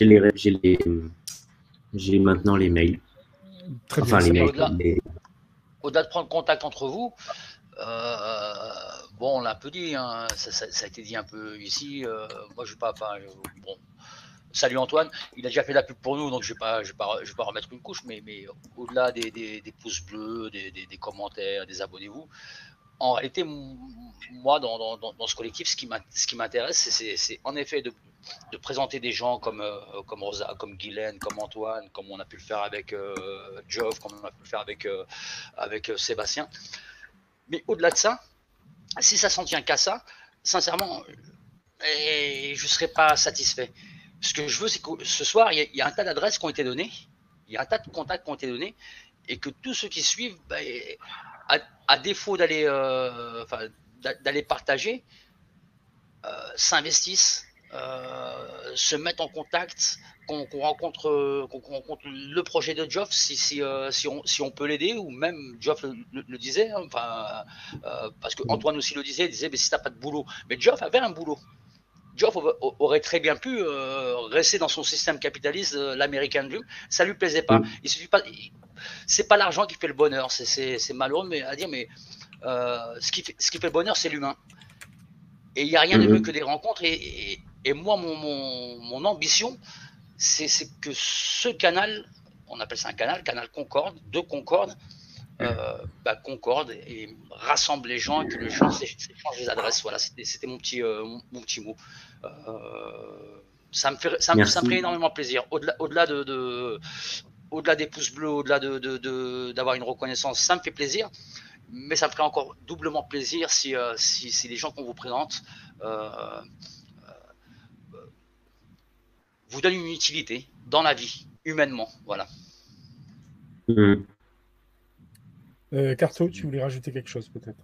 J'ai maintenant les mails. Très enfin, bien. Les mails. Au-delà de prendre contact entre vous, bon, on l'a un peu dit, hein, ça a été dit un peu ici. Moi, je ne vais pas. Bon, salut Antoine, il a déjà fait la pub pour nous, donc je vais pas remettre une couche, mais au-delà des pouces bleus, des commentaires, des abonnez-vous, en réalité, moi, dans ce collectif, ce qui m'intéresse, c'est en effet de présenter des gens comme Rosa, comme Guylaine, comme Antoine, comme on a pu le faire avec Geoff, comme on a pu le faire avec Sébastien. Mais au-delà de ça, si ça s'en tient qu'à ça, sincèrement, je ne serais pas satisfait. Ce que je veux, c'est que ce soir, il y a un tas d'adresses qui ont été données, il y a un tas de contacts qui ont été donnés, et que tous ceux qui suivent, à défaut d'aller partager, s'investissent, se mettent en contact, qu'on rencontre le projet de Geoff si on peut l'aider, ou même Geoff le disait, hein, parce que Antoine aussi le disait, il disait mais si t'as pas de boulot, mais Geoff avait un boulot. Geoff aurait très bien pu rester dans son système capitaliste, l'American Dream, ça lui plaisait pas. Il suffit pas. C'est pas l'argent qui fait le bonheur, c'est malheureux mais à dire, mais ce qui fait le bonheur, c'est l'humain. Et il n'y a rien de mieux que des rencontres. Et moi, mon ambition, c'est que ce canal, on appelle ça un canal Concorde, de Concorde, concorde et rassemble les gens, et que les gens s'échangent les adresses. Voilà, c'était mon petit mot. Ça me fait énormément plaisir. Au-delà des pouces bleus, au-delà d'avoir une reconnaissance, ça me fait plaisir. Mais ça me ferait encore doublement plaisir si les gens qu'on vous présente vous donnent une utilité dans la vie, humainement. Voilà. Carto, tu voulais rajouter quelque chose peut-être?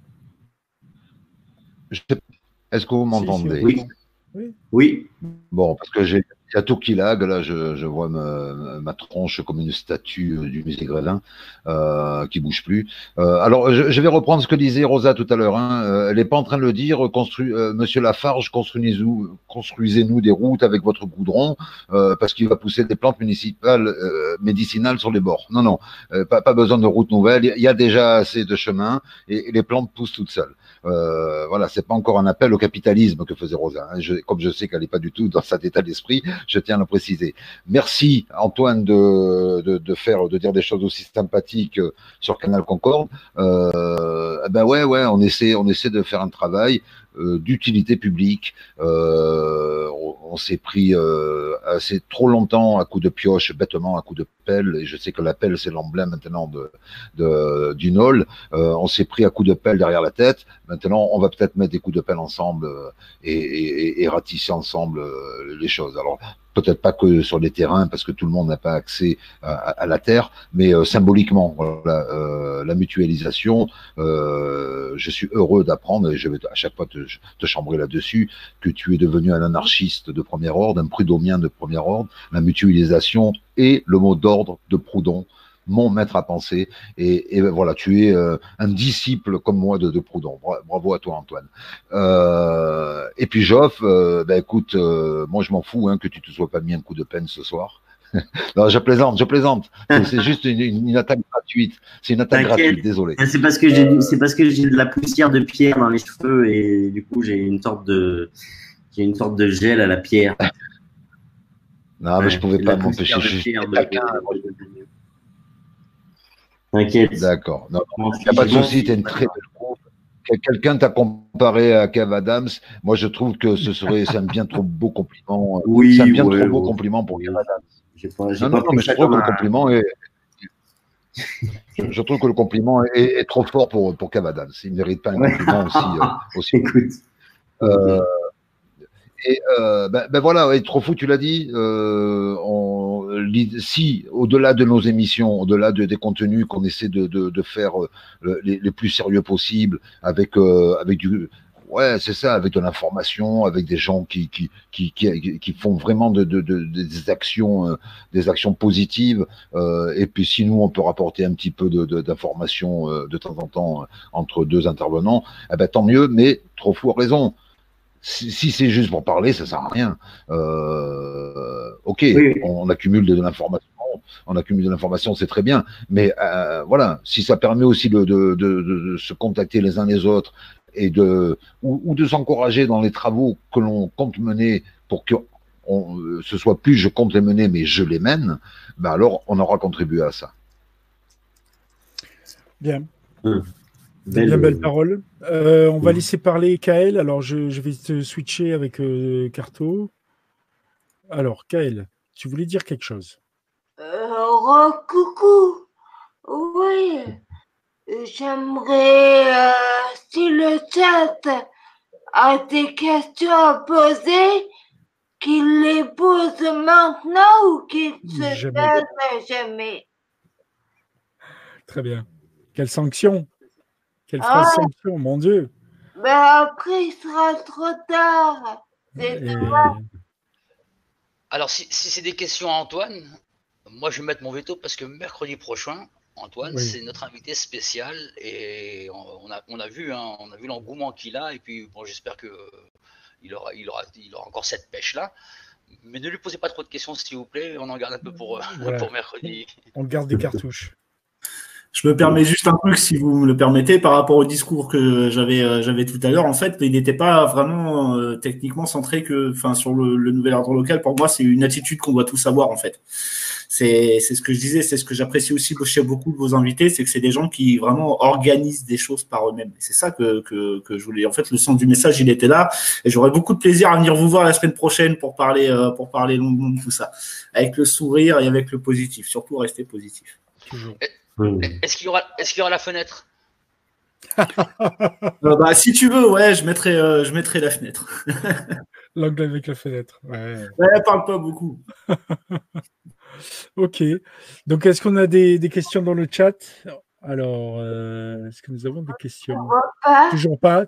Est-ce que vous m'entendez? Oui. Bon, parce que il y a tout qui lag, là, je vois ma tronche comme une statue du musée Grévin qui bouge plus. Alors, je vais reprendre ce que disait Rosa tout à l'heure. Hein. Elle n'est pas en train de le dire. Monsieur Lafarge, construisez-nous des routes avec votre goudron parce qu'il va pousser des plantes médicinales sur les bords. Non, pas besoin de routes nouvelles. Il y a déjà assez de chemins et les plantes poussent toutes seules. Voilà, c'est pas encore un appel au capitalisme que faisait Rosa. Hein. Comme je sais qu'elle n'est pas du tout dans cet état d'esprit, je tiens à le préciser. Merci Antoine de dire des choses aussi sympathiques sur Canal Concorde. Ouais, on essaie de faire un travail d'utilité publique. On s'est pris assez trop longtemps à coups de pioche, bêtement à coups de pelle, et je sais que la pelle c'est l'emblème maintenant du NOL. On s'est pris à coups de pelle derrière la tête. Maintenant, on va peut-être mettre des coups de pelle ensemble et ratisser ensemble les choses. Alors, peut-être pas que sur les terrains, parce que tout le monde n'a pas accès à la terre, mais symboliquement, voilà, la mutualisation. Je suis heureux d'apprendre, et je vais à chaque fois te chambrer là-dessus, que tu es devenu un anarchiste de premier ordre, un prudhomien de premier ordre. La mutualisation est le mot d'ordre de Proudhon, mon maître à penser, et voilà, tu es un disciple comme moi de Proudhon. Bravo à toi, Antoine. Et puis Geoff, écoute, moi je m'en fous que tu te sois pas mis un coup de peine ce soir. Non, je plaisante. C'est juste une attaque gratuite. C'est une attaque gratuite, désolé. C'est parce que j'ai de la poussière de pierre dans les cheveux et du coup j'ai une sorte de gel à la pierre. Non, mais je pouvais pas m'empêcher. T'inquiète. D'accord. Il n'y a pas de souci, tu es une très belle grosse. Quelqu'un t'a comparé à Kev Adams. Moi, je trouve que c'est un bien trop beau compliment. Oui, c'est un bien trop beau compliment pour Kev Adams. Mais je trouve que le compliment est. Je trouve que le compliment est trop fort pour Kev Adams. Il ne mérite pas un compliment aussi. Écoute. Et voilà, et trop fou, tu l'as dit. Si au-delà de nos émissions, au-delà des contenus qu'on essaie de faire les plus sérieux possible, avec du ouais, c'est ça, avec de l'information, avec des gens qui font vraiment des actions positives. Et puis si nous on peut rapporter un petit peu d'informations de temps en temps entre deux intervenants, eh ben tant mieux. Mais trop fou a raison. Si c'est juste pour parler, ça sert à rien. Ok, Oui. on accumule de l'information, c'est très bien. Mais voilà, si ça permet aussi de se contacter les uns les autres et ou de s'encourager dans les travaux que l'on compte mener pour que ce soit plus je compte les mener, mais je les mène, ben alors on aura contribué à ça. Bien. Belle parole. On va laisser parler Kael. Alors, je vais te switcher avec Carto. Alors, Kael, tu voulais dire quelque chose? Coucou. Oui. J'aimerais, si le chat a des questions à poser, qu'il les pose maintenant ou qu'il se taise jamais. Très bien. Quelle sanction? Quelle phrase sanction, mon Dieu. Mais après, il sera trop tard. Alors, si c'est des questions à Antoine, moi je vais mettre mon veto parce que mercredi prochain, Antoine, c'est notre invité spécial et on a vu l'engouement qu'il a et puis bon, j'espère que il aura encore cette pêche là. Mais ne lui posez pas trop de questions s'il vous plaît, on en garde un peu pour mercredi. On garde des cartouches. Je me permets juste un truc, si vous me le permettez, par rapport au discours que j'avais tout à l'heure. En fait, il n'était pas vraiment techniquement centré sur le nouvel ordre local. Pour moi, c'est une attitude qu'on doit tous avoir, en fait. C'est ce que je disais, c'est ce que j'apprécie aussi chez beaucoup de vos invités, c'est que c'est des gens qui vraiment organisent des choses par eux-mêmes. C'est ça que je voulais. En fait, le sens du message, il était là, et j'aurais beaucoup de plaisir à venir vous voir la semaine prochaine pour parler longuement de tout ça, avec le sourire et avec le positif. Surtout, rester positif. Toujours. Est-ce qu'il y aura la fenêtre? Si tu veux, ouais, je mettrai la fenêtre. L'angle avec la fenêtre. Ouais, parle pas beaucoup. Ok. Donc, est-ce qu'on a des questions dans le chat? Alors, est-ce que nous avons des questions? Toujours pas.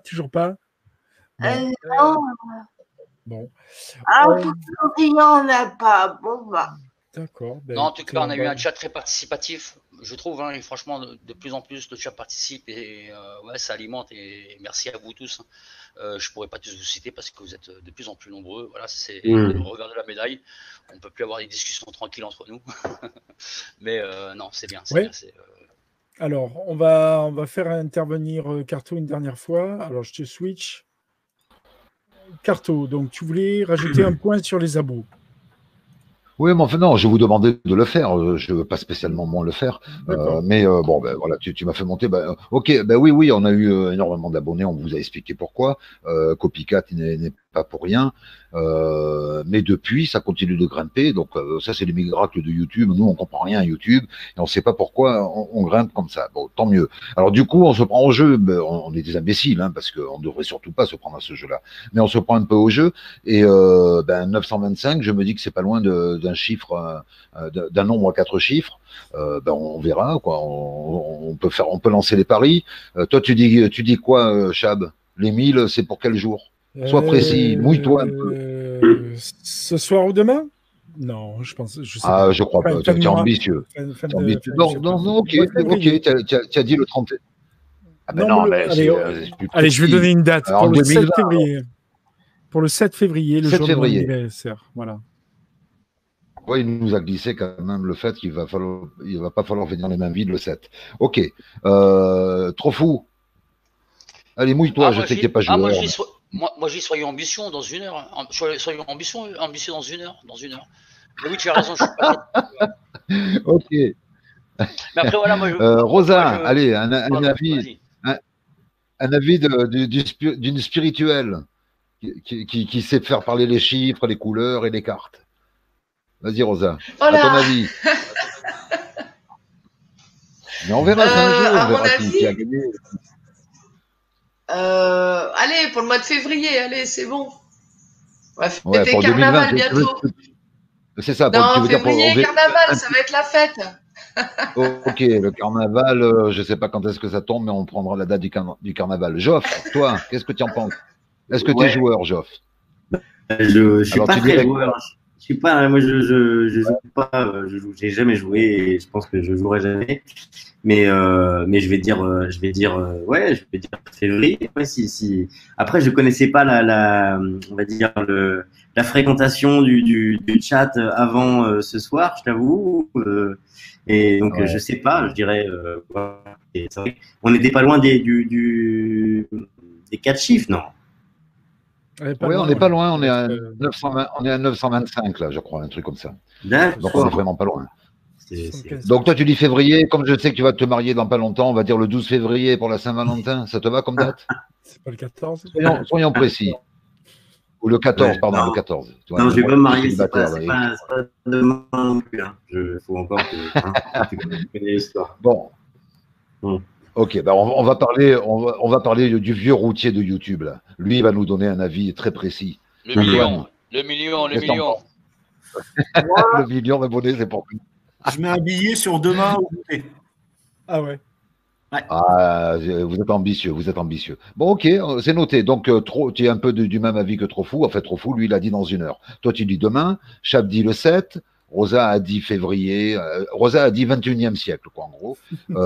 Non. Bon. Il n'y en a pas. Bon, bah. D'accord. Non, en tout cas, on a eu un chat très participatif, je trouve. Et franchement, de plus en plus, le chat participe et ça alimente. Et merci à vous tous. Je pourrais pas tous vous citer parce que vous êtes de plus en plus nombreux. Voilà, c'est le revers de la médaille. On peut plus avoir des discussions tranquilles entre nous. Mais non, c'est bien. Bien, Alors, on va faire intervenir Carto une dernière fois. Alors, je te switch. Carto, donc tu voulais rajouter un point sur les abos. Oui, mais enfin non, je vous demandais de le faire. Je veux pas spécialement moi le faire, mais bon, voilà, tu m'as fait monter. Ok, oui, on a eu énormément d'abonnés. On vous a expliqué pourquoi. Copycat n'est pas pour rien. Mais depuis, ça continue de grimper. Donc ça, c'est les miracles de YouTube. Nous, on comprend rien à YouTube et on sait pas pourquoi on grimpe comme ça. Bon, tant mieux. Alors du coup, on se prend au jeu. On est des imbéciles, hein, parce qu'on devrait surtout pas se prendre à ce jeu-là. Mais on se prend un peu au jeu. Et 925, je me dis que c'est pas loin d'un chiffre, d'un nombre à 4 chiffres. On verra quoi. On peut lancer les paris. Toi, tu dis quoi, Chab? Les 1000, c'est pour quel jour? Sois précis, mouille-toi un peu. Ce soir ou demain? Non, je pense. Je sais pas. Je crois pas. Tu es ambitieux. Non, ok. Tu as dit le 30. Ah ben non, mais allez, je vais donner une date pour le 7 février. Pour le 7 février, le jour de mon anniversaire. Voilà. Ouais, il nous a glissé quand même le fait qu'il va pas falloir venir les mains vides le 7. Ok. Trop fou. Allez, mouille-toi, je sais que t'es pas joueur. Moi, j'y soyons ambition dans une heure. Soyons ambitieux dans une heure. Mais oui, tu as raison, je suis pas. Ok. Mais après, voilà, Rosa, allez, un avis d'une spirituelle qui sait faire parler les chiffres, les couleurs et les cartes. Vas-y, Rosa. Voilà. À ton avis. Mais on verra ça un jour. On verra qui a gagné. Allez, pour le mois de février, allez, c'est bon. Ouais, fêter pour carnaval 2020. bientôt. C'est ça. Non, tu veux dire février, carnaval, ça va être la fête. Ok, le carnaval, je ne sais pas quand est-ce que ça tombe, mais on prendra la date du carnaval. Joff, toi, qu'est-ce que tu en penses? Est-ce que tu es joueur, Joff? Je suis Alors, pas tu très dirais joueur. Je suis pas, moi je joue pas, j'ai jamais joué et je pense que je jouerai jamais. Mais je vais dire ouais, je vais dire février. Ouais, si. Après, je connaissais pas on va dire la fréquentation du chat avant ce soir, je t'avoue. Et donc je sais pas, je dirais. Voilà. Et c'est vrai, on n'était pas loin des 4 chiffres, non? Oui, on n'est pas loin, on est à 925 là, je crois, un truc comme ça. Donc on est vraiment pas loin. Donc toi tu dis février, comme je sais que tu vas te marier dans pas longtemps, on va dire le 12 février pour la Saint-Valentin, ça te va comme date? C'est pas le 14? Soyons précis. Ou le 14, Ouais, pardon, non. le 14. Non, je vais pas me marier, c'est pas demain non plus. Hein. Faut encore que tu connais l'histoire. Bon. Ok, bah on va parler du vieux routier de YouTube là. Lui, il va nous donner un avis très précis. Le million. Le million. Le million d'abonnés, c'est pour lui. Je mets un billet sur demain au goûter. Ah ouais. Ah, vous êtes ambitieux. Bon, ok, c'est noté. Donc, tu es un peu du même avis que Trofou. En fait, Trofou, lui, il a dit dans 1 heure. Toi, tu dis demain. Chab dit le 7. Rosa a dit février. Rosa a dit 21e siècle, quoi, en gros.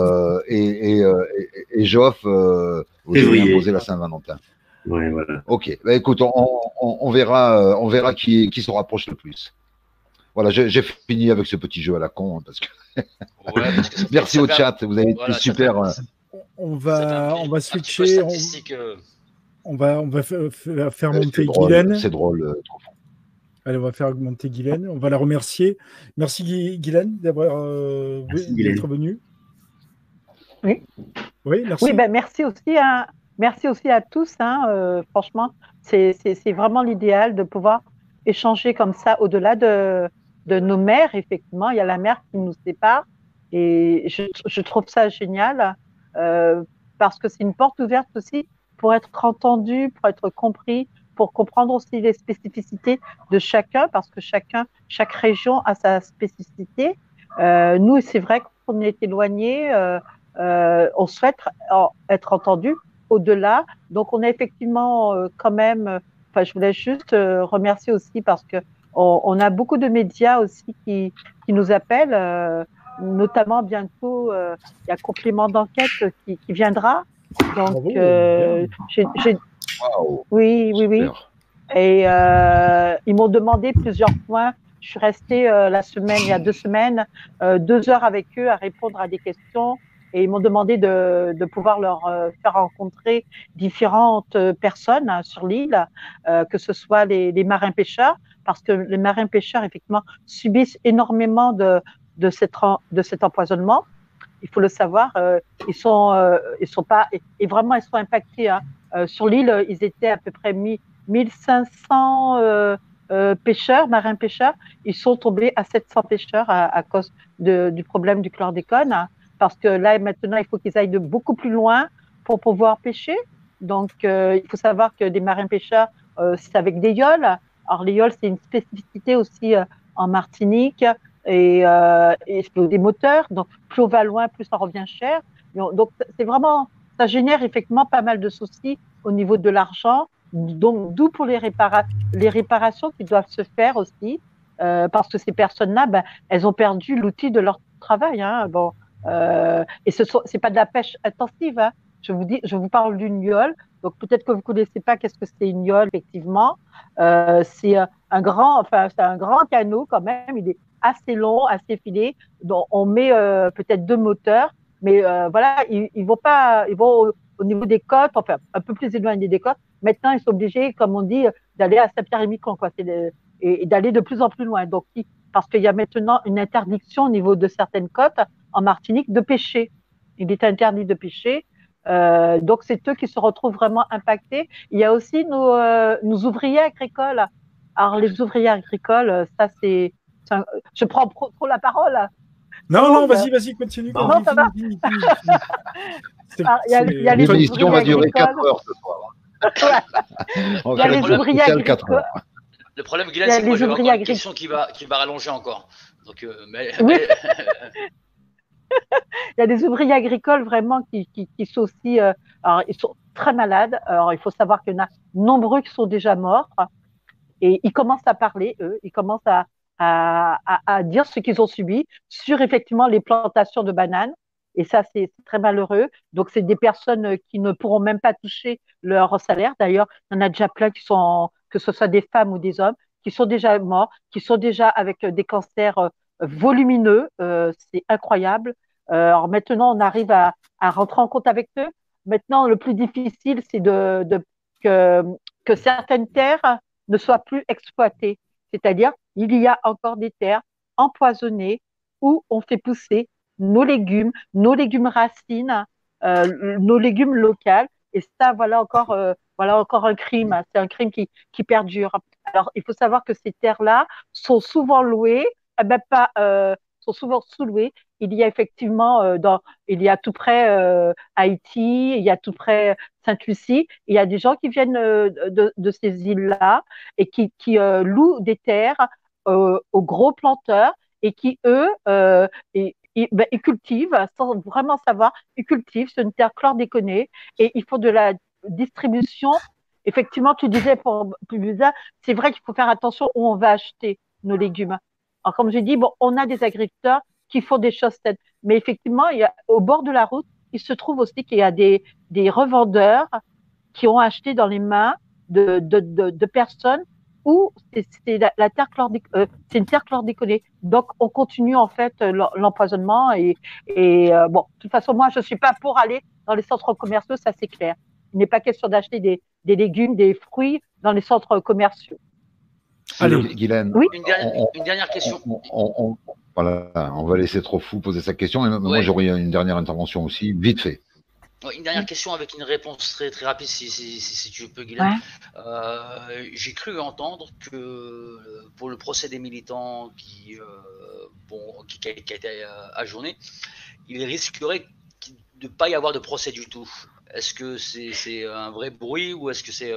Et Joff, vous avez imposé la Saint-Valentin. Ouais, voilà. Ok. Bah, écoute, on verra qui se rapproche le plus. Voilà, j'ai fini avec ce petit jeu à la con, hein, parce que. Merci au chat, vous avez été super. On va switcher. On va faire monter Guylaine. C'est drôle. Allez, on va faire monter Guylaine. On va la remercier. Merci Guylaine d'être venue. Oui. Oui, merci. Oui, ben merci aussi. Merci aussi à tous. Franchement, c'est vraiment l'idéal de pouvoir échanger comme ça au-delà de nos mères. Effectivement, il y a la mer qui nous sépare. Et je trouve ça génial parce que c'est une porte ouverte aussi pour être entendu, pour être compris, pour comprendre aussi les spécificités de chacun, parce que chaque région a sa spécificité. Nous, c'est vrai qu'on est éloignés, on souhaite être entendu au-delà. Donc, on a effectivement quand même, je voulais juste remercier aussi parce que on a beaucoup de médias aussi qui nous appellent, notamment bientôt, il y a Complément d'enquête qui viendra. Donc, oui. Et ils m'ont demandé plusieurs points. Je suis restée il y a 2 semaines, 2 heures avec eux à répondre à des questions. Et ils m'ont demandé de pouvoir leur faire rencontrer différentes personnes sur l'île, que ce soit les marins-pêcheurs, parce que les marins-pêcheurs, effectivement, subissent énormément de cet empoisonnement. Il faut le savoir, ils sont pas, et vraiment, ils sont impactés. Sur l'île, ils étaient à peu près 1500 pêcheurs, marins-pêcheurs. Ils sont tombés à 700 pêcheurs à cause du problème du chlordécone. Parce que là, maintenant, il faut qu'ils aillent de beaucoup plus loin pour pouvoir pêcher. Donc, il faut savoir que des marins-pêcheurs, c'est avec des yoles. Alors, les yoles, c'est une spécificité aussi en Martinique et des moteurs. Donc, plus on va loin, plus ça revient cher. Donc, c'est vraiment, ça génère effectivement pas mal de soucis au niveau de l'argent. Donc, d'où pour les réparations qui doivent se faire aussi, parce que ces personnes-là, elles ont perdu l'outil de leur travail. Et c'est pas de la pêche intensive. Je vous parle d'une yole. Donc peut-être que vous connaissez pas qu'est-ce que c'est une yole effectivement. C'est un grand canot quand même. Il est assez long, assez filé. Donc on met peut-être 2 moteurs, mais voilà, ils vont au niveau des côtes, enfin un peu plus éloigné des côtes. Maintenant ils sont obligés, comme on dit, d'aller à Saint-Pierre-et-Miquelon, quoi. Et d'aller de plus en plus loin. Donc parce qu'il y a maintenant une interdiction au niveau de certaines côtes en Martinique de pêcher. Il est interdit de pêcher. Donc, c'est eux qui se retrouvent vraiment impactés. Il y a aussi nos ouvriers agricoles. Alors, les ouvriers agricoles, ça, c'est je prends trop la parole. Non, vas-y, continue. Non, ça va. Il y a les L'émission va durer 4 agricoles. heures ce soir. Il y a les ouvriers agricoles. Le problème, Guylaine, c'est que moi, j'ai encore une question qui va rallonger encore. Donc, oui. Il y a des ouvriers agricoles vraiment qui sont aussi, alors ils sont très malades. Alors il faut savoir qu'il y en a nombreux qui sont déjà morts et ils commencent à parler, eux, ils commencent à dire ce qu'ils ont subi sur effectivement les plantations de bananes. Et ça, c'est très malheureux. Donc, c'est des personnes qui ne pourront même pas toucher leur salaire. D'ailleurs, il y en a déjà plein qui sont, que ce soit des femmes ou des hommes, qui sont déjà morts, qui sont déjà avec des cancers volumineux. C'est incroyable. Alors maintenant, on arrive à rentrer en compte avec eux. Maintenant, le plus difficile, c'est que certaines terres ne soient plus exploitées. C'est-à-dire, il y a encore des terres empoisonnées où on fait pousser nos légumes racines, nos légumes locaux. Et ça, voilà encore un crime. C'est un crime qui perdure. Alors, il faut savoir que ces terres-là sont souvent louées, sont souvent sous-louées. Il y a effectivement, il y a tout près Haïti, il y a tout près Sainte-Lucie. Il y a des gens qui viennent de ces îles-là et qui louent des terres aux gros planteurs et qui, eux, ils cultivent sans vraiment savoir. Ils cultivent, c'est une terre chlordéconée et il faut de la distribution. Effectivement, tu disais pour Publisa, c'est vrai qu'il faut faire attention où on va acheter nos légumes. Alors, comme j'ai dit, bon, on a des agriculteurs qui font des choses saines. Mais effectivement, au bord de la route, il se trouve aussi qu'il y a des revendeurs qui ont acheté dans les mains de personnes où c'est la terre c'est une terre chlordéconée. Donc, on continue en fait l'empoisonnement et bon, de toute façon, moi, je suis pas pour aller dans les centres commerciaux, ça c'est clair. Il n'est pas question d'acheter des légumes, des fruits dans les centres commerciaux. Allez, Guylaine. Oui. Une dernière question. Voilà, on va laisser Trop Fou poser sa question. Et moi, j'aurais une dernière intervention aussi, vite fait. Une dernière question avec une réponse très, très rapide, si tu peux, Guylaine. Ouais. J'ai cru entendre que pour le procès des militants qui a été ajourné, il risquerait de ne pas y avoir de procès du tout. Est-ce que c'est un vrai bruit ou est-ce que c'est...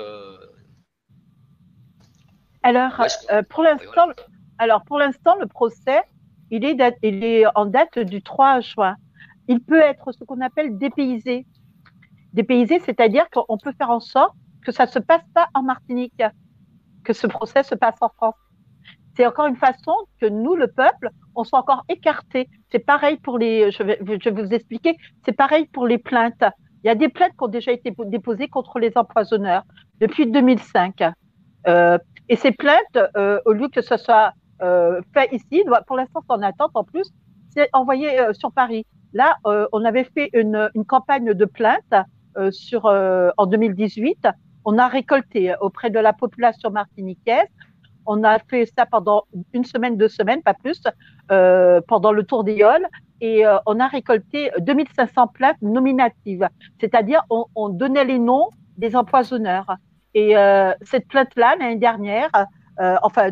Alors, pour l'instant, le procès, il est en date du 3 juin. Il peut être ce qu'on appelle dépaysé. Dépaysé, c'est-à-dire qu'on peut faire en sorte que ça ne se passe pas en Martinique, que ce procès se passe en France. C'est encore une façon que nous, le peuple, on soit encore écartés. C'est pareil pour je vais vous expliquer, c'est pareil pour les plaintes. Il y a des plaintes qui ont déjà été déposées contre les empoisonneurs depuis 2005. Et ces plaintes, au lieu que ce soit fait ici, pour l'instant, c'est en attente en plus, c'est envoyé sur Paris. Là, on avait fait une campagne de plaintes en 2018. On a récolté auprès de la population martiniquaise. On a fait ça pendant une semaine, 2 semaines, pas plus, pendant le Tour d'Éole. Et on a récolté 2500 plaintes nominatives. C'est-à-dire, on donnait les noms des empoisonneurs. Et cette plainte-là, l'année dernière, fin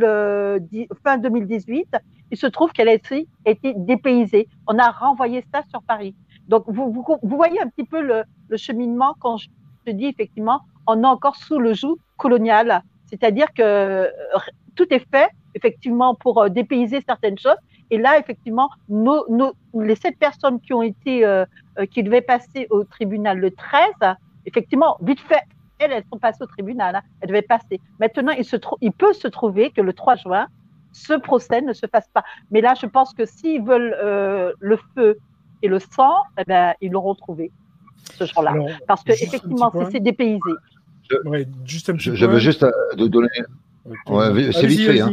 2018, il se trouve qu'elle a été dépaysée. On a renvoyé ça sur Paris. Donc, vous voyez un petit peu le cheminement quand je dis effectivement, on est encore sous le joug colonial. C'est-à-dire que tout est fait, effectivement, pour dépayser certaines choses. Et là, effectivement, les 7 personnes qui devaient passer au tribunal le 13, effectivement, vite fait, elles sont passées au tribunal, elles devaient passer. Maintenant, il peut se trouver que le 3 juin, ce procès ne se fasse pas. Mais là, je pense que s'ils veulent le feu et le sang, eh ben, ils l'auront trouvé ce jour-là. Parce que effectivement, c'est dépaysé. Je veux juste donner. Ouais, c'est vite fait.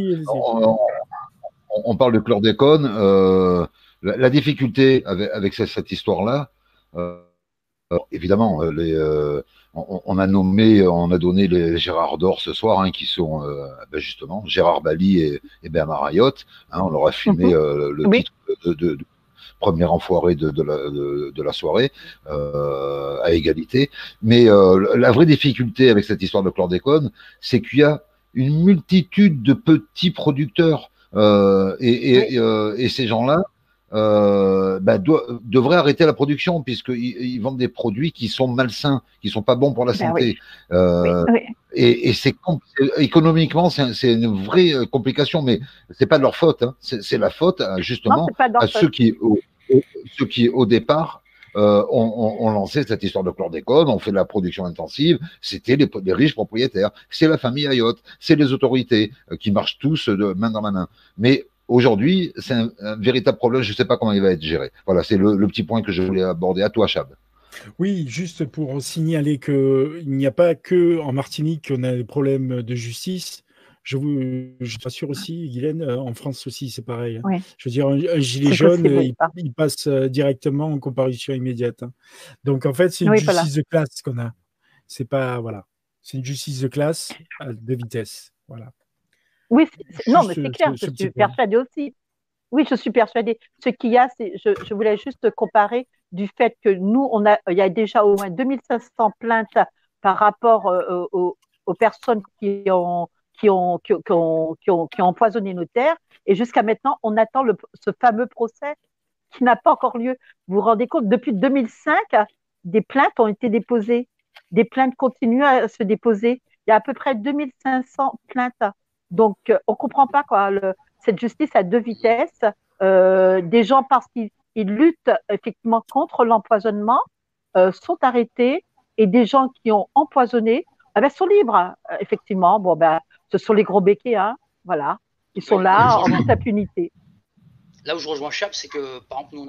On parle de chlordécone. La difficulté avec cette histoire-là, évidemment, on a donné les Gérard d'Or ce soir, qui sont justement Gérard Bali et Bernard Ayotte. On leur a filmé le titre de premier enfoiré de la soirée à égalité. Mais la vraie difficulté avec cette histoire de chlordécone, c'est qu'il y a une multitude de petits producteurs et ces gens-là devraient arrêter la production puisqu'ils vendent des produits qui sont malsains, qui sont pas bons pour la santé. Et économiquement, c'est une vraie complication, mais c'est pas de leur faute. Hein. C'est la faute, justement, à ceux qui, au départ, ont lancé cette histoire de chlordécone, ont fait de la production intensive. C'était les riches propriétaires. C'est la famille Ayotte, c'est les autorités qui marchent tous de main dans la main. Mais aujourd'hui, c'est un véritable problème. Je ne sais pas comment il va être géré. Voilà, c'est le petit point que je voulais aborder. À toi, Chab. Oui, juste pour signaler qu'il n'y a pas que en Martinique qu'on a des problèmes de justice. Je t'assure aussi, Guylaine, en France aussi, c'est pareil. Oui. Je veux dire, un gilet jaune, il passe directement en comparution immédiate. Hein. Donc, en fait, c'est une justice de classe qu'on a. C'est pas, voilà. C'est une justice de classe de vitesse. Voilà. Oui, non, mais c'est clair, je suis persuadée aussi. Oui, je suis persuadée. Ce qu'il y a, c'est, je voulais juste comparer du fait que nous, il y a déjà au moins 2500 plaintes par rapport aux personnes qui ont empoisonné nos terres. Et jusqu'à maintenant, on attend ce fameux procès qui n'a pas encore lieu. Vous vous rendez compte, depuis 2005, des plaintes ont été déposées. Des plaintes continuent à se déposer. Il y a à peu près 2500 plaintes. Donc, on ne comprend pas quoi, cette justice à deux vitesses. Des gens, parce qu'ils luttent effectivement contre l'empoisonnement, sont arrêtés, et des gens qui ont empoisonné sont libres. Effectivement, bon, ce sont les gros béquets, hein, voilà. Ils sont là en toute impunité. Là où je rejoins Chab, c'est que, par exemple,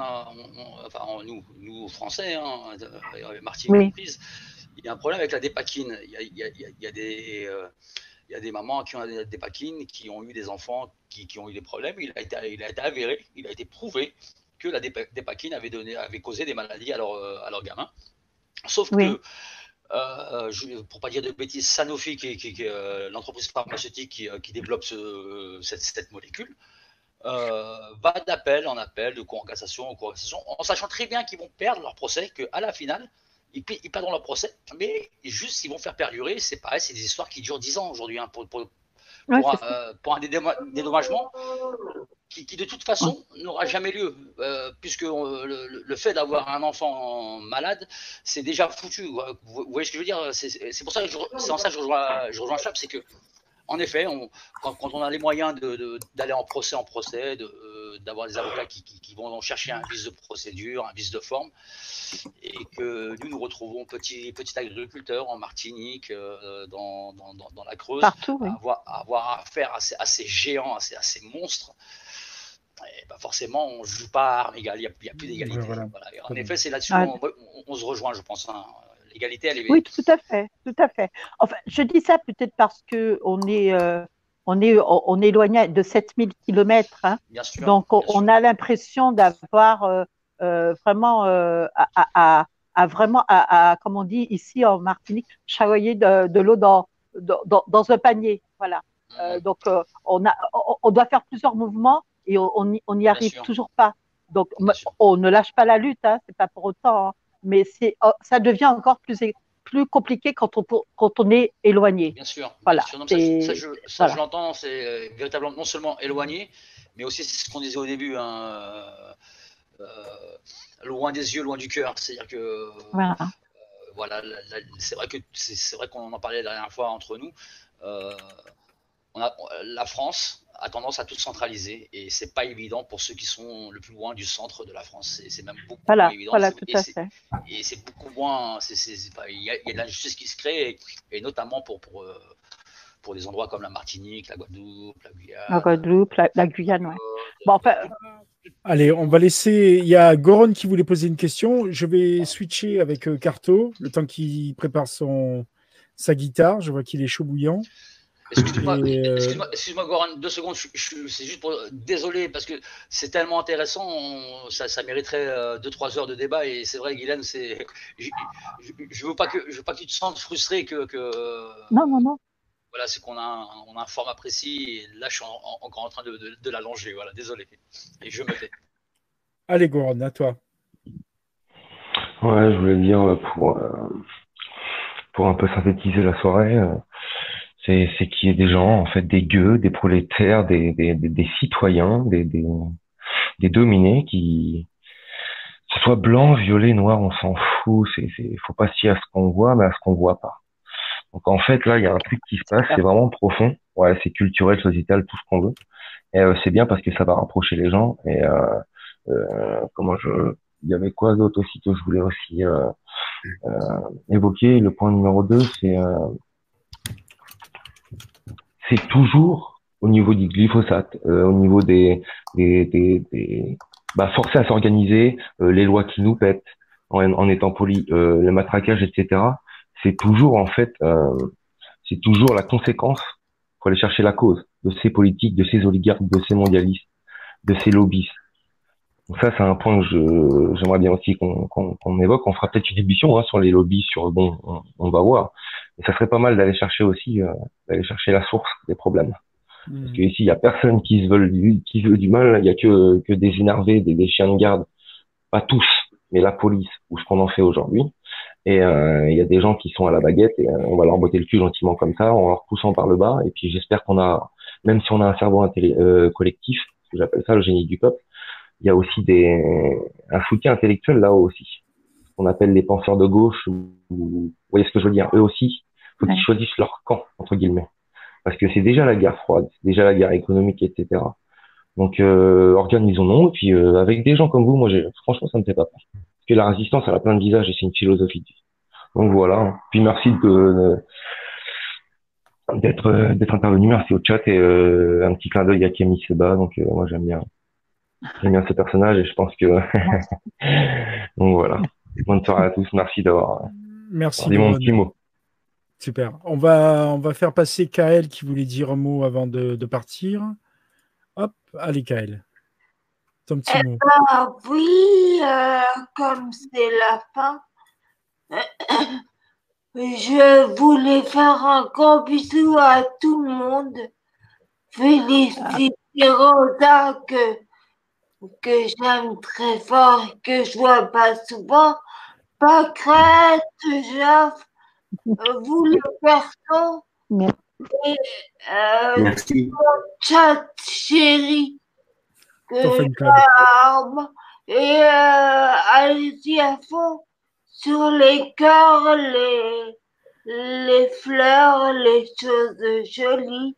nous Français, hein, Martinique comprise, il y a un problème avec la dépakine. Il y a des mamans qui ont des dépakines, qui ont eu des enfants qui ont eu des problèmes. Il a été avéré, il a été prouvé que la dépakine avait causé des maladies à leurs gamins. Sauf que, pour pas dire de bêtises, Sanofi, qui est l'entreprise pharmaceutique qui développe cette molécule, va d'appel en appel, de cour en cassation, en sachant très bien qu'ils vont perdre leur procès, qu'à la finale, ils perdront leur procès, mais juste ils vont faire perdurer. C'est pareil, c'est des histoires qui durent 10 ans aujourd'hui, hein, pour un dédommagement qui de toute façon n'aura jamais lieu, puisque le fait d'avoir un enfant malade, c'est déjà foutu. Vous voyez ce que je veux dire? C'est pour ça que c'est en ça que je rejoins Chab, c'est que en effet, quand on a les moyens d'aller en procès, d'avoir des avocats qui vont chercher un vice de procédure, un vice de forme, et que nous retrouvons petits agriculteurs en Martinique, dans la Creuse, partout, avoir affaire à ces géants, à ces monstres, et forcément, on ne joue pas à armes égales, il n'y a plus d'égalité. Voilà. En effet, c'est là-dessus on se rejoint, je pense. Hein. L'égalité, elle est... Oui, tout à fait. Enfin, je dis ça peut-être parce qu'on est éloigné de 7000 km. Hein. Bien sûr, donc, on a l'impression d'avoir vraiment, comme on dit ici en Martinique, chavoyer de l'eau dans un panier. Voilà. Donc, on doit faire plusieurs mouvements et on n'y arrive toujours pas. Donc, on ne lâche pas la lutte, hein, c'est pas pour autant. Hein. Mais ça devient encore plus compliqué quand on est éloigné. Bien sûr. Voilà. Bien sûr. Ça, je l'entends, c'est véritablement non seulement éloigné, mais aussi c'est ce qu'on disait au début, hein, loin des yeux, loin du cœur. C'est-à-dire que c'est vrai qu'on en parlait la dernière fois entre nous. La France a tendance à tout centraliser et c'est pas évident pour ceux qui sont le plus loin du centre de la France. C'est même beaucoup moins évident. Voilà, tout à fait. Et c'est beaucoup moins. Il y a de l'injustice qui se crée, et notamment pour des endroits comme la Martinique, la Guadeloupe, la Guyane, ouais. Bon, enfin. Allez, on va laisser. Il y a Goron qui voulait poser une question. Je vais switcher avec Carto le temps qu'il prépare sa guitare. Je vois qu'il est chaud bouillant. Excuse-moi, Goran, 2 secondes. C'est juste pour. Désolé, parce que c'est tellement intéressant. Ça mériterait 2-3 heures de débat. Et c'est vrai, Guylaine, je veux pas que tu te sentes frustré que. Non. Voilà, c'est qu'on a un format précis. Et là, je suis encore en train de l'allonger. Voilà, désolé. Et je me tais. Allez, Goran, à toi. Ouais, je voulais dire pour un peu synthétiser la soirée. C'est qu'il y ait des gens, en fait, des gueux, des prolétaires, des citoyens, des dominés qui, que ce soit blanc, violet, noir, on s'en fout. Faut pas se fier à ce qu'on voit, mais à ce qu'on voit pas. Donc en fait, là, il y a un truc qui se passe, c'est vraiment profond. Ouais, c'est culturel, sociétal, tout ce qu'on veut. Et c'est bien parce que ça va rapprocher les gens. Et il y avait quoi d'autre aussi que je voulais aussi évoquer. Le point numéro 2, c'est toujours au niveau du glyphosate, au niveau forcer à s'organiser, les lois qui nous pètent, en étant poli, le matraquage, etc. C'est toujours en fait, c'est toujours la conséquence. Faut aller chercher la cause de ces politiques, de ces oligarques, de ces mondialistes, de ces lobbies. Donc ça, c'est un point que j'aimerais bien aussi qu'on évoque. On fera peut-être une émission sur les lobbies, on va voir. Mais ça serait pas mal d'aller chercher aussi, d'aller chercher la source des problèmes. Parce que ici, il y a personne qui veut du mal. Il y a que des énervés, des chiens de garde. Pas tous, mais la police, ou ce qu'on en fait aujourd'hui. Et il y a des gens qui sont à la baguette et on va leur botter le cul gentiment comme ça, en leur poussant par le bas. Et puis j'espère même si on a un cerveau collectif, ce que j'appelle ça le génie du peuple, il y a aussi un soutien intellectuel là aussi. Ce qu'on appelle les penseurs de gauche, vous voyez ce que je veux dire. Eux aussi, faut qu'ils choisissent leur camp, entre guillemets. Parce que c'est déjà la guerre froide, c'est déjà la guerre économique, etc. Donc organisons-nous, et puis avec des gens comme vous, moi franchement ça me fait pas peur. Parce que la résistance, elle a plein de visages et c'est une philosophie de vie. Donc voilà. Puis merci d'être intervenu, merci au chat et un petit clin d'œil à Kémy Seba. Donc moi j'aime bien ce personnage et je pense que donc voilà. Bonne soirée à tous, merci d'avoir dit mon petit mot. Super. On va faire passer Kael qui voulait dire un mot avant de partir. Hop, allez Kael. Ton petit mot. Oui, comme c'est la fin, je voulais faire un grand bisou à tout le monde. Féliciter Rosa que j'aime très fort et que je vois pas souvent. Pâquerette, Jeff, vous les garçons. Et merci. Chat chéri. Et allez-y à fond sur les cœurs, les fleurs, les choses jolies.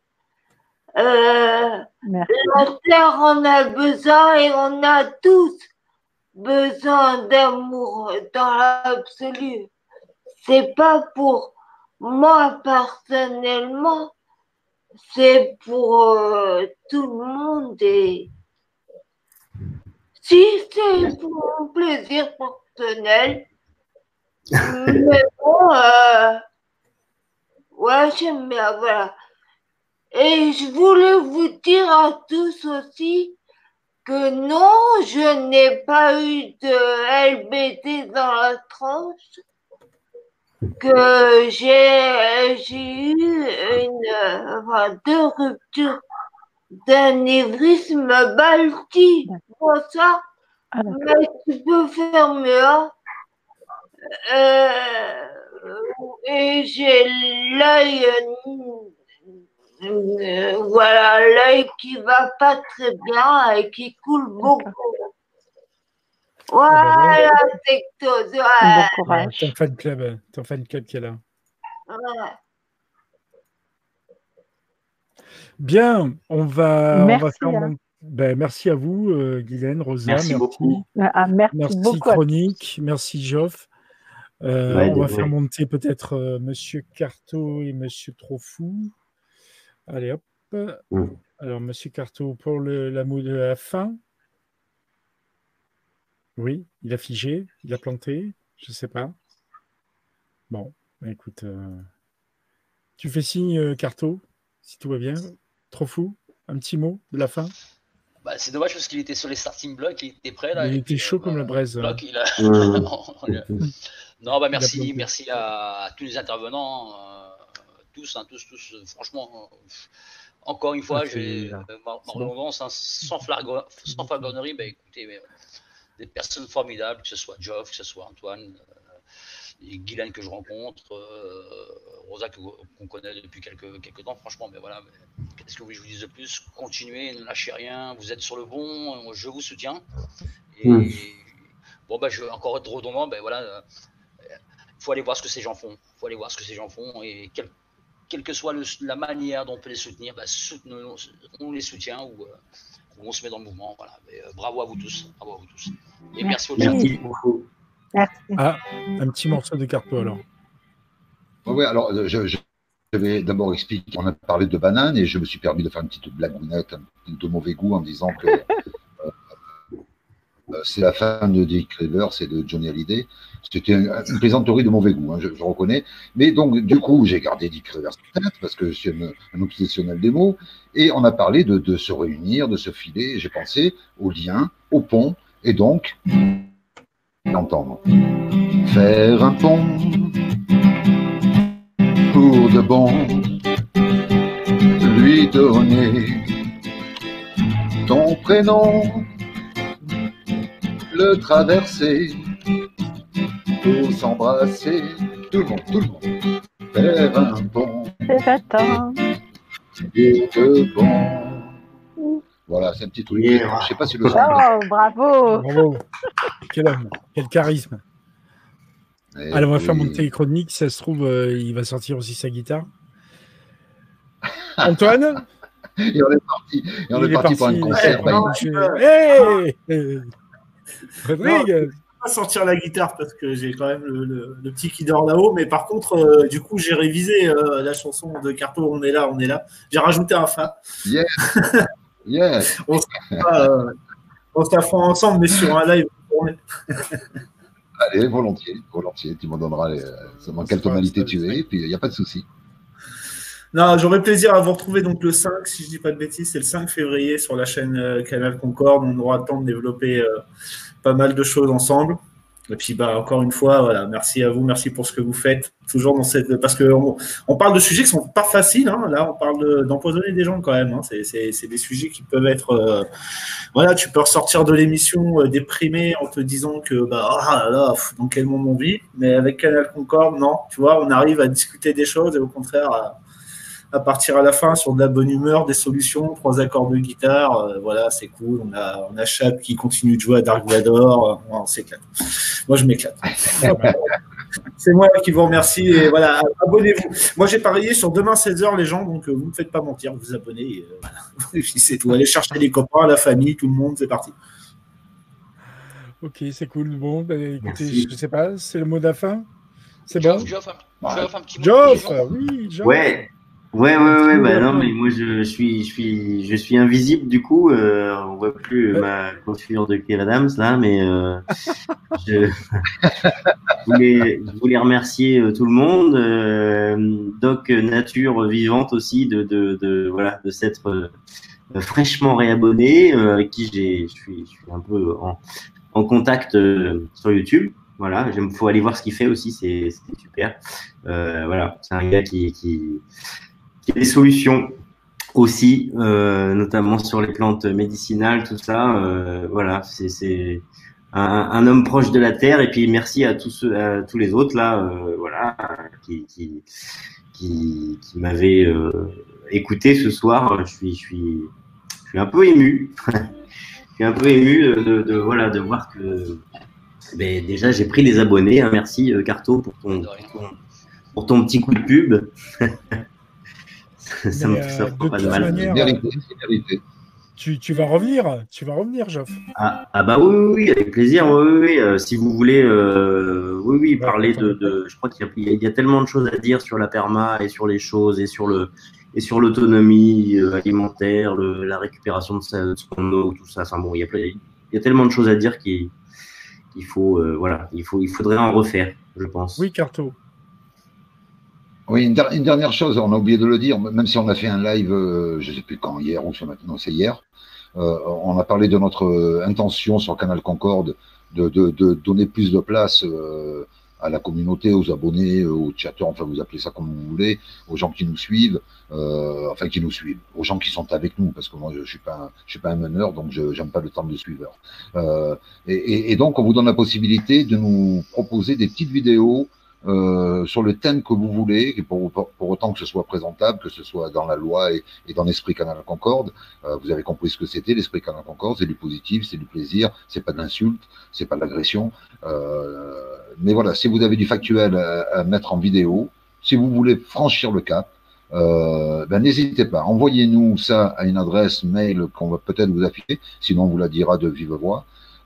La terre en a besoin et on a tous besoin d'amour dans l'absolu. C'est pas pour moi personnellement, c'est pour tout le monde et si c'est pour mon plaisir personnel, mais bon, ouais, j'aime bien, voilà. Et je voulais vous dire à tous aussi que non, je n'ai pas eu de LBD dans la tranche, que j'ai eu deux ruptures d'anévrisme balti. Bonsoir, mais tu peux faire mieux. Et j'ai l'œil, voilà, l'œil qui va pas très bien et qui coule beaucoup. Voilà, Tectos, ouais. Bon courage. Ton fan club qui est là. Ouais. Bien, on va faire merci à vous, Guylaine, Rosa, merci beaucoup. Merci Chronique, merci Geoff. On va faire monter peut-être Monsieur Carto et Monsieur Trofou. Allez hop. Alors Monsieur Carto pour la mot de la fin. Oui, il a figé, il a planté, je sais pas. Bon, écoute, tu fais signe Carto, si tout va bien. Trofou, un petit mot de la fin. C'est dommage parce qu'il était sur les starting blocks, il était prêt là. Il était chaud comme la braise. Non, merci à tous les intervenants, tous, franchement. Encore une fois, ma redondance, sans flagornerie, écoutez, des personnes formidables, que ce soit Geoff, que ce soit Antoine, Guylaine que je rencontre, Rosa qu'on connaît depuis quelques temps, franchement, mais voilà. Qu'est-ce que vous voulez que je vous dise de plus? Continuez, ne lâchez rien, vous êtes sur le bon, je vous soutiens. Et bon, encore être redondant, voilà. faut aller voir ce que ces gens font. Et quelle que soit la manière dont on peut les soutenir, on les soutient ou on se met dans le mouvement. Voilà. Mais, bravo à vous tous. Et merci au chat. Merci beaucoup. Ah, un petit morceau de Carto alors. Oui, alors je vais d'abord expliquer. On a parlé de banane et je me suis permis de faire une petite blagounette de mauvais goût en disant que c'est la fin de Dick Rivers et de Johnny Hallyday. C'était une plaisanterie de mauvais goût, hein, je reconnais. Mais donc, du coup, j'ai gardé Dick Rivers parce que je suis un obsessionnel des mots. Et on a parlé de se réunir, de se filer. Et j'ai pensé au lien, au pont. Et donc, entendre. Faire un pont pour de bon. Lui donner ton prénom. Le traverser pour s'embrasser, tout le monde, faire un pont et de bon. Voilà, c'est un petit truc. Yeah. Je sais pas si le son. Oh, bravo. Bravo. Quel homme, quel charisme. Allez, on va faire monter les chroniques. Si ça se trouve, il va sortir aussi sa guitare. Antoine. Et on est parti pour un concert. Frédéric, je ne vais pas sortir la guitare parce que j'ai quand même le petit qui dort là-haut, mais par contre, du coup, j'ai révisé la chanson de Carto, on est là. J'ai rajouté un fa. Yes. Yes. On se la fera ensemble, mais sur un live. Allez, volontiers. Tu m'en donneras dans quelle tonalité tu es, et puis il n'y a pas de souci. Non, j'aurais plaisir à vous retrouver donc le 5, si je ne dis pas de bêtises, c'est le 5 février sur la chaîne Canal Concorde. On aura le temps de développer pas mal de choses ensemble. Et puis, encore une fois, voilà, merci à vous, merci pour ce que vous faites. Toujours dans parce qu'on parle de sujets qui ne sont pas faciles. Hein. Là, on parle d'empoisonner des gens quand même. Hein. C'est des sujets qui peuvent être. Voilà, tu peux ressortir de l'émission déprimé en te disant que, dans quel monde on vit. Mais avec Canal Concorde, non. Tu vois, on arrive à discuter des choses et au contraire à partir à la fin sur de la bonne humeur, des solutions, 3 accords de guitare, voilà, c'est cool. On a Chap qui continue de jouer à Dark Vador, on s'éclate. Moi, je m'éclate. C'est moi qui vous remercie et voilà, abonnez-vous. Moi, j'ai parié sur demain 16h, les gens, donc vous ne me faites pas mentir, vous abonnez. Et, voilà. Et puis c'est tout. Allez chercher les copains, la famille, tout le monde, c'est parti. Ok, c'est cool. Bon, écoutez, je ne sais pas, c'est le mot de la fin. C'est bon. Geoff, un petit mot. Geoff, oui, Geoff. Ouais, non, mais moi je suis invisible du coup, on voit plus ma coiffure de Kev Adams là, mais je voulais remercier tout le monde, Doc Nature Vivante aussi de s'être fraîchement réabonné, avec qui je suis un peu en contact sur YouTube. Voilà, faut aller voir ce qu'il fait aussi, c'est super. Voilà, c'est un gars qui a des solutions aussi, notamment sur les plantes médicinales, tout ça. Voilà, c'est un homme proche de la terre. Et puis merci à tous les autres là, voilà, qui m'avaient écouté ce soir. Je suis un peu ému. Je suis un peu ému de voir que déjà j'ai pris les abonnés. Hein. Merci Carto pour ton petit coup de pub. Ça me fera pas de mal. Vérité. Tu vas revenir, Geoff. Ah bah oui, avec plaisir. Oui. Si vous voulez, parler je crois qu'il y a tellement de choses à dire sur la perma et sur les choses et sur l'autonomie alimentaire, la récupération de son eau, tout ça. Enfin bon, il y a tellement de choses à dire qu'il faut, il faudrait en refaire, je pense. Oui, Carto. Oui, une dernière chose, on a oublié de le dire, même si on a fait un live, je ne sais plus quand, hier ou ce matin, non, c'est hier, on a parlé de notre intention sur Canal Concorde de donner plus de place à la communauté, aux abonnés, aux chatteurs, enfin vous appelez ça comme vous voulez, aux gens qui nous suivent, aux gens qui sont avec nous, parce que moi je suis pas un meneur, donc j'aime pas le terme de suiveur. Et donc on vous donne la possibilité de nous proposer des petites vidéos sur le thème que vous voulez, pour autant que ce soit présentable, que ce soit dans la loi et dans l'esprit Canal Concorde. Vous avez compris ce que c'était, l'esprit Canal Concorde, c'est du positif, c'est du plaisir, c'est pas de l'insulte, c'est pas de l'agression. Mais voilà, si vous avez du factuel à mettre en vidéo, si vous voulez franchir le cap, n'hésitez pas, envoyez-nous ça à une adresse mail qu'on va peut-être vous afficher, sinon on vous la dira de vive voix.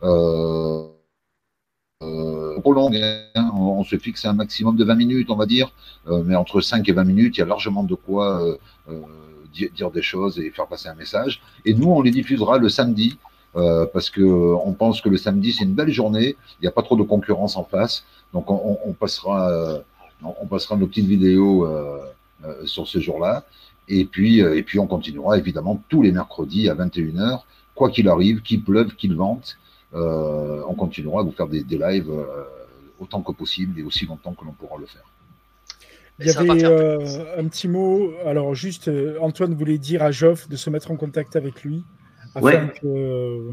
Trop longue, hein, on se fixe un maximum de 20 minutes, on va dire, mais entre 5 et 20 minutes, il y a largement de quoi dire des choses et faire passer un message. Et nous, on les diffusera le samedi, parce que on pense que le samedi, c'est une belle journée, il n'y a pas trop de concurrence en face, donc on passera nos petites vidéos sur ce jour-là, et puis on continuera évidemment tous les mercredis à 21h, quoi qu'il arrive, qu'il pleuve, qu'il vente. On continuera à vous faire des lives autant que possible et aussi longtemps que l'on pourra le faire. Il y avait un petit mot. Alors, juste, Antoine voulait dire à Geoff de se mettre en contact avec lui. Afin que...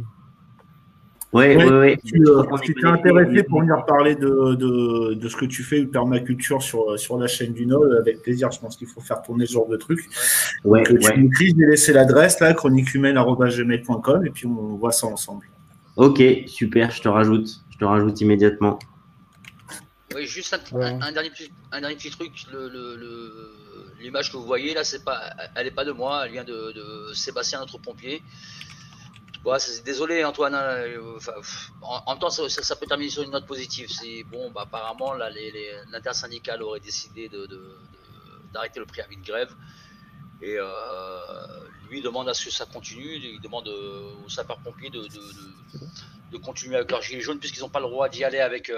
Oui. Tu t'es intéressé pour venir parler de ce que tu fais, de permaculture sur la chaîne du Nol, avec plaisir. Je pense qu'il faut faire tourner ce genre de truc. Tu nous dis, j'ai laissé l'adresse là, chroniquehumaine@gmail.com, et puis on voit ça ensemble. Ok, super, je te rajoute immédiatement. Oui, juste un dernier petit truc. L'image que vous voyez là, elle n'est pas de moi, elle vient de Sébastien, notre pompier. Bon, désolé Antoine, hein, en même temps ça peut terminer sur une note positive. C'est bon, apparemment là, l'intersyndicale aurait décidé d'arrêter le préavis de grève. Et lui demande à ce que ça continue, il demande aux sapeurs-pompiers de continuer avec leurs gilets jaunes puisqu'ils n'ont pas le droit d'y aller avec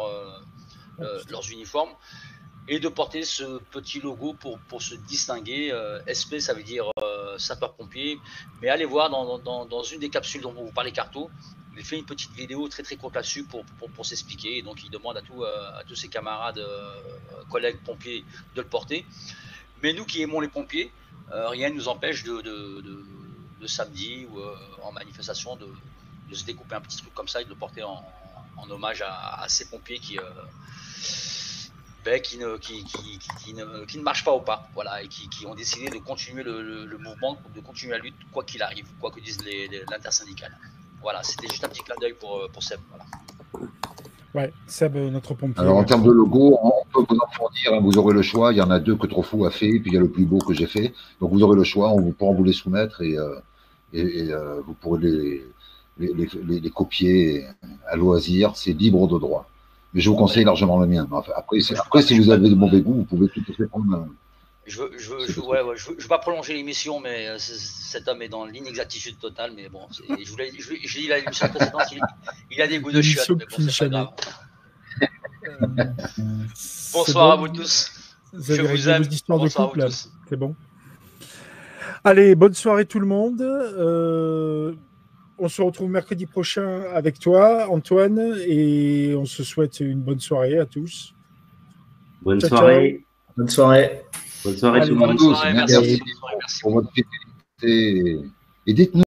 leurs uniformes et de porter ce petit logo pour se distinguer. SP, ça veut dire sapeur-pompier, mais allez voir dans une des capsules dont vous parlez, Carto, il fait une petite vidéo très très courte là-dessus pour s'expliquer, et donc il demande à tous ses camarades, collègues pompiers de le porter. Mais nous qui aimons les pompiers, rien ne nous empêche de samedi ou en manifestation de se découper un petit truc comme ça et de le porter en hommage à ces pompiers qui ne marchent pas au pas, voilà, et qui ont décidé de continuer le mouvement, de continuer la lutte, quoi qu'il arrive, quoi que disent l'intersyndicale. Voilà, c'était juste un petit clin d'œil pour Seb. Voilà. Ouais, Seb, notre pompier. Alors en termes de logo, on peut vous en fournir, hein, vous aurez le choix. Il y en a 2 que Trofou a fait, puis il y a le plus beau que j'ai fait. Donc vous aurez le choix, on pourra vous les soumettre et vous pourrez les copier à loisir. C'est libre de droit. Mais je vous conseille largement le mien. Enfin, après, si vous avez de mauvais goût, vous pouvez tout à fait prendre un. Je veux pas prolonger l'émission, mais cet homme est dans l'inexactitude totale. Mais bon, je dis l'émission précédente, il a des goûts de chiottes, mais bon, c'est pas grave. Bonsoir à vous tous. Je vous aime. Bonsoir à vous tous. C'est bon. Allez, bonne soirée tout le monde. On se retrouve mercredi prochain avec toi, Antoine, et on se souhaite une bonne soirée à tous. Bonne soirée. Bonne soirée. Bonne soirée tout le monde. Merci pour votre fidélité. Et dites-nous.